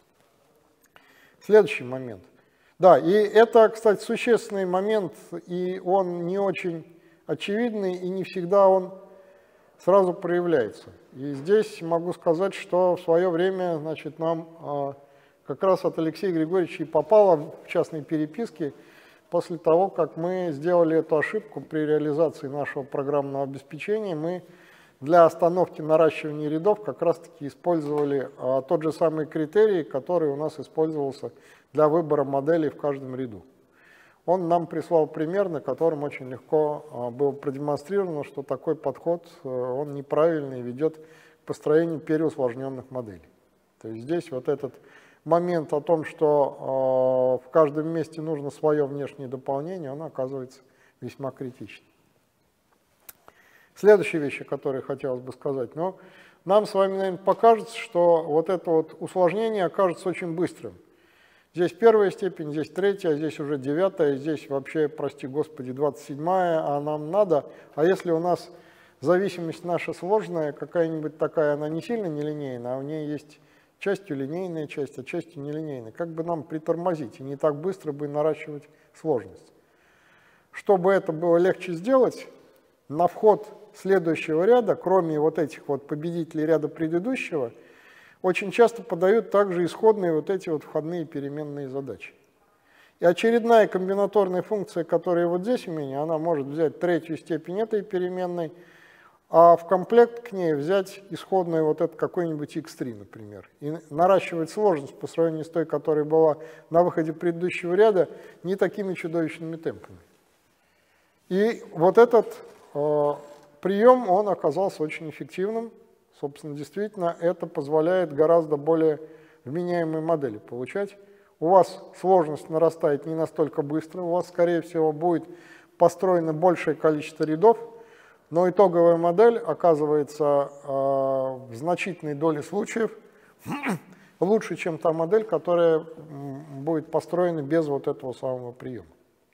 S1: Следующий момент. Да, и это, кстати, существенный момент, и он не очень очевидный, и не всегда он сразу проявляется. И здесь могу сказать, что в свое время, значит, нам как раз от Алексея Григорьевича и попало в частной переписке после того, как мы сделали эту ошибку при реализации нашего программного обеспечения. Мы для остановки наращивания рядов как раз-таки использовали тот же самый критерий, который у нас использовался для выбора моделей в каждом ряду. Он нам прислал пример, на котором очень легко было продемонстрировано, что такой подход он неправильный и ведет к построению переусложненных моделей. То есть здесь вот этот момент о том, что в каждом месте нужно свое внешнее дополнение, он оказывается весьма критичным. Следующая вещь, о которой хотелось бы сказать. Но нам с вами, наверное, покажется, что вот это вот усложнение окажется очень быстрым. Здесь первая степень, здесь третья, здесь уже 9, здесь вообще, прости господи, 27-я, а нам надо. А если у нас зависимость наша сложная, какая-нибудь такая, она не сильно нелинейная, а у нее есть частью линейная часть, а частью нелинейная, как бы нам притормозить и не так быстро бы наращивать сложность. Чтобы это было легче сделать, на вход следующего ряда, кроме вот этих вот победителей ряда предыдущего, очень часто подают также исходные вот эти вот входные переменные задачи. И очередная комбинаторная функция, которая вот здесь у меня, она может взять третью степень этой переменной, а в комплект к ней взять исходную вот это какой-нибудь x3, например. И наращивать сложность по сравнению с той, которая была на выходе предыдущего ряда, не такими чудовищными темпами. И вот этот прием, он оказался очень эффективным. Собственно, действительно, это позволяет гораздо более вменяемые модели получать. У вас сложность нарастает не настолько быстро, у вас, скорее всего, будет построено большее количество рядов, но итоговая модель оказывается в значительной доле случаев лучше, чем та модель, которая будет построена без вот этого самого приема.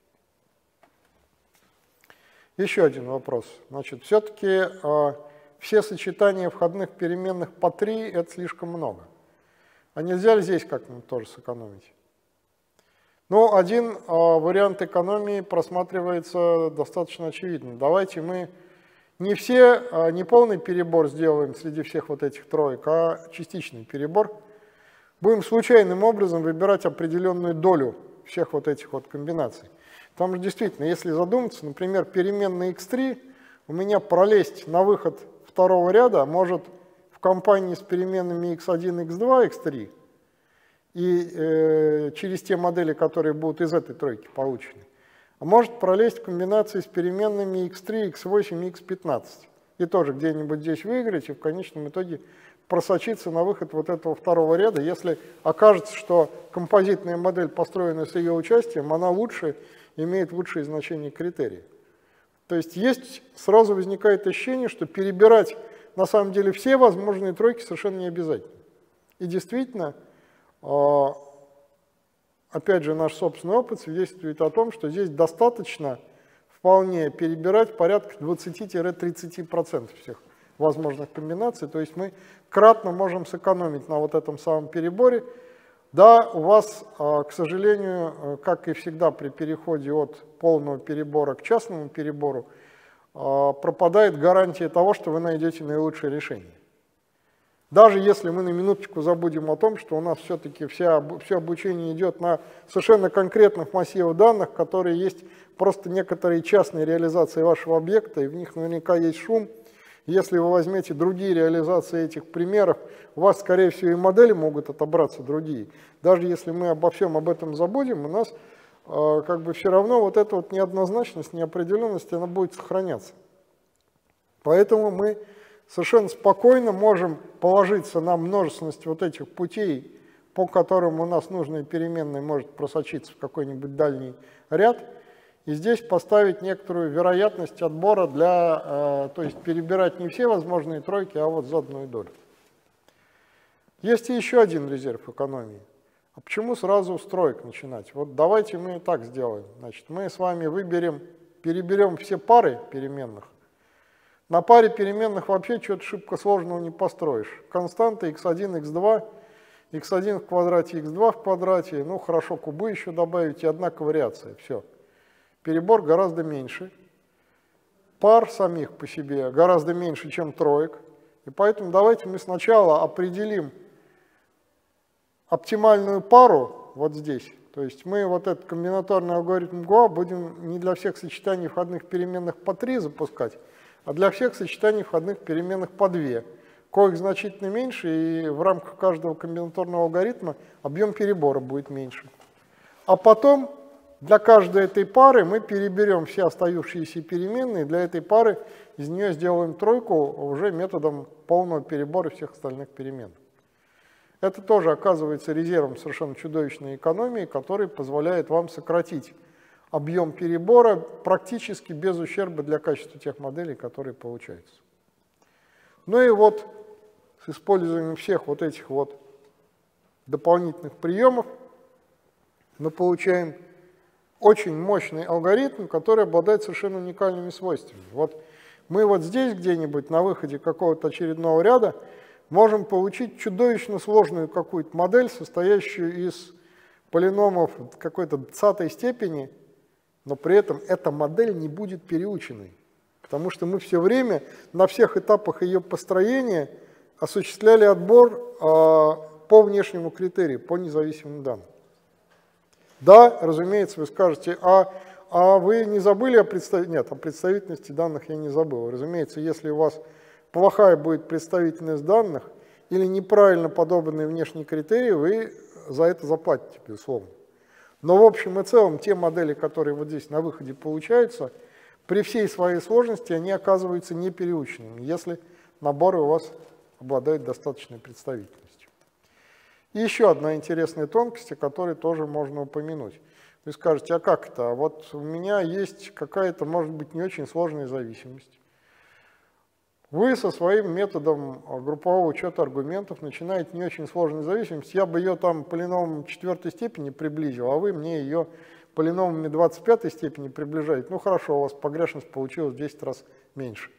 S1: Еще один вопрос. Значит, все-таки все сочетания входных переменных по 3 – это слишком много. А нельзя ли здесь как-нибудь тоже сэкономить? Ну, один вариант экономии просматривается достаточно очевидно. Давайте мы не полный перебор сделаем среди всех вот этих троек, а частичный перебор. Будем случайным образом выбирать определенную долю всех вот этих вот комбинаций. Потому что действительно, если задуматься, например, переменная x3 у меня пролезть на выход второго ряда может в компании с переменными x1, x2, x3 и через те модели, которые будут из этой тройки получены. А может пролезть в комбинации с переменными x3, x8, x15. И тоже где-нибудь здесь выиграть и в конечном итоге просочиться на выход вот этого второго ряда, если окажется, что композитная модель, построенная с ее участием, она лучше, имеет лучшие значения критерия. То есть сразу возникает ощущение, что перебирать на самом деле все возможные тройки совершенно не обязательно. И действительно, опять же, наш собственный опыт свидетельствует о том, что здесь достаточно вполне перебирать порядка 20-30% всех возможных комбинаций. То есть мы кратно можем сэкономить на вот этом самом переборе. Да, у вас, к сожалению, как и всегда при переходе от полного перебора к частному перебору, пропадает гарантия того, что вы найдете наилучшее решение. Даже если мы на минуточку забудем о том, что у нас все-таки все обучение идет на совершенно конкретных массивах данных, которые есть просто некоторые частные реализации вашего объекта, и в них наверняка есть шум. Если вы возьмете другие реализации этих примеров, у вас, скорее всего, и модели могут отобраться другие. Даже если мы обо всем об этом забудем, у нас как бы все равно вот эта вот неоднозначность, неопределенность, она будет сохраняться. Поэтому мы совершенно спокойно можем положиться на множественность вот этих путей, по которым у нас нужная переменная может просочиться в какой-нибудь дальний ряд, и здесь поставить некоторую вероятность отбора для, то есть перебирать не все возможные тройки, а вот заданную долю. Есть и еще один резерв экономии. А почему сразу с троек начинать? Вот давайте мы так сделаем. Значит, мы с вами переберем все пары переменных. На паре переменных вообще чего-то шибко сложного не построишь. Константы x1, x2, x1 в квадрате, x2 в квадрате, ну хорошо, кубы еще добавить и одна ковариация, все. Перебор гораздо меньше. Пар самих по себе гораздо меньше, чем троек. И поэтому давайте мы сначала определим оптимальную пару вот здесь. То есть мы вот этот комбинаторный алгоритм ГОА будем не для всех сочетаний входных переменных по 3 запускать, а для всех сочетаний входных переменных по 2. Коих значительно меньше, и в рамках каждого комбинаторного алгоритма объем перебора будет меньше. А потом для каждой этой пары мы переберем все остающиеся переменные, для этой пары из нее сделаем тройку уже методом полного перебора всех остальных переменных. Это тоже оказывается резервом совершенно чудовищной экономии, который позволяет вам сократить объем перебора практически без ущерба для качества тех моделей, которые получаются. Ну и вот с использованием всех вот этих вот дополнительных приемов мы получаем очень мощный алгоритм, который обладает совершенно уникальными свойствами. Вот мы вот здесь где-нибудь на выходе какого-то очередного ряда можем получить чудовищно сложную какую-то модель, состоящую из полиномов какой-то 20-й степени, но при этом эта модель не будет переученной, потому что мы все время на всех этапах ее построения осуществляли отбор по внешнему критерию, по независимым данным. Да, разумеется, вы скажете, а вы не забыли о представительности? Нет, о представительности данных я не забыл. Разумеется, если у вас плохая будет представительность данных или неправильно подобранные внешние критерии, вы за это заплатите, безусловно. Но в общем и целом те модели, которые вот здесь на выходе получаются, при всей своей сложности они оказываются не переученными, если наборы у вас обладают достаточной представительностью. И еще одна интересная тонкость, о которой тоже можно упомянуть. Вы скажете, а как это? Вот у меня есть какая-то, может быть, не очень сложная зависимость. Вы со своим методом группового учета аргументов начинаете не очень сложную зависимость. Я бы ее там полиномом 4 степени приблизил, а вы мне ее полиномами 25 степени приближаете. Ну хорошо, у вас погрешность получилась в 10 раз меньше.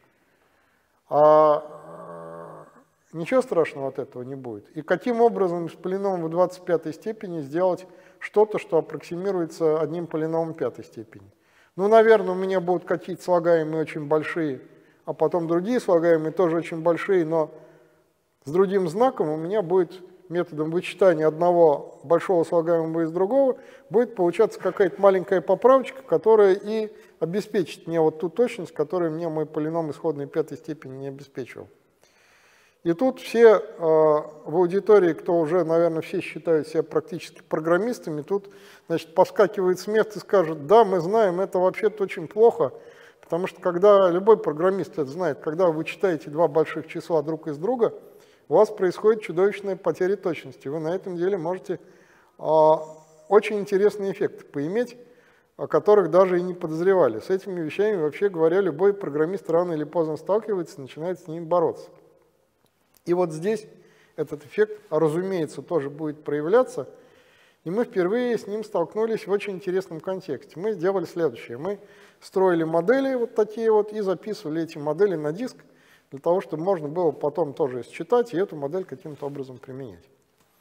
S1: Ничего страшного от этого не будет. И каким образом с полиномом в 25 степени сделать что-то, что аппроксимируется одним полиномом 5 степени? Ну, наверное, у меня будут какие-то слагаемые очень большие, а потом другие слагаемые тоже очень большие, но с другим знаком у меня будет методом вычитания одного большого слагаемого из другого, будет получаться какая-то маленькая поправочка, которая и обеспечит мне вот ту точность, которую мне мой полином исходной 5 степени не обеспечивал. И тут все в аудитории, кто уже, наверное, все считают себя практически программистами, тут, значит, поскакивают с места и скажут, да, мы знаем, это вообще-то очень плохо, потому что когда любой программист это знает, когда вы вычитаете два больших числа друг из друга, у вас происходит чудовищная потеря точности. Вы на этом деле можете очень интересные эффекты поиметь, о которых даже и не подозревали. С этими вещами, вообще говоря, любой программист рано или поздно сталкивается, начинает с ними бороться. И вот здесь этот эффект, разумеется, тоже будет проявляться, и мы впервые с ним столкнулись в очень интересном контексте. Мы сделали следующее. Мы строили модели вот такие вот и записывали эти модели на диск, для того, чтобы можно было потом тоже считать и эту модель каким-то образом применять. В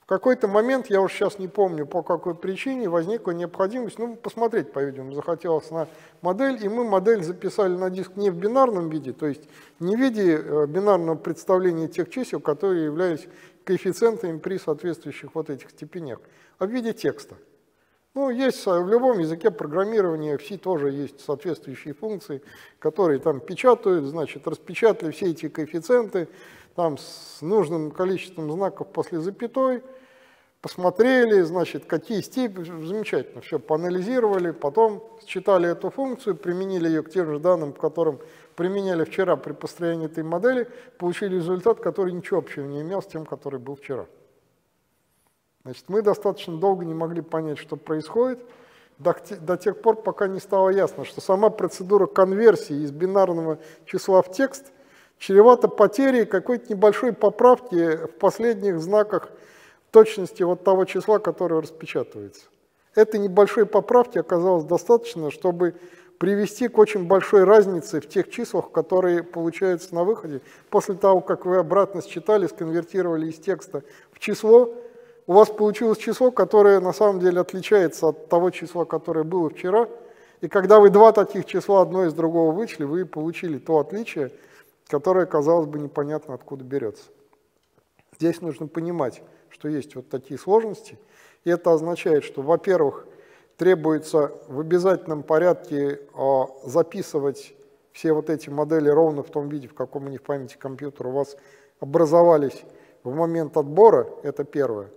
S1: какой-то момент, я уж сейчас не помню по какой причине, возникла необходимость, ну, посмотреть, по-видимому, захотелось на модель, и мы модель записали на диск не в бинарном виде, то есть не в виде бинарного представления тех чисел, которые являлись коэффициентами при соответствующих вот этих степенях, а в виде текста. Ну, есть в любом языке программирования, в C тоже есть соответствующие функции, которые там печатают, значит, распечатали все эти коэффициенты, там с нужным количеством знаков после запятой, посмотрели, значит, какие степени, замечательно, все поанализировали, потом считали эту функцию, применили ее к тем же данным, к которым применяли вчера при построении этой модели, получили результат, который ничего общего не имел с тем, который был вчера. Значит, мы достаточно долго не могли понять, что происходит, до тех пор, пока не стало ясно, что сама процедура конверсии из бинарного числа в текст чревата потерей какой-то небольшой поправки в последних знаках точности вот того числа, которое распечатывается. Этой небольшой поправки оказалось достаточно, чтобы привести к очень большой разнице в тех числах, которые получаются на выходе. После того, как вы обратно считали, сконвертировали из текста в число, у вас получилось число, которое на самом деле отличается от того числа, которое было вчера. И когда вы два таких числа одно из другого вычли, вы получили то отличие, которое, казалось бы, непонятно откуда берется. Здесь нужно понимать, что есть вот такие сложности. И это означает, что, во-первых, требуется в обязательном порядке записывать все вот эти модели ровно в том виде, в каком они в памяти компьютера у вас образовались в момент отбора. Это первое.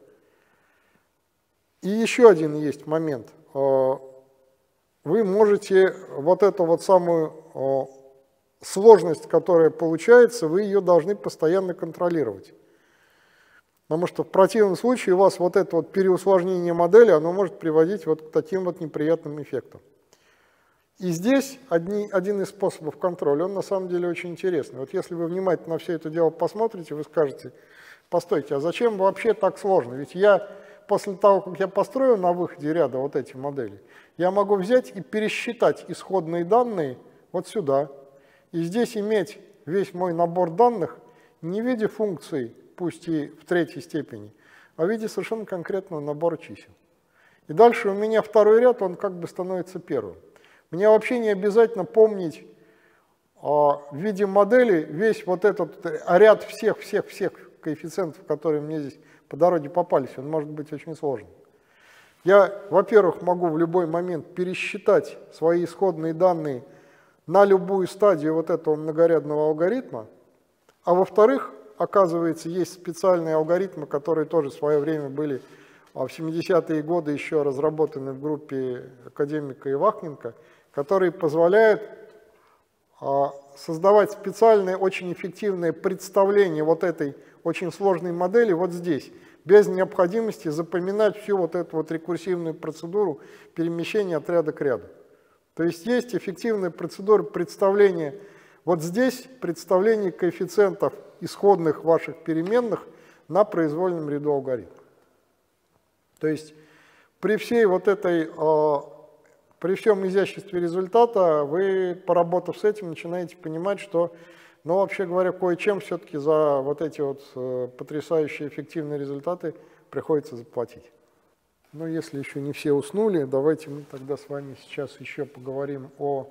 S1: И еще один есть момент. Вы можете вот эту вот самую сложность, которая получается, вы ее должны постоянно контролировать. Потому что в противном случае у вас вот это вот переусложнение модели, оно может приводить вот к таким вот неприятным эффектам. И здесь один из способов контроля, он на самом деле очень интересный. Вот если вы внимательно на все это дело посмотрите, вы скажете, постойте, а зачем вообще так сложно? Ведь я после того, как я построю на выходе ряда вот эти модели, я могу взять и пересчитать исходные данные вот сюда. И здесь иметь весь мой набор данных не в виде функций, пусть и в третьей степени, а в виде совершенно конкретного набора чисел. И дальше у меня второй ряд, он как бы становится первым. Мне вообще не обязательно помнить в виде модели весь вот этот ряд всех коэффициентов, которые мне здесь по дороге попались. Он может быть очень сложным. Я, во-первых, могу в любой момент пересчитать свои исходные данные на любую стадию вот этого многорядного алгоритма, а во-вторых, оказывается, есть специальные алгоритмы, которые тоже в свое время были в 70-е годы еще разработаны в группе академика Ивахненко, которые позволяют создавать специальное, очень эффективное представление вот этой очень сложной модели вот здесь, без необходимости запоминать всю вот эту вот рекурсивную процедуру перемещения от ряда к ряду. То есть есть эффективная процедура представления вот здесь, представление коэффициентов исходных ваших переменных на произвольном ряду алгоритма. То есть при всей вот этой, при всем изяществе результата вы, поработав с этим, начинаете понимать, что, ну, вообще говоря, кое-чем все-таки за вот эти вот потрясающие эффективные результаты приходится заплатить. Но если еще не все уснули, давайте мы тогда с вами сейчас еще поговорим о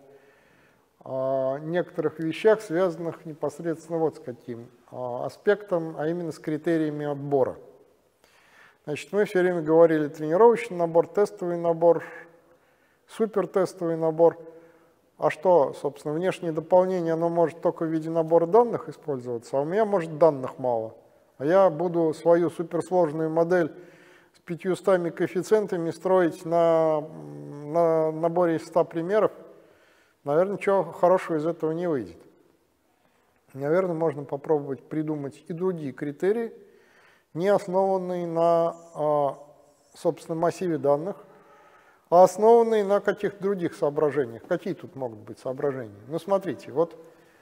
S1: некоторых вещах, связанных непосредственно вот с каким аспектом, а именно с критериями отбора. Значит, мы все время говорили тренировочный набор, тестовый набор, супертестовый набор. А что, собственно, внешнее дополнение, оно может только в виде набора данных использоваться, а у меня, может, данных мало. А я буду свою суперсложную модель с 500 коэффициентами строить на наборе из 100 примеров. Наверное, ничего хорошего из этого не выйдет. Наверное, можно попробовать придумать и другие критерии, не основанные на, собственно, массиве данных, а основанные на каких-то других соображениях. Какие тут могут быть соображения? Ну, смотрите, вот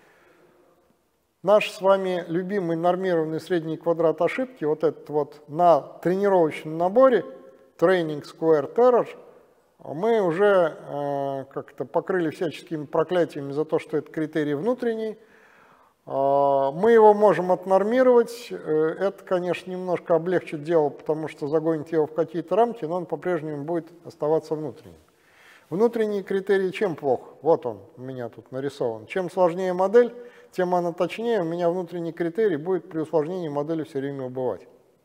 S1: наш с вами любимый нормированный средний квадрат ошибки, вот этот вот на тренировочном наборе, Training Squared Error, мы уже как-то покрыли всяческими проклятиями за то, что это критерий внутренний. Мы его можем отнормировать. Это, конечно, немножко облегчит дело, потому что загонит его в какие-то рамки, но он по-прежнему будет оставаться внутренним. Внутренние критерии чем плох? Вот он у меня тут нарисован. Чем сложнее модель, тем она точнее. У меня внутренний критерий будет при усложнении модели все время убывать.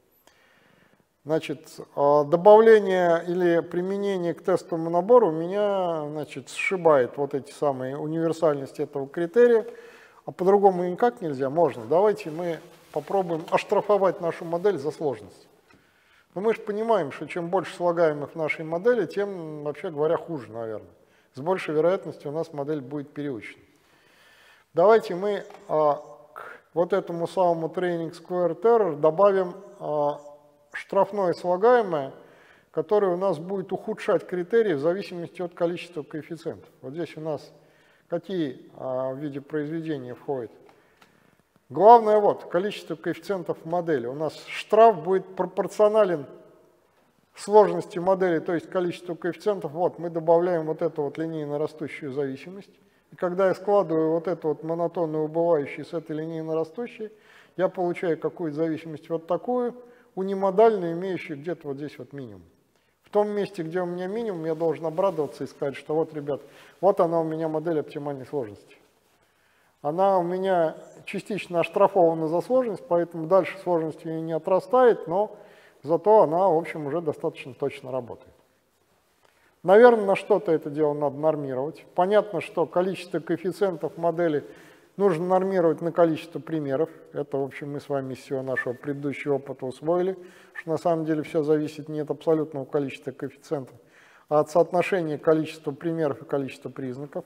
S1: Значит, добавление или применение к тестовому набору у меня, значит, сшибает вот эти самые универсальности этого критерия, а по-другому никак нельзя. Можно. Давайте мы попробуем оштрафовать нашу модель за сложность. Но мы же понимаем, что чем больше слагаемых в нашей модели, тем, вообще говоря, хуже, наверное. С большей вероятностью у нас модель будет переучена. Давайте мы к вот этому самому training squared error добавим штрафное слагаемое, которое у нас будет ухудшать критерии в зависимости от количества коэффициентов. Вот здесь у нас какие в виде произведения входят. Главное вот, количество коэффициентов в модели. У нас штраф будет пропорционален сложности модели, то есть количеству коэффициентов. Вот, мы добавляем вот эту вот линейно растущую зависимость. И когда я складываю вот эту вот монотонную убывающую с этой линейно растущей, я получаю какую-то зависимость вот такую, унимодальную, имеющую где-то вот здесь вот минимум. В том месте, где у меня минимум, я должен обрадоваться и сказать, что вот, ребят, вот она у меня модель оптимальной сложности. Она у меня частично оштрафована за сложность, поэтому дальше сложность ее не отрастает, но зато она, в общем, уже достаточно точно работает. Наверное, на что-то это дело надо нормировать. Понятно, что количество коэффициентов модели нужно нормировать на количество примеров. Это, в общем, мы с вами из всего нашего предыдущего опыта усвоили, что на самом деле все зависит не от абсолютного количества коэффициентов, а от соотношения количества примеров и количества признаков.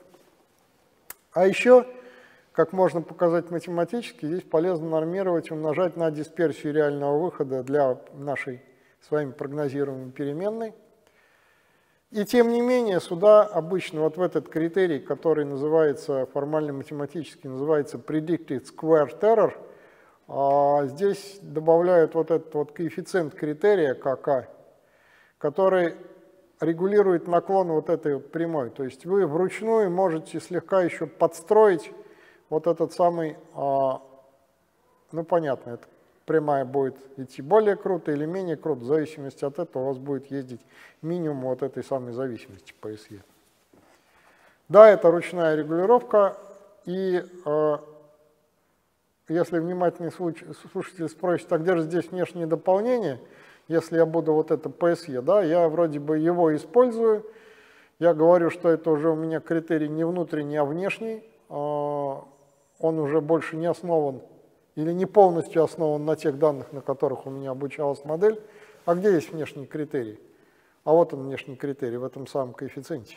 S1: А еще, как можно показать математически, здесь полезно нормировать, умножать на дисперсию реального выхода для нашей с вами прогнозируемой переменной. И тем не менее, сюда обычно вот в этот критерий, который называется, формально математически называется predicted squared error, здесь добавляют вот этот вот коэффициент критерия КК, который регулирует наклон вот этой вот прямой. То есть вы вручную можете слегка еще подстроить вот этот самый, ну понятно, это прямая будет идти более круто или менее круто, в зависимости от этого у вас будет ездить минимум вот этой самой зависимости по SE. Да, это ручная регулировка, и если внимательный слушатель спросит, а где же здесь внешнее дополнение, если я буду вот это PSE, да, я вроде бы его использую, я говорю, что это уже у меня критерий не внутренний, а внешний, он уже больше не основан или не полностью основан на тех данных, на которых у меня обучалась модель. А где есть внешний критерий? А вот он внешний критерий в этом самом коэффициенте,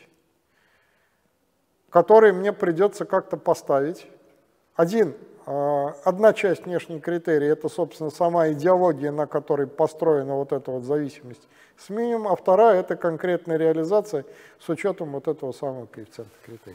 S1: который мне придется как-то поставить. Одна часть внешнего критерия – это, собственно, сама идеология, на которой построена вот эта вот зависимость с минимумом, а вторая – это конкретная реализация с учетом вот этого самого коэффициента критерия.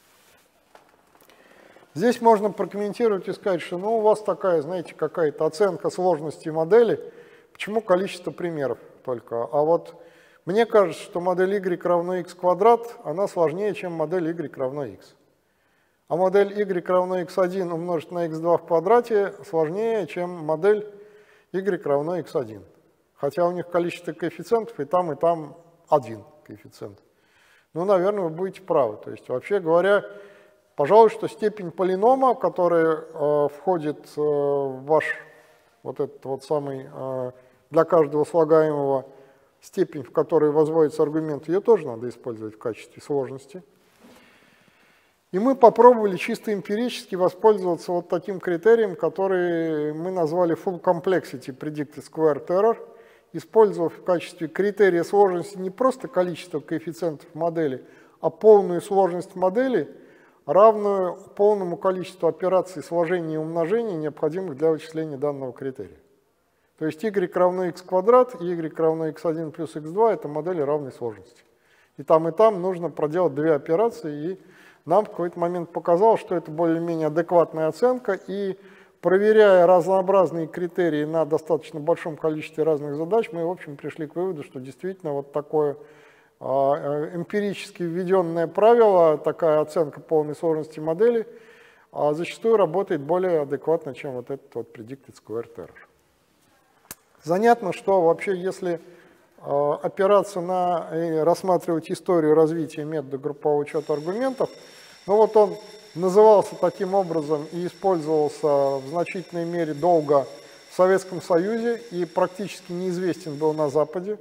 S1: Здесь можно прокомментировать и сказать, что ну, у вас такая, знаете, какая-то оценка сложности модели, почему количество примеров только. А вот мне кажется, что модель y равно x квадрат, она сложнее, чем модель y равно x. А модель y равно x1 умножить на x2 в квадрате сложнее, чем модель y равно x1. Хотя у них количество коэффициентов и там один коэффициент. Ну, наверное, вы будете правы. То есть, вообще говоря, пожалуй, что степень полинома, которая входит в ваш вот этот вот самый, для каждого слагаемого степень, в которой возводится аргумент, ее тоже надо использовать в качестве сложности. И мы попробовали чисто эмпирически воспользоваться вот таким критерием, который мы назвали Full Complexity Predicted Squared Error, использовав в качестве критерия сложности не просто количество коэффициентов модели, а полную сложность модели, равную полному количеству операций сложения и умножения, необходимых для вычисления данного критерия. То есть y равно x квадрат и y равно x1 плюс x2 – это модели равной сложности. И там нужно проделать две операции, и нам в какой-то момент показалось, что это более-менее адекватная оценка, и проверяя разнообразные критерии на достаточно большом количестве разных задач, мы, в общем, пришли к выводу, что действительно вот такое эмпирически введенное правило, такая оценка полной сложности модели, а зачастую работает более адекватно, чем вот этот вот predicted squared error. Занятно, что вообще, если опираться на и рассматривать историю развития метода группового учета аргументов, ну вот он назывался таким образом и использовался в значительной мере долго в Советском Союзе и практически неизвестен был на Западе.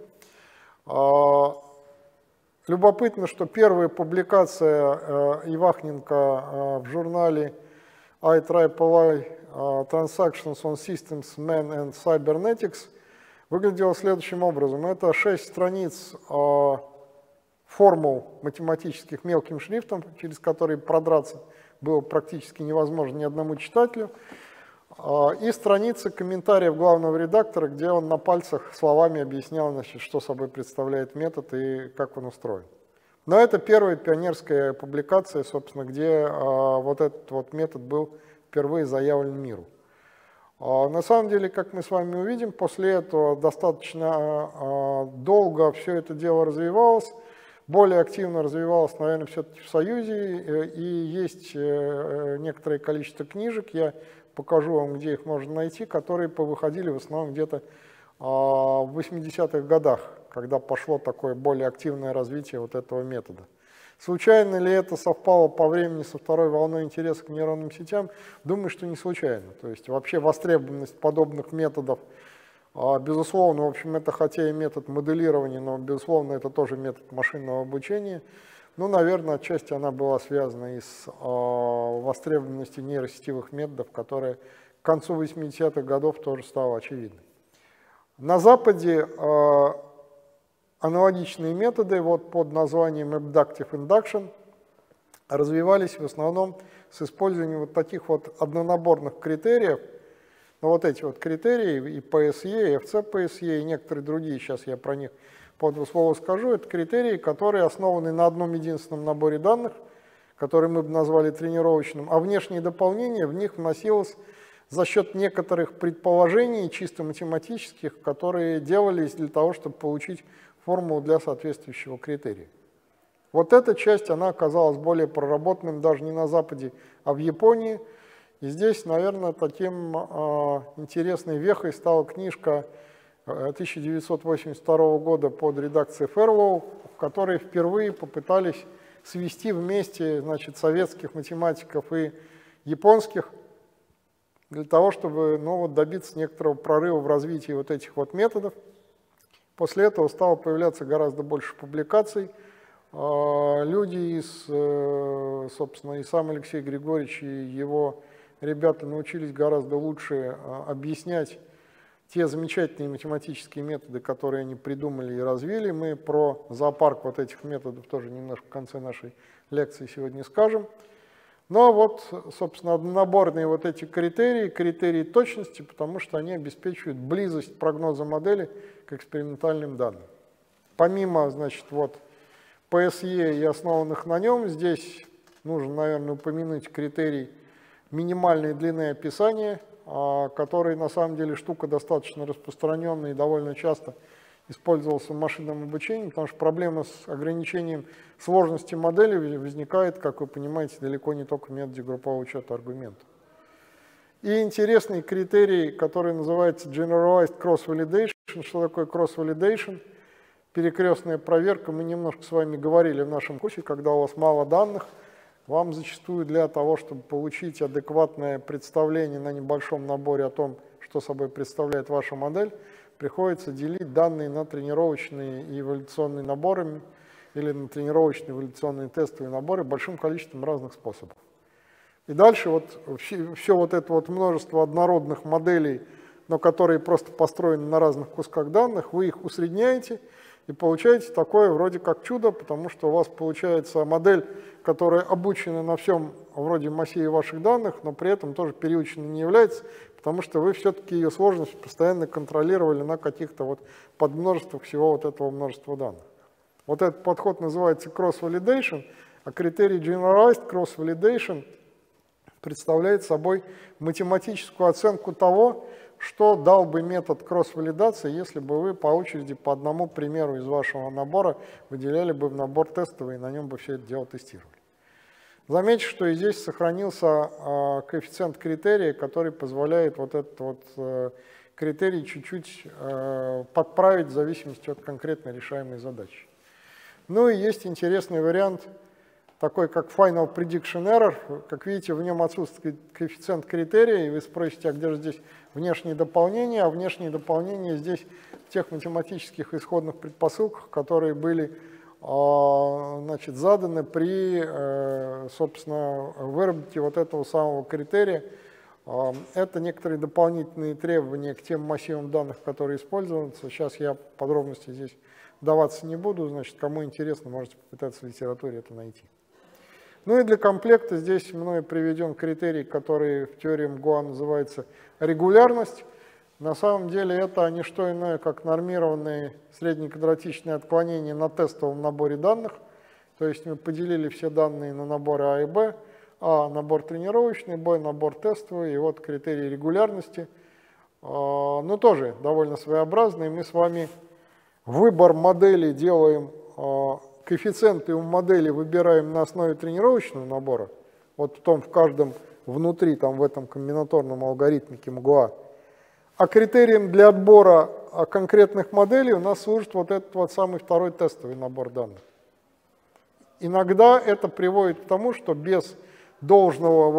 S1: Любопытно, что первая публикация Ивахненко в журнале IEEE Transactions on Systems, Man and Cybernetics выглядела следующим образом. Это 6 страниц формул математических мелким шрифтом, через которые продраться было практически невозможно ни одному читателю, и страницы комментариев главного редактора, где он на пальцах словами объяснял, значит, что собой представляет метод и как он устроен. Но это первая пионерская публикация, собственно, где вот этот вот метод был впервые заявлен миру. На самом деле, как мы с вами увидим, после этого достаточно долго все это дело развивалось, более активно развивалось, наверное, все-таки в Союзе, и есть некоторое количество книжек, я покажу вам, где их можно найти, которые повыходили в основном где-то в 80-х годах, когда пошло такое более активное развитие вот этого метода. Случайно ли это совпало по времени со второй волной интереса к нейронным сетям? Думаю, что не случайно. То есть вообще востребованность подобных методов, безусловно, в общем, это хотя и метод моделирования, но, безусловно, это тоже метод машинного обучения. Ну, наверное, отчасти она была связана и с востребованностью нейросетевых методов, которая к концу 80-х годов тоже стала очевидной. На Западе аналогичные методы вот под названием Abductive Induction развивались в основном с использованием вот таких вот однонаборных критериев. Но вот эти вот критерии, и PSE, и FC-PSE, и некоторые другие, сейчас я про них по два слова скажу, это критерии, которые основаны на одном единственном наборе данных, который мы бы назвали тренировочным, а внешние дополнения в них вносилось за счет некоторых предположений, чисто математических, которые делались для того, чтобы получить формулу для соответствующего критерия. Вот эта часть, она оказалась более проработанным даже не на Западе, а в Японии. И здесь, наверное, таким интересной вехой стала книжка 1982 года под редакцией Ферлоу, в которой впервые попытались свести вместе, значит, советских математиков и японских для того, чтобы, ну, вот, добиться некоторого прорыва в развитии вот этих вот методов. После этого стало появляться гораздо больше публикаций. Люди собственно, и сам Алексей Григорьевич, и его ребята научились гораздо лучше объяснять те замечательные математические методы, которые они придумали и развили. Мы про зоопарк вот этих методов тоже немножко в конце нашей лекции сегодня скажем. Но вот, собственно, однонаборные вот эти критерии точности, потому что они обеспечивают близость прогноза модели к экспериментальным данным. Помимо, значит, вот PSE и основанных на нем, здесь нужно, наверное, упомянуть критерий минимальной длины описания, который на самом деле штука достаточно распространенная и довольно часто использовался в машинном обучении, потому что проблема с ограничением сложности модели возникает, как вы понимаете, далеко не только в методе группового учета аргументов. И интересный критерий, который называется Generalized Cross-Validation. Что такое Cross-Validation? Перекрестная проверка. Мы немножко с вами говорили в нашем курсе, когда у вас мало данных, вам зачастую для того, чтобы получить адекватное представление на небольшом наборе о том, что собой представляет ваша модель, приходится делить данные на тренировочные и эволюционные наборы или на тренировочные эволюционные тестовые наборы большим количеством разных способов. И дальше вот все вот это вот множество однородных моделей, но которые просто построены на разных кусках данных, вы их усредняете и получаете такое вроде как чудо, потому что у вас получается модель, которая обучена на всем вроде массиве ваших данных, но при этом тоже переученной не является, потому что вы все-таки ее сложность постоянно контролировали на каких-то вот подмножествах всего вот этого множества данных. Вот этот подход называется cross-validation, а критерий generalized cross-validation представляет собой математическую оценку того, что дал бы метод кросс-валидации, если бы вы по очереди по одному примеру из вашего набора выделяли бы в набор тестовый и на нем бы все это дело тестировали. Заметьте, что и здесь сохранился коэффициент критерия, который позволяет вот этот вот критерий чуть-чуть подправить в зависимости от конкретно решаемой задачи. Ну и есть интересный вариант, такой как Final Prediction Error. Как видите, в нем отсутствует коэффициент критерия, и вы спросите, а где же здесь внешние дополнения? А внешние дополнения здесь в тех математических исходных предпосылках, которые были значит, заданы при, собственно, выработке вот этого самого критерия. Это некоторые дополнительные требования к тем массивам данных, которые используются. Сейчас я подробности здесь даваться не буду, значит, кому интересно, можете попытаться в литературе это найти. Ну и для комплекта здесь мною приведен критерий, который в теории МГУА называется регулярность. На самом деле это не что иное, как нормированные среднеквадратичные отклонения на тестовом наборе данных. То есть мы поделили все данные на наборы А и Б. А – набор тренировочный, Б – набор тестовый, и вот критерий регулярности. Ну, тоже довольно своеобразный. Мы с вами выбор модели делаем, коэффициенты у модели выбираем на основе тренировочного набора. Вот в каждом внутри, там в этом комбинаторном алгоритмике МГУА. А критерием для отбора конкретных моделей у нас служит вот этот вот самый второй тестовый набор данных. Иногда это приводит к тому, что без должного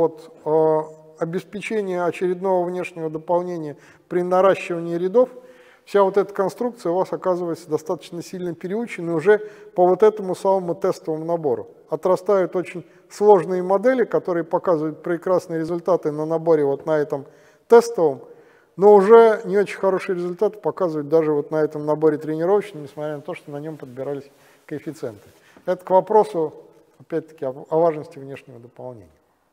S1: обеспечения очередного внешнего дополнения при наращивании рядов, вся вот эта конструкция у вас оказывается достаточно сильно переученной уже по вот этому самому тестовому набору. Отрастают очень сложные модели, которые показывают прекрасные результаты на наборе вот на этом тестовом, но уже не очень хорошие результаты показывают даже вот на этом наборе тренировочном, несмотря на то, что на нем подбирались коэффициенты. Это к вопросу, опять-таки, о важности внешнего дополнения.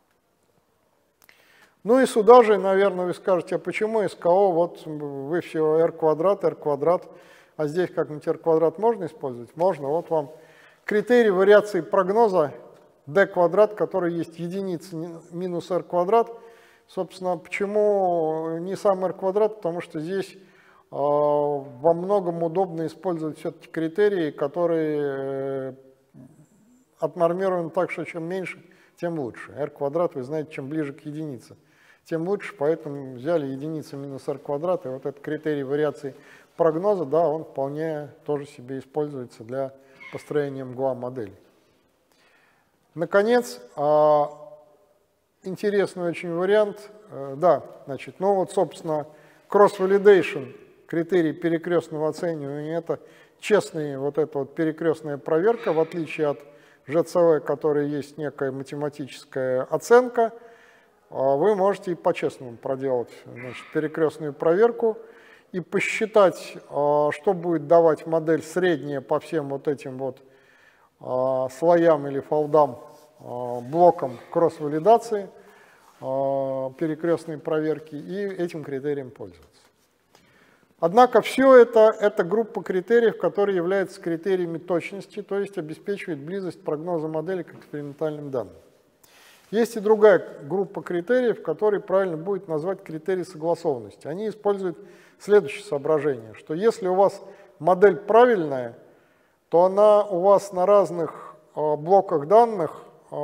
S1: Ну и сюда же, наверное, вы скажете, а почему СКО, вот вы все r квадрат, а здесь как-нибудь r квадрат можно использовать? Можно. Вот вам критерий вариации прогноза d квадрат, который есть единица минус r квадрат. Собственно, почему не сам r квадрат? Потому что здесь во многом удобно использовать все-таки критерии, которые отнормированы так, что чем меньше, тем лучше. r квадрат, вы знаете, чем ближе к единице, тем лучше, поэтому взяли единицу минус r квадрат, и вот этот критерий вариации прогноза, да, он вполне тоже себе используется для построения МГУА-моделей. Наконец, интересный очень вариант, да, значит, ну вот, собственно, cross-validation, критерий перекрестного оценивания, это честная вот эта вот перекрестная проверка, в отличие от ЖЦВ, который есть некая математическая оценка, вы можете и по-честному проделать, значит, перекрестную проверку и посчитать, что будет давать модель средняя по всем вот этим вот слоям или фолдам, блокам кросс-валидации, перекрестной проверки, и этим критерием пользоваться. Однако все это группа критериев, которые являются критериями точности, то есть обеспечивает близость прогноза модели к экспериментальным данным. Есть и другая группа критериев, которые правильно будет назвать критерии согласованности. Они используют следующее соображение, что если у вас модель правильная, то она у вас на разных блоках данных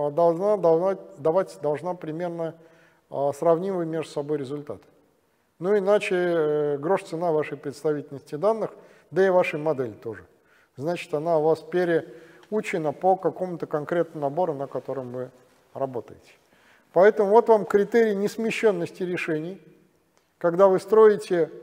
S1: должна примерно сравнимые между собой результаты. Ну, иначе грош цена вашей представительности данных, да и вашей модели тоже. Значит, она у вас переучена по какому-то конкретному набору, на котором вы работаете. Поэтому вот вам критерий несмещенности решений. Когда вы строите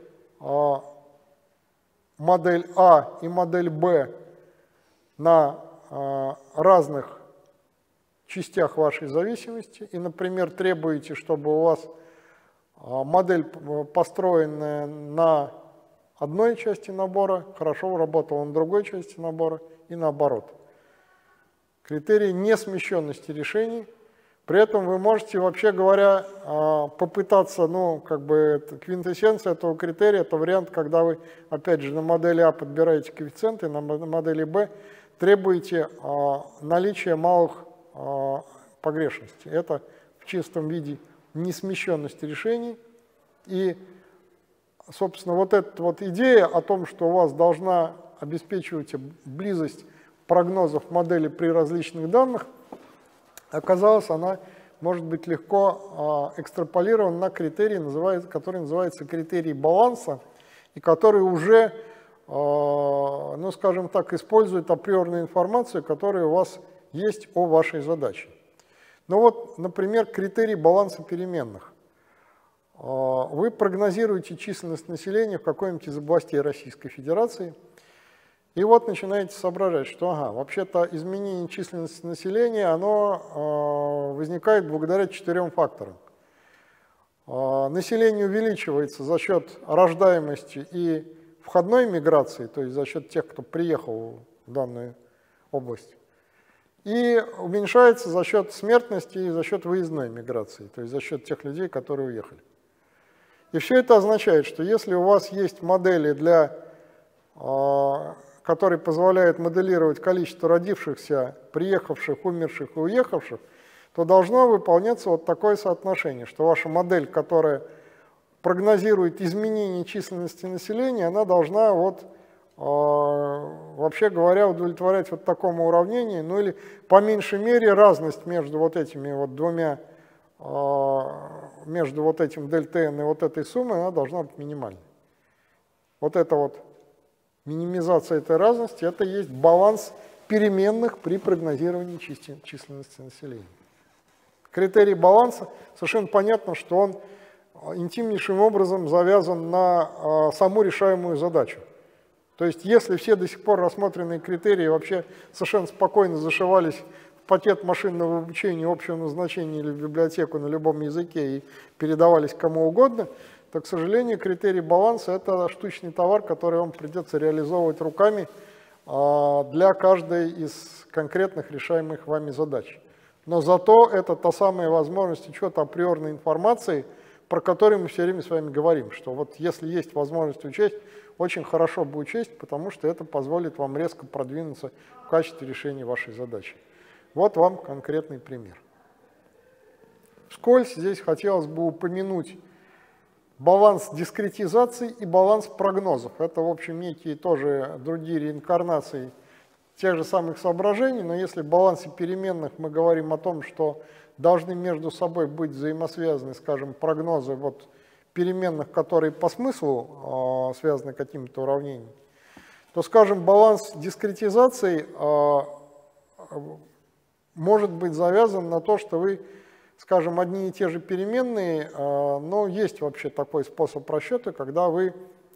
S1: модель А и модель Б на разных частях вашей зависимости, и, например, требуете, чтобы у вас модель, построенная на одной части набора, хорошо работала на другой части набора и наоборот. Критерий несмещенности решений. При этом вы можете, вообще говоря, попытаться, ну, как бы квинтэссенция этого критерия, это вариант, когда вы, опять же, на модели А подбираете коэффициенты, на модели Б требуете наличия малых погрешностей. Это в чистом виде несмещенность решений. И, собственно, вот эта вот идея о том, что у вас должна обеспечивать близость прогнозов модели при различных данных, оказалось, она может быть легко экстраполирована на критерий, который называется критерий баланса, и который уже, ну, скажем так, использует априорную информацию, которая у вас есть о вашей задаче. Ну вот, например, критерий баланса переменных. Вы прогнозируете численность населения в какой-нибудь из областей Российской Федерации, и вот начинаете соображать, что ага, вообще-то изменение численности населения, оно возникает благодаря 4 факторам. Население увеличивается за счет рождаемости и входной миграции, то есть за счет тех, кто приехал в данную область, и уменьшается за счет смертности и за счет выездной миграции, то есть за счет тех людей, которые уехали. И все это означает, что если у вас есть модели, которые позволяют моделировать количество родившихся, приехавших, умерших и уехавших, то должно выполняться вот такое соотношение, что ваша модель, которая прогнозирует изменение численности населения, она должна, вот, вообще говоря, удовлетворять вот такому уравнению, ну или по меньшей мере разность между вот этими вот двумя, между вот этим дельта n и вот этой суммой, она должна быть минимальной. Вот это вот минимизация этой разности, это и есть баланс переменных при прогнозировании численности населения. Критерий баланса, совершенно понятно, что он интимнейшим образом завязан на саму решаемую задачу. То есть если все до сих пор рассмотренные критерии вообще совершенно спокойно зашивались в пакет машинного обучения общего назначения или в библиотеку на любом языке и передавались кому угодно, то, к сожалению, критерий баланса – это штучный товар, который вам придется реализовывать руками для каждой из конкретных решаемых вами задач. Но зато это та самая возможность учета априорной информации, про которую мы все время с вами говорим, что вот если есть возможность учесть, очень хорошо бы учесть, потому что это позволит вам резко продвинуться в качестве решения вашей задачи. Вот вам конкретный пример. Вскользь здесь хотелось бы упомянуть баланс дискретизации и баланс прогнозов. Это, в общем, некие тоже другие реинкарнации тех же самых соображений, но если в балансе переменных мы говорим о том, что должны между собой быть взаимосвязаны, скажем, прогнозы вот переменных, которые по смыслу связаны какими-то уравнениями, то, скажем, баланс дискретизации может быть завязан на то, что вы, скажем, одни и те же переменные, но есть вообще такой способ расчета, когда вы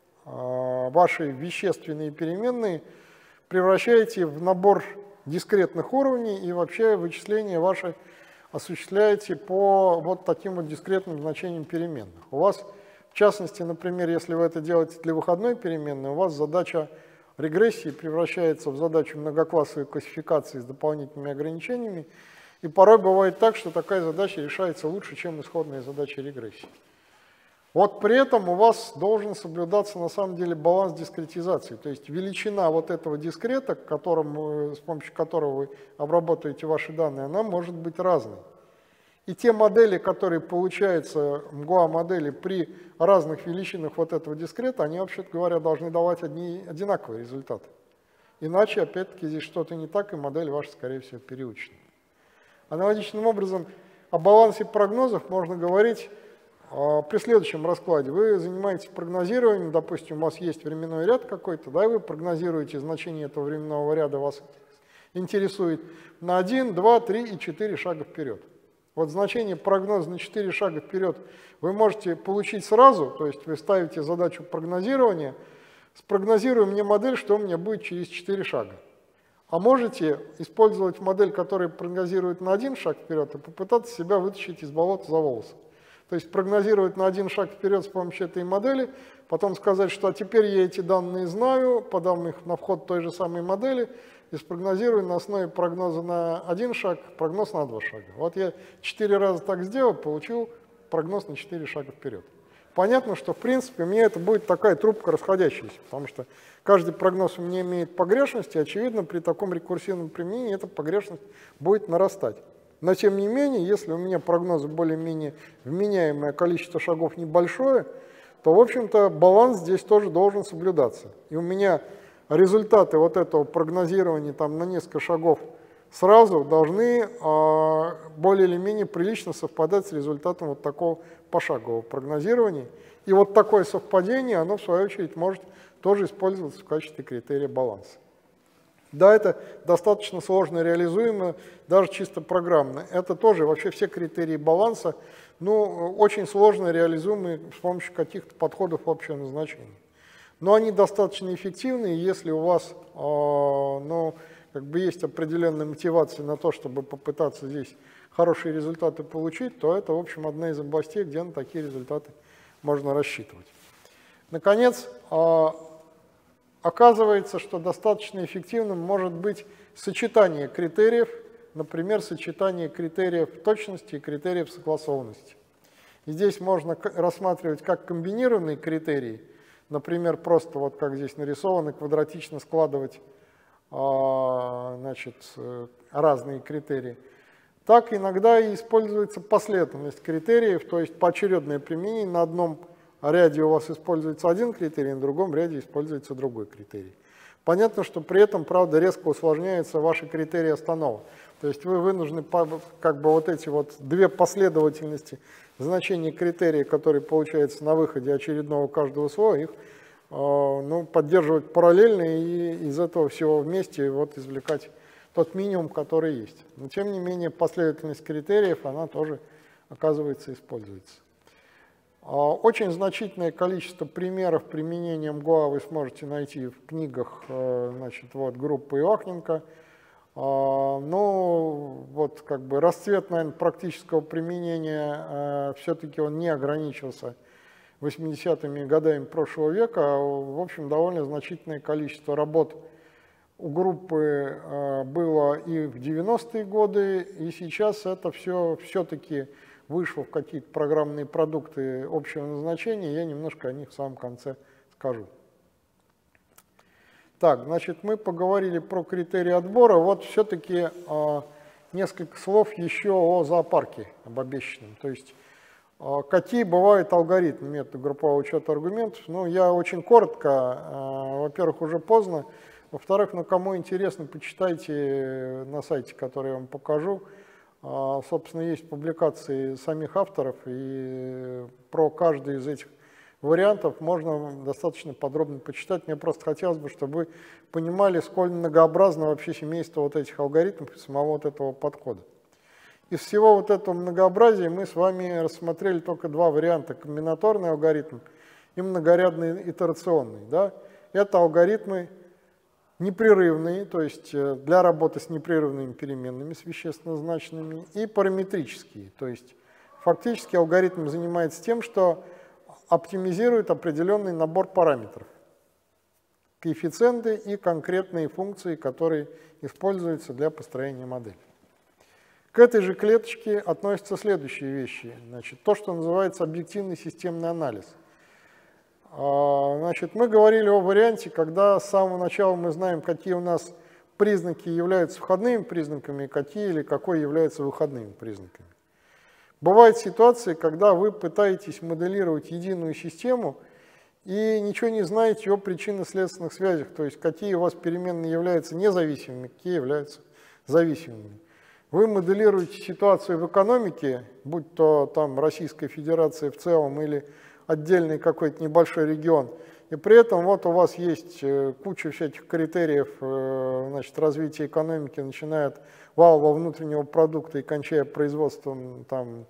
S1: ваши вещественные переменные превращаете в набор дискретных уровней и вообще вычисления ваши осуществляете по вот таким вот дискретным значениям переменных. У вас, в частности, например, если вы это делаете для выходной переменной, у вас задача регрессии превращается в задачу многоклассовой классификации с дополнительными ограничениями, и порой бывает так, что такая задача решается лучше, чем исходная задача регрессии. Вот при этом у вас должен соблюдаться на самом деле баланс дискретизации, то есть величина вот этого дискрета, с помощью которого вы обработаете ваши данные, она может быть разной. И те модели, которые получаются, МГУА-модели при разных величинах вот этого дискрета, они, вообще-то говоря, должны давать одинаковые результаты. Иначе, опять-таки, здесь что-то не так, и модель ваша, скорее всего, переучена. Аналогичным образом о балансе прогнозов можно говорить при следующем раскладе. Вы занимаетесь прогнозированием, допустим, у вас есть временной ряд какой-то, да, и вы прогнозируете значение этого временного ряда, вас интересует на 1, 2, 3 и 4 шага вперед. Вот значение прогноза на 4 шага вперед вы можете получить сразу, то есть вы ставите задачу прогнозирования, спрогнозируй мне модель, что у меня будет через 4 шага. А можете использовать модель, которая прогнозирует на 1 шаг вперед, и попытаться себя вытащить из болота за волосы. То есть прогнозировать на 1 шаг вперед с помощью этой модели, потом сказать, что а теперь я эти данные знаю, подам их на вход той же самой модели и спрогнозирую на основе прогноза на 1 шаг, прогноз на 2 шага. Вот я 4 раза так сделал, получил прогноз на 4 шага вперед. Понятно, что в принципе у меня это будет такая трубка расходящаяся, потому что каждый прогноз у меня имеет погрешность, и очевидно при таком рекурсивном применении эта погрешность будет нарастать. Но тем не менее, если у меня прогнозы более-менее вменяемое, количество шагов небольшое, то, в общем-то, баланс здесь тоже должен соблюдаться. И у меня результаты вот этого прогнозирования там, на несколько шагов сразу должны более или менее прилично совпадать с результатом вот такого пошагового прогнозирования. И вот такое совпадение, оно в свою очередь может тоже использоваться в качестве критерия баланса. Да, это достаточно сложно реализуемо, даже чисто программно. Это тоже вообще все критерии баланса, ну, очень сложно реализуемы с помощью каких-то подходов общего назначения. Но они достаточно эффективны, и если у вас ну, как бы есть определенная мотивация на то, чтобы попытаться здесь хорошие результаты получить, то это, в общем, одна из областей, где на такие результаты можно рассчитывать. Наконец, оказывается, что достаточно эффективным может быть сочетание критериев, например, сочетание критериев точности и критериев согласованности. И здесь можно рассматривать как комбинированные критерии, например, просто вот как здесь нарисовано, квадратично складывать значит, разные критерии, так иногда и используется последовательность критериев, то есть поочередное применение. На одном ряде у вас используется один критерий, на другом ряде используется другой критерий. Понятно, что при этом, правда, резко усложняются ваши критерии остановок. То есть вы вынуждены как бы вот эти вот две последовательности значений критерия, которые получаются на выходе очередного каждого слоя, их ну, поддерживать параллельно и из этого всего вместе вот извлекать тот минимум, который есть. Но тем не менее последовательность критериев, она тоже, оказывается, используется. Очень значительное количество примеров применения МГУА вы сможете найти в книгах значит, вот, группы Иоахненко. Ну, вот как бы расцвет, наверное, практического применения все-таки он не ограничился 80-ми годами прошлого века. В общем, довольно значительное количество работ у группы было и в 90-е годы, и сейчас это все-таки вышло в какие-то программные продукты общего назначения. Я немножко о них в самом конце скажу. Так, значит, мы поговорили про критерии отбора. Вот все-таки несколько слов еще о зоопарке, об обещанном. То есть, какие бывают алгоритмы метода группового учета аргументов. Ну, я очень коротко, во-первых, уже поздно. Во-вторых, ну, кому интересно, почитайте на сайте, который я вам покажу. Собственно, есть публикации самих авторов, и про каждый из этих вариантов можно достаточно подробно почитать. Мне просто хотелось бы, чтобы вы понимали, сколь многообразно вообще семейство вот этих алгоритмов и самого вот этого подхода. Из всего вот этого многообразия мы с вами рассмотрели только два варианта: комбинаторный алгоритм и многорядный итерационный. Да? Это алгоритмы непрерывные, то есть для работы с непрерывными переменными, с вещественно значными, и параметрические. То есть фактически алгоритм занимается тем, что оптимизирует определенный набор параметров, коэффициенты и конкретные функции, которые используются для построения модели. К этой же клеточке относятся следующие вещи. Значит, то, что называется объективный системный анализ. Значит, мы говорили о варианте, когда с самого начала мы знаем, какие у нас признаки являются входными признаками, какие или какой являются выходными признаками. Бывают ситуации, когда вы пытаетесь моделировать единую систему и ничего не знаете о причинно-следственных связях, то есть какие у вас переменные являются независимыми, какие являются зависимыми. Вы моделируете ситуацию в экономике, будь то там Российская Федерация в целом или отдельный какой-то небольшой регион, и при этом вот у вас есть куча всяких критериев значит, развития экономики, начиная от валового внутреннего продукта и кончая производством там,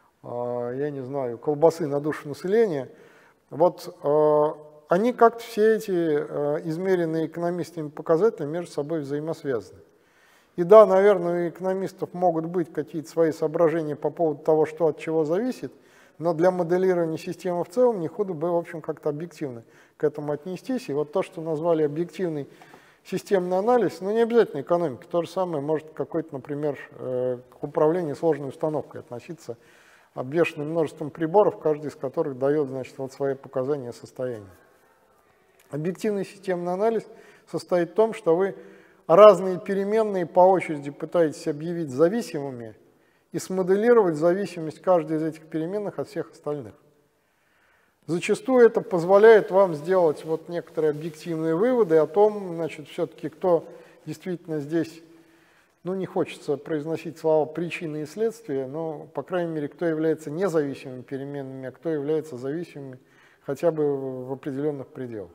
S1: я не знаю, колбасы на душу населения. Вот они как-то все эти измеренные экономистами показатели между собой взаимосвязаны. И да, наверное, у экономистов могут быть какие-то свои соображения по поводу того, что от чего зависит, но для моделирования системы в целом не худо бы, в общем, как-то объективно к этому отнестись. И вот то, что назвали объективный системный анализ, ну не обязательно экономики, то же самое может какой-то, например, к управлению сложной установкой относиться, обвешанным множеством приборов, каждый из которых дает, значит, вот свои показания состояния. Объективный системный анализ состоит в том, что вы разные переменные по очереди пытаетесь объявить зависимыми и смоделировать зависимость каждой из этих переменных от всех остальных. Зачастую это позволяет вам сделать вот некоторые объективные выводы о том, значит, все-таки кто действительно здесь ну, не хочется произносить слова причины и следствия, но, по крайней мере, кто является независимыми переменными, а кто является зависимыми хотя бы в определенных пределах.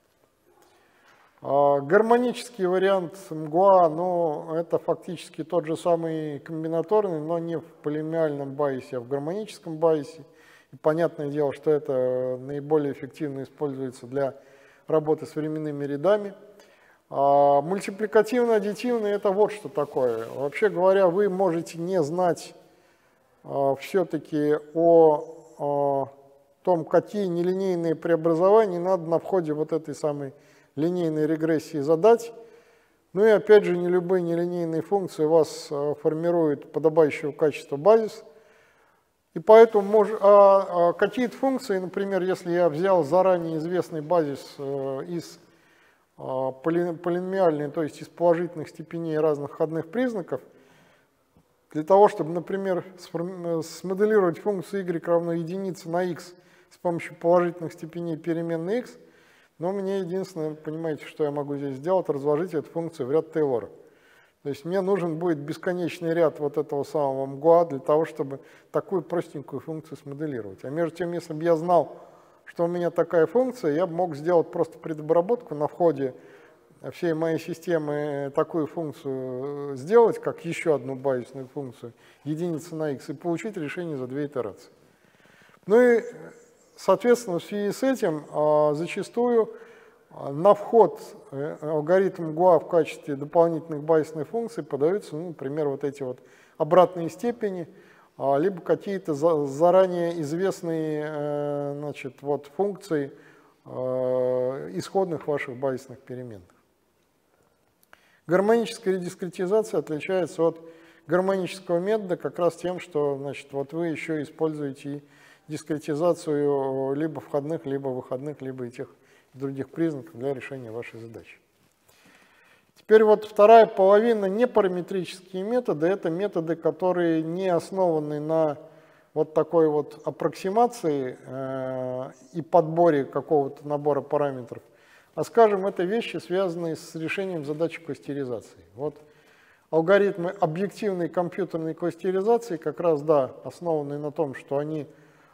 S1: Гармонический вариант МГУА, ну, это фактически тот же самый комбинаторный, но не в полимиальном байсе, а в гармоническом байсе. И понятное дело, что это наиболее эффективно используется для работы с временными рядами. Мультипликативно-аддитивный – это вот что такое. Вообще говоря, вы можете не знать все-таки о том, какие нелинейные преобразования надо на входе вот этой самой линейной регрессии задать. Ну и опять же, не любые нелинейные функции у вас формируют подобающего качества базис. И поэтому какие-то функции, например, если я взял заранее известный базис из полиномиальный, то есть из положительных степеней разных входных признаков, для того, чтобы, например, смоделировать функцию y равно единице на x с помощью положительных степеней переменной x, но мне единственное, понимаете, что я могу здесь сделать, разложить эту функцию в ряд Тейлора. То есть мне нужен будет бесконечный ряд вот этого самого МГУА для того, чтобы такую простенькую функцию смоделировать. А между тем, если бы я знал, что у меня такая функция, я бы мог сделать просто предобработку на входе всей моей системы, такую функцию сделать, как еще одну базисную функцию, единица на x, и получить решение за 2 итерации. Ну и, соответственно, в связи с этим зачастую на вход алгоритм МГУА в качестве дополнительных базисных функций подаются, ну, например, вот эти вот обратные степени, либо какие-то заранее известные, значит, вот функции исходных ваших базисных переменных. Гармоническая редискретизация отличается от гармонического метода как раз тем, что, значит, вот вы еще используете дискретизацию либо входных, либо выходных, либо и тех и других признаков для решения вашей задачи. Теперь вот вторая половина непараметрические методы. Это методы, которые не основаны на вот такой вот аппроксимации и подборе какого-то набора параметров, а, скажем, это вещи, связанные с решением задачи кластеризации. Вот алгоритмы объективной компьютерной кластеризации как раз, да, основаны на том, что они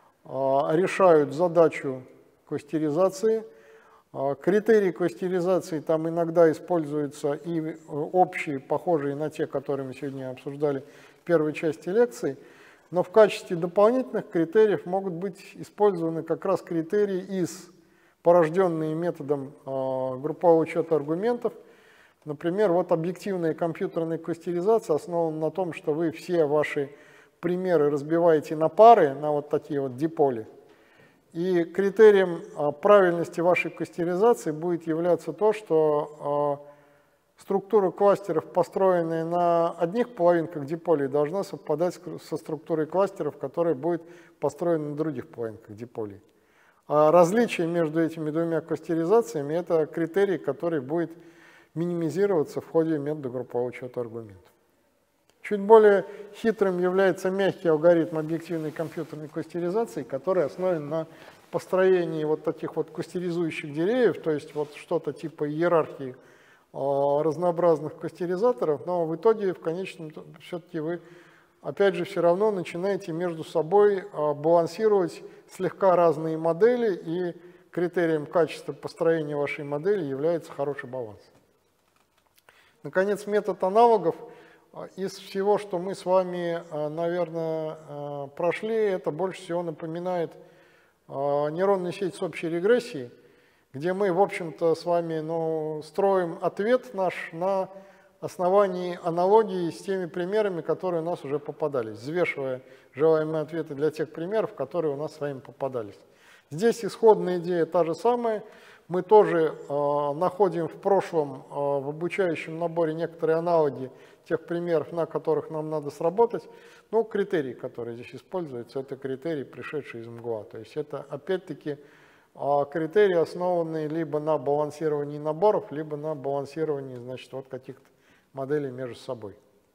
S1: решают задачу кластеризации. Критерии кластеризации там иногда используются и общие, похожие на те, которые мы сегодня обсуждали в первой части лекции, но в качестве дополнительных критериев могут быть использованы как раз критерии порожденные методом группового учета аргументов. Например, вот объективная компьютерная кластеризация основана на том, что вы все ваши примеры разбиваете на пары, на вот такие вот диполи. И критерием правильности вашей кластеризации будет являться то, что структура кластеров, построенная на одних половинках диполей, должна совпадать со структурой кластеров, которая будет построена на других половинках диполей. А различие между этими двумя кластеризациями – это критерий, который будет минимизироваться в ходе метода группового учета аргументов. Чуть более хитрым является мягкий алгоритм объективной компьютерной кластеризации, который основан на построении вот таких вот кластеризующих деревьев, то есть вот что-то типа иерархии разнообразных кластеризаторов, но в итоге, в конечном, все-таки вы, опять же, все равно начинаете между собой балансировать слегка разные модели, и критерием качества построения вашей модели является хороший баланс. Наконец, метод аналогов. Из всего, что мы с вами, наверное, прошли, это больше всего напоминает нейронную сеть с общей регрессией, где мы, в общем-то, с вами строим ответ наш на основании аналогии с теми примерами, которые у нас уже попадались, взвешивая желаемые ответы для тех примеров, которые у нас с вами попадались. Здесь исходная идея та же самая. Мы тоже находим в прошлом в обучающем наборе некоторые аналоги тех примеров, на которых нам надо сработать. Но критерий, который здесь используется, это критерий, пришедший из МГУА. То есть это опять-таки критерии, основанные либо на балансировании наборов, либо на балансировании, значит, вот каких-то моделей между собой.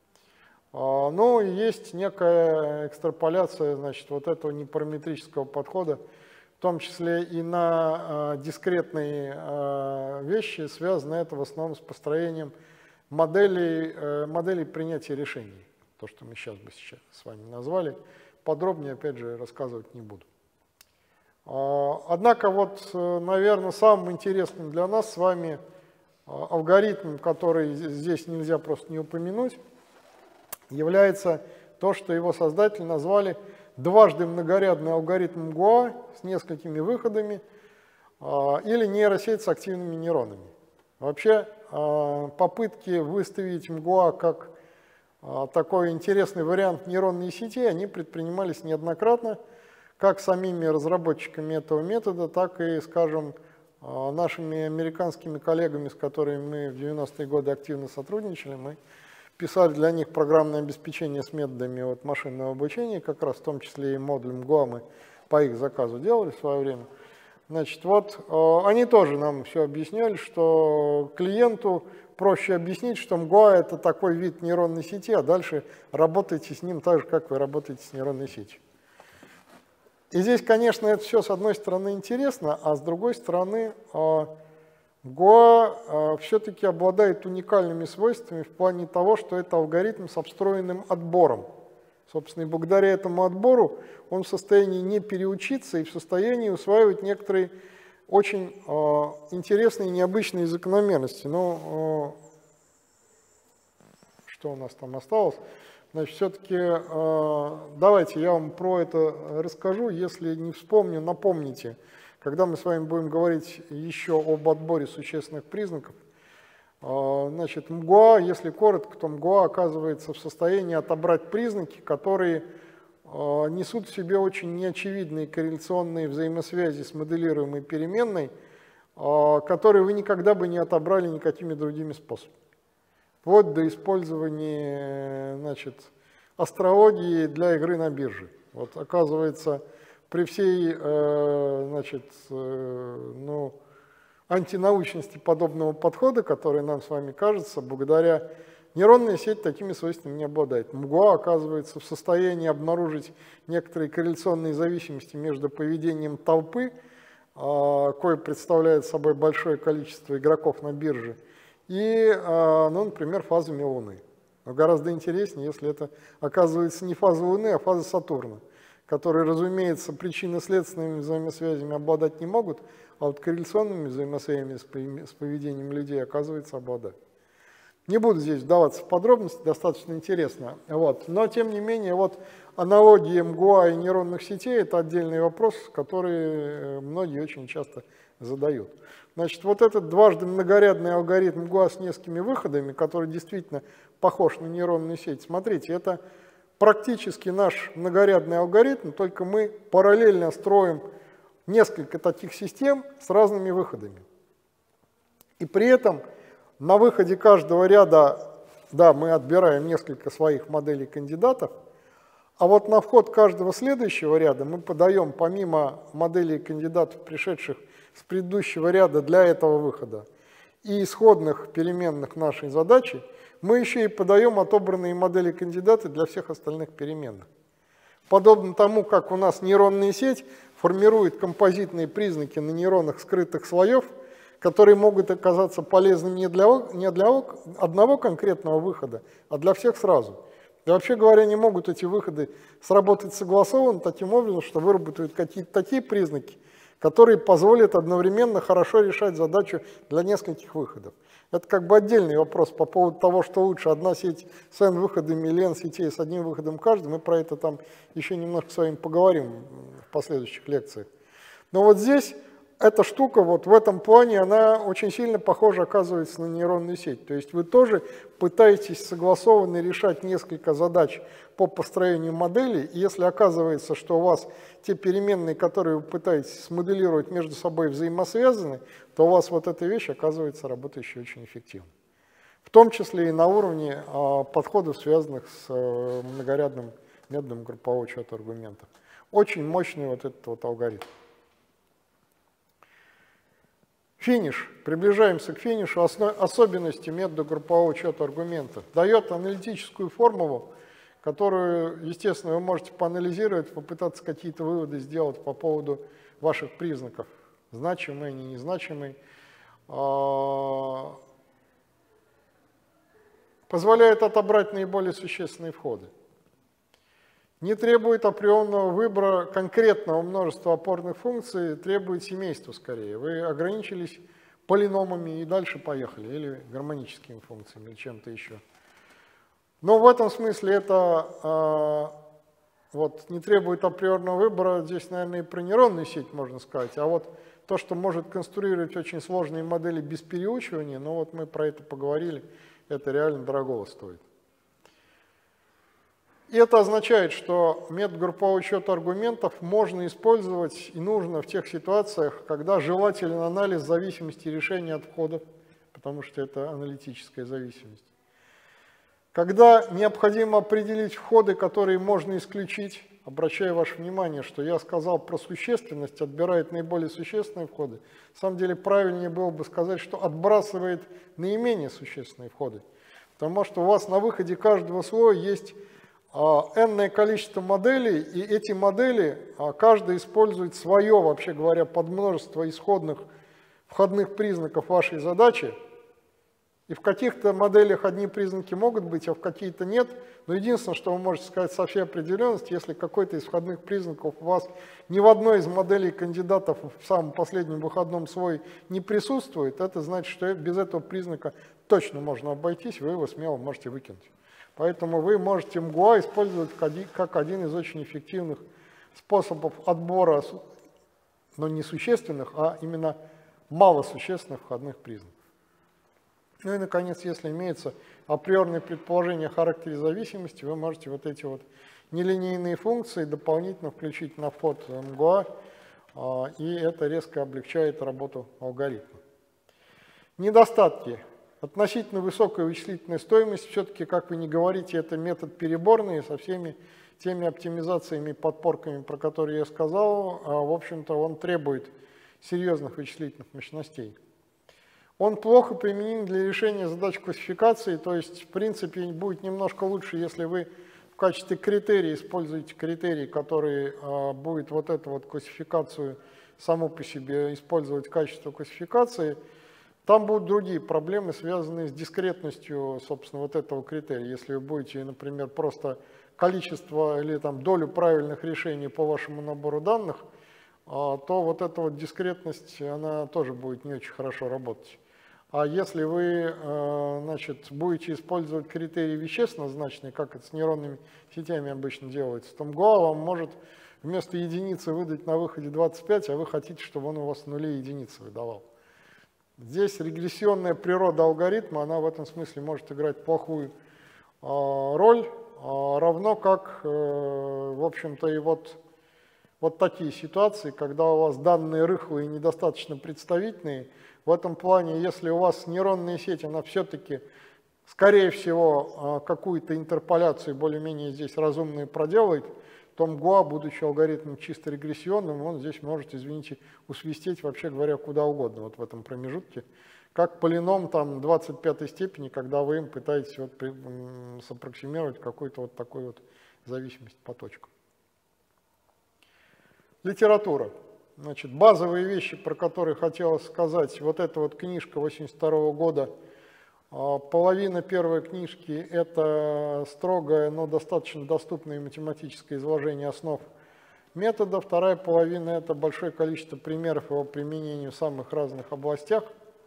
S1: Но есть некая экстраполяция, значит, вот этого непараметрического подхода, в том числе и на дискретные вещи. Связано это в основном с построением моделей принятия решений. То, что мы сейчас с вами назвали. Подробнее, опять же, рассказывать не буду. Однако, вот, наверное, самым интересным для нас с вами алгоритм, который здесь нельзя просто не упомянуть, является то, что его создатели назвали дважды многорядный алгоритм ГУА с несколькими выходами или нейросеть с активными нейронами. Вообще, попытки выставить МГУА как такой интересный вариант нейронной сети, они предпринимались неоднократно, как самими разработчиками этого метода, так и, скажем, нашими американскими коллегами, с которыми мы в 90-е годы активно сотрудничали. Мы писали для них программное обеспечение с методами машинного обучения, как раз в том числе и модуль МГУА мы по их заказу делали в свое время. Значит, вот они тоже нам все объясняли, что клиенту проще объяснить, что МГУА – это такой вид нейронной сети, а дальше работайте с ним так же, как вы работаете с нейронной сетью. И здесь, конечно, это все с одной стороны интересно, а с другой стороны ГУА все-таки обладает уникальными свойствами в плане того, что это алгоритм с обстроенным отбором. Собственно, и благодаря этому отбору он в состоянии не переучиться и в состоянии усваивать некоторые очень интересные и необычные закономерности. Но что у нас там осталось? Значит, все-таки давайте я вам про это расскажу. Если не вспомню, напомните, когда мы с вами будем говорить еще об отборе существенных признаков. Значит, МГУА, если коротко, то МГУА оказывается в состоянии отобрать признаки, которые несут в себе очень неочевидные корреляционные взаимосвязи с моделируемой переменной, которые вы никогда бы не отобрали никакими другими способами. Вплоть до использования, значит, астрологии для игры на бирже. Вот оказывается, при всей, значит, антинаучности подобного подхода, который нам с вами кажется, благодаря нейронной сети такими свойствами не обладает. МГУА оказывается в состоянии обнаружить некоторые корреляционные зависимости между поведением толпы, кое представляет собой большое количество игроков на бирже, и, например, фазами Луны. Но гораздо интереснее, если это оказывается не фаза Луны, а фаза Сатурна, которые, разумеется, причинно-следственными взаимосвязями обладать не могут, а вот корреляционными взаимосвязями с поведением людей, оказывается, обладают. Не буду здесь вдаваться в подробности, достаточно интересно. Вот. Но, тем не менее, вот аналогия МГУА и нейронных сетей – это отдельный вопрос, который многие очень часто задают. Значит, вот этот дважды многорядный алгоритм МГУА с несколькими выходами, который действительно похож на нейронную сеть, смотрите, это практически наш многорядный алгоритм, только мы параллельно строим несколько таких систем с разными выходами. И при этом на выходе каждого ряда, да, мы отбираем несколько своих моделей кандидатов, а вот на вход каждого следующего ряда мы подаем, помимо моделей кандидатов, пришедших с предыдущего ряда для этого выхода, и исходных переменных нашей задачи, мы еще и подаем отобранные модели кандидата для всех остальных переменных. Подобно тому, как у нас нейронная сеть формирует композитные признаки на нейронах скрытых слоев, которые могут оказаться полезными не для одного конкретного выхода, а для всех сразу. И вообще говоря, не могут эти выходы сработать согласованно таким образом, что выработают какие-то такие признаки, которые позволят одновременно хорошо решать задачу для нескольких выходов. Это как бы отдельный вопрос по поводу того, что лучше, одна сеть с n выходами или n сетей с одним выходом каждый. Мы про это там еще немножко с вами поговорим в последующих лекциях. Но вот здесь эта штука, вот в этом плане, она очень сильно похожа, оказывается, на нейронную сеть. То есть вы тоже пытаетесь согласованно решать несколько задач по построению модели, и если оказывается, что у вас те переменные, которые вы пытаетесь смоделировать, между собой взаимосвязаны, то у вас вот эта вещь оказывается работающей очень эффективно. В том числе и на уровне подходов, связанных с многорядным методом группового учета аргументов. Очень мощный вот этот вот алгоритм. Финиш. Приближаемся к финишу. Особенности метода группового учета аргументов. Дает аналитическую формулу, которую, естественно, вы можете поанализировать, попытаться какие-то выводы сделать по поводу ваших признаков. Значимые, они незначимые. позволяет отобрать наиболее существенные входы. Не требует априорного выбора конкретного множества опорных функций, требует семейства скорее. Вы ограничились полиномами и дальше поехали, или гармоническими функциями, или чем-то еще. Но в этом смысле это вот, не требует априорного выбора, здесь, наверное, и про нейронную сеть можно сказать, а вот то, что может конструировать очень сложные модели без переучивания, ну вот мы про это поговорили, это реально дорогого стоит. И это означает, что метод группового учета аргументов можно использовать и нужно в тех ситуациях, когда желателен анализ зависимости решения от входов, потому что это аналитическая зависимость. Когда необходимо определить входы, которые можно исключить, обращаю ваше внимание, что я сказал про существенность, отбирает наиболее существенные входы. На самом деле правильнее было бы сказать, что отбрасывает наименее существенные входы. Потому что у вас на выходе каждого слоя есть n-ное количество моделей, и эти модели, каждый использует свое, вообще говоря, подмножество исходных входных признаков вашей задачи. И в каких-то моделях одни признаки могут быть, а в какие-то нет. Но единственное, что вы можете сказать со всей определенностью, если какой-то из входных признаков у вас ни в одной из моделей кандидатов в самом последнем выходном слое не присутствует, это значит, что без этого признака точно можно обойтись, вы его смело можете выкинуть. Поэтому вы можете МГУА использовать как один из очень эффективных способов отбора, но не существенных, а именно малосущественных входных признаков. Ну и, наконец, если имеется априорное предположение о характере зависимости, вы можете вот эти вот нелинейные функции дополнительно включить на вход МГУА, и это резко облегчает работу алгоритма. Недостатки. Относительно высокая вычислительная стоимость, все-таки, как вы не говорите, это метод переборный со всеми теми оптимизациями и подпорками, про которые я сказал. В общем-то, он требует серьезных вычислительных мощностей. Он плохо применим для решения задач классификации, то есть, в принципе, будет немножко лучше, если вы в качестве критерия используете критерий, который будет вот эту вот классификацию саму по себе использовать качество классификации. Там будут другие проблемы, связанные с дискретностью, собственно, вот этого критерия. Если вы будете, например, просто количество или там долю правильных решений по вашему набору данных, то вот эта вот дискретность, она тоже будет не очень хорошо работать. А если вы, значит, будете использовать критерии вещественно значные, как это с нейронными сетями обычно делается, то МГУА вам может вместо единицы выдать на выходе 25, а вы хотите, чтобы он у вас нули и единицы выдавал. Здесь регрессионная природа алгоритма, она в этом смысле может играть плохую роль, равно как, в общем-то, и вот такие ситуации, когда у вас данные рыхлые и недостаточно представительные. В этом плане, если у вас нейронная сеть, она все-таки, скорее всего, какую-то интерполяцию более-менее здесь разумную проделает, то МГУА, будучи алгоритмом чисто регрессионным, он здесь может, извините, усвистеть, вообще говоря, куда угодно вот в этом промежутке. Как полином там 25 степени, когда вы им пытаетесь вот саппроксимировать какую-то вот такую вот зависимость по точкам. Литература. Значит, базовые вещи, про которые хотелось сказать. Вот эта вот книжка 1982 года. Половина первой книжки – это строгое, но достаточно доступное математическое изложение основ метода. Вторая половина – это большое количество примеров его применения в самых разных областях.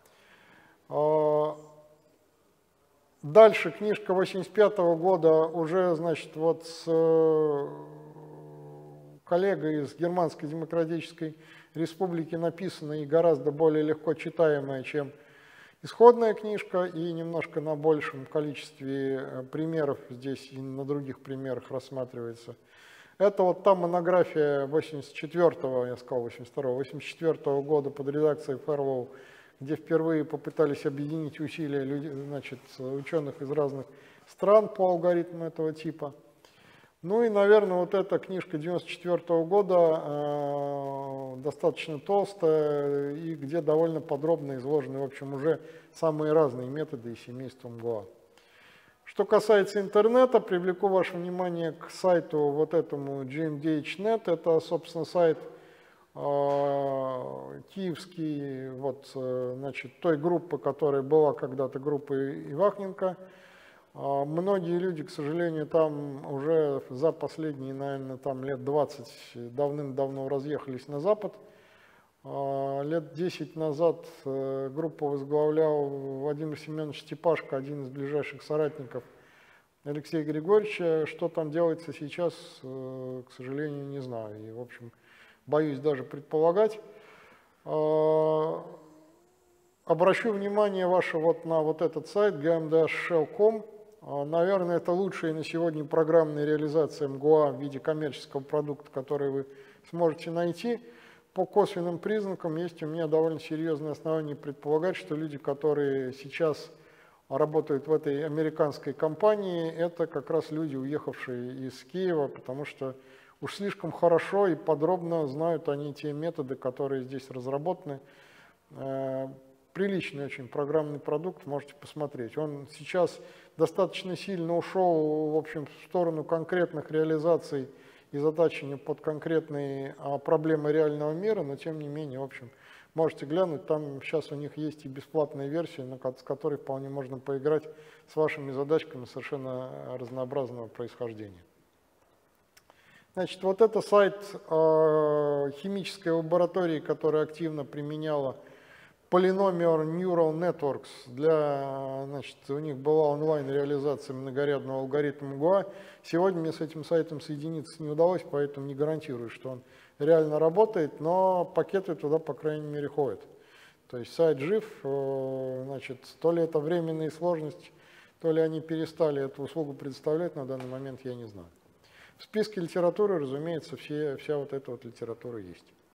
S1: Дальше книжка 1985 года уже, значит, вот с коллегой из Германской Демократической Республики написана и гораздо более легко читаемая, чем исходная книжка, и немножко на большем количестве примеров здесь и на других примерах рассматривается. Это вот та монография 84-го, я сказал 82-го, 84-го года под редакцией Ферлоу, где впервые попытались объединить усилия значит, ученых из разных стран по алгоритму этого типа. Ну и, наверное, вот эта книжка 94-го года достаточно толстая и где довольно подробно изложены, в общем, уже самые разные методы и семейства МГУА. Что касается интернета, привлеку ваше внимание к сайту вот этому GMDH.net. Это, собственно, сайт киевский, вот, значит, той группы, которая была когда-то группой Ивахненко. Многие люди, к сожалению, там уже за последние, наверное, там лет 20 давным-давно разъехались на Запад. Лет 10 назад группу возглавлял Владимир Семенович Степашко, один из ближайших соратников Алексея Григорьевича. Что там делается сейчас, к сожалению, не знаю. И, в общем, боюсь даже предполагать. Обращу внимание ваше вот на вот этот сайт gmdshell.com. Наверное, это лучшая на сегодня программная реализация МГУА в виде коммерческого продукта, который вы сможете найти. По косвенным признакам есть у меня довольно серьезные основания предполагать, что люди, которые сейчас работают в этой американской компании, это как раз люди, уехавшие из Киева, потому что уж слишком хорошо и подробно знают они те методы, которые здесь разработаны. Приличный очень программный продукт, можете посмотреть. Он сейчас достаточно сильно ушел, в общем, в сторону конкретных реализаций и затачивания под конкретные проблемы реального мира, но тем не менее, в общем, можете глянуть, там сейчас у них есть и бесплатная версия, с которой вполне можно поиграть с вашими задачками совершенно разнообразного происхождения. Значит, вот это сайт химической лаборатории, которая активно применяла Polynomial Neural Networks. Значит, у них была онлайн-реализация многорядного алгоритма МГУА. Сегодня мне с этим сайтом соединиться не удалось, поэтому не гарантирую, что он реально работает, но пакеты туда, по крайней мере, ходят. То есть сайт жив, значит, то ли это временные сложности, то ли они перестали эту услугу предоставлять, на данный момент я не знаю. В списке литературы, разумеется, вся вот эта вот литература есть.